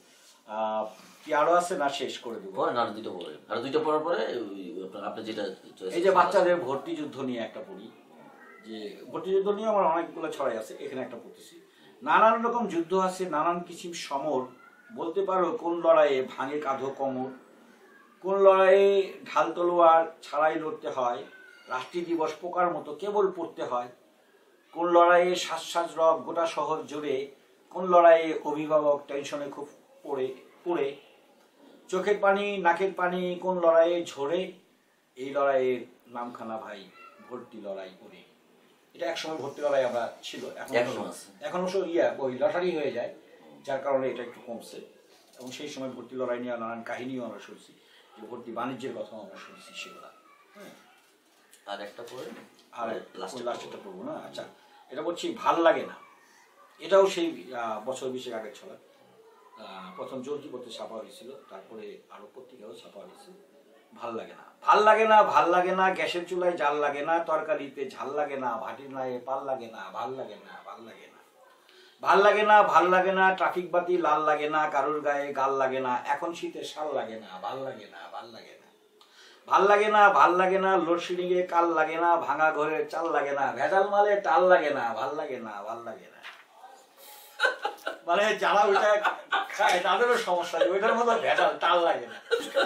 কি আরো আছে না শেষ করে দেবো? আর দুটো পরে, আর দুটো পড়ার পরে আপনি যেটা, এই যে বাচ্চাদের ভর্তি যুদ্ধ নিয়ে একটা পড়ি, যে ভর্তি যুদ্ধ নিয়ে আমার অনেকগুলো ছড়াই আছে, এখানে একটা পড়তেছি। নানান রকম যুদ্ধ আছে, নানান কিসিম সমর, বলতে পারো কোন লড়াইয়ে ভাঙে কাঁধো কোমর, কোন লড়াইয়ে ঢাল তলোয়ার ছাড়াই লড়তে হয়, রাষ্ট্রী দিবস পোকার মতো কেবল পড়তে হয়, কোন লড়াইয়ে শ্বাস রব গোটা শহর জুড়ে, কোন লড়াইয়ে অভিভাবক টেনশনে খুব পড়ে, চোখের পানি নাকের পানি কোন লড়াইয়ে ঝরে, এই লড়াইয়ের নামখানা ভাই ভর্তি লড়াই করে। এটা একসময় ভর্তি লড়াই আমরা ছিল, এখন অবশ্য ওই লটারি হয়ে যায়, যার কারণে এটা একটু কমছে। এবং সেই সময় ভর্তি লড়াই নিয়ে নানান কাহিনীও আমরা শুনছি, যে ভর্তি বাণিজ্যের কথা আমরা শুনছি সেগুলা। আর একটা পড়ে, আর লাস্টটা পড়বো না? আচ্ছা, এটা বলছি ভাল লাগে না। এটাও সেই বছর 20 আগের ছড়া। প্রথম চলতি পত্রে ছাপা হয়েছিল, তারপরে আরো পত্রিকাও ছাপা হয়েছে। ভাল লাগে না, ভাল লাগে না, ভাল লাগে না, গ্যাসের চুলায় জাল লাগে না, তরকারিতে ঝাল লাগে না, ভাটির নায়ে পাল লাগে না, ভাল লাগে না, ভাল লাগে না, ভাল লাগে না, ভাল লাগে না, ট্রাফিক বাতি লাল লাগে না, কারোর গায়ে গাল লাগে না, এখন শীতে শাল লাগে না, ভাল লাগে না, ভাল লাগে না, ভাল লাগে না, ভাল লাগে না, লোডশেডিং এ কাল লাগে না, ভাঙা ঘরে চাল লাগে না, ভেজাল মালে টাল লাগে না, ভাল লাগে না, ভাল লাগে না। মানে যারা ওইটা খায় তাদেরও সমস্যা, ওইটার মতো ভেজাল টাল লাগে না।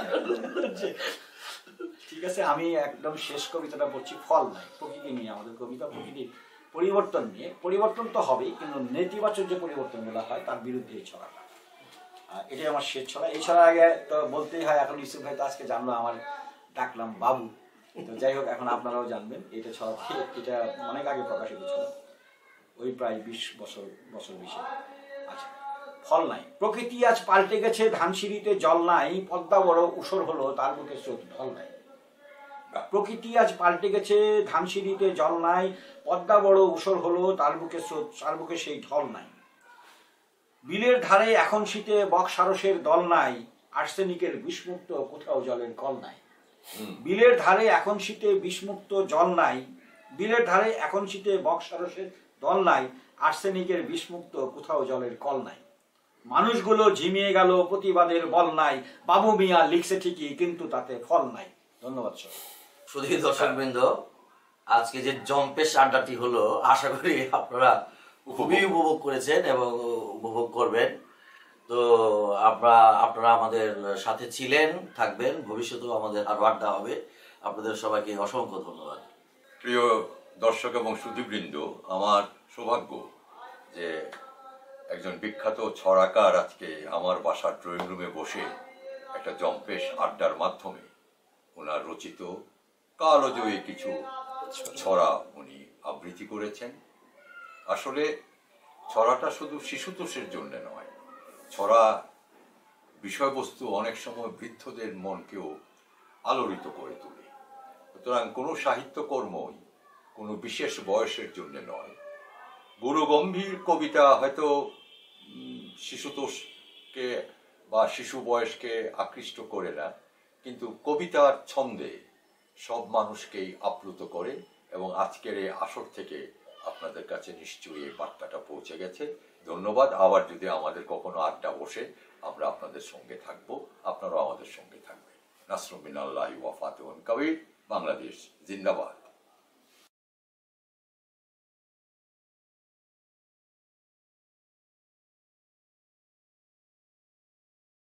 ঠিক আছে, আমি একদম শেষ কবিতাটা বলছি, ফল নাই, প্রকৃতি নিয়ে আমাদের কবিতা, প্রকৃতির পরিবর্তন নিয়ে। পরিবর্তন তো হবেই, কিন্তু নেতিবাচক যে পরিবর্তনগুলো হয় তার বিরুদ্ধে এই ছড়াটা। এটাই আমার শেষ ছড়া। এই ছড়া আগে তো বলতেই হয়, এখন ইউসুফ ভাই তো আজকে জানলো আমার ডাকলাম বাবু, তো যাই হোক এখন আপনারাও জানবেন এটা ছড়া। এটা অনেক আগে প্রকাশিত ছড়া, ওই প্রায় 20 বছর 20। আচ্ছা, ফল নাই, প্রকৃতি আজ পাল্টে গেছে, ধানসিঁড়িতে জল নাই, পদ্মা বড় উসর হলো, তার বুকে স্রোত ঢল নাই। প্রকৃতি আজ পাল্টে গেছে, ধানসিঁড়িতে জল নাই, পদ্মা বড় ঊষর হলো, তার বুকে স্রোত, তার বুকে সেই ঢল নাই। বিলের ধারে এখন শীতে বক্সারসের দল নাই, আর্সেনিকের বিষমুক্ত কোথাও জলের কল নাই। বিলের ধারে এখন শীতে বিষমুক্ত জল নাই, বিলের ধারে এখন শীতে বক্সারসের দল নাই, আর্সেনিকের বিষমুক্ত কোথাও জলের কল নাই। মানুষগুলো ঝিমিয়ে গেল, প্রতিবাদের বল নাই, বাবু মিয়া লিখছে ঠিকই কিন্তু তাতে ফল নাই। ধন্যবাদ স্যার। শুধু দর্শকবৃন্দ, আজকে যে জম্পেশ আড্ডাটি হলো, আশা করি আপনারা খুবই উপভোগ করেছেন এবং উপভোগ করবেন। তো আপনারা আমাদের সাথে ছিলেন, থাকবেন, ভবিষ্যতেও আমাদের আরো আড্ডা হবে। আপনাদের সবাইকে অসংখ্য ধন্যবাদ। প্রিয় দর্শক এবং সুধীবৃন্দ, আমার সৌভাগ্য যে একজন বিখ্যাত ছড়াকার আজকে আমার বাসার ড্রয়িং রুমে বসে একটা জম্পেশ আড্ডার মাধ্যমে ওনার রচিত কালজয়ী কিছু ছড়া উনি আবৃত্তি করেছেন। আসলে ছড়াটা শুধু শিশুতোষের জন্য নয়, ছড়া বিষয়বস্তু অনেক সময় বৃদ্ধদের মনকেও আলোড়িত করে তোলে। সুতরাং কোনো সাহিত্যকর্মই কোনো বিশেষ বয়সের জন্য নয়। গুরুগম্ভীর কবিতা হয়তো শিশুতোষকে বা শিশু বয়সকে আকৃষ্ট করে না, কিন্তু কবিতার ছন্দে সব মানুষকেই আপ্লুত করে। এবং আজকের এই আসর থেকে আপনাদের কাছে নিশ্চয়ই এই বার্তাটা পৌঁছে গেছে। ধন্যবাদ। আবার যদি আমাদের কখনো আড্ডা বসে, আমরা আপনাদের সঙ্গে থাকবো, আপনারাও আমাদের সঙ্গে থাকবেন। নাসরুম মিনাল্লাহি ওয়া ফাতিহুন কবির। বাংলাদেশ জিন্দাবাদ।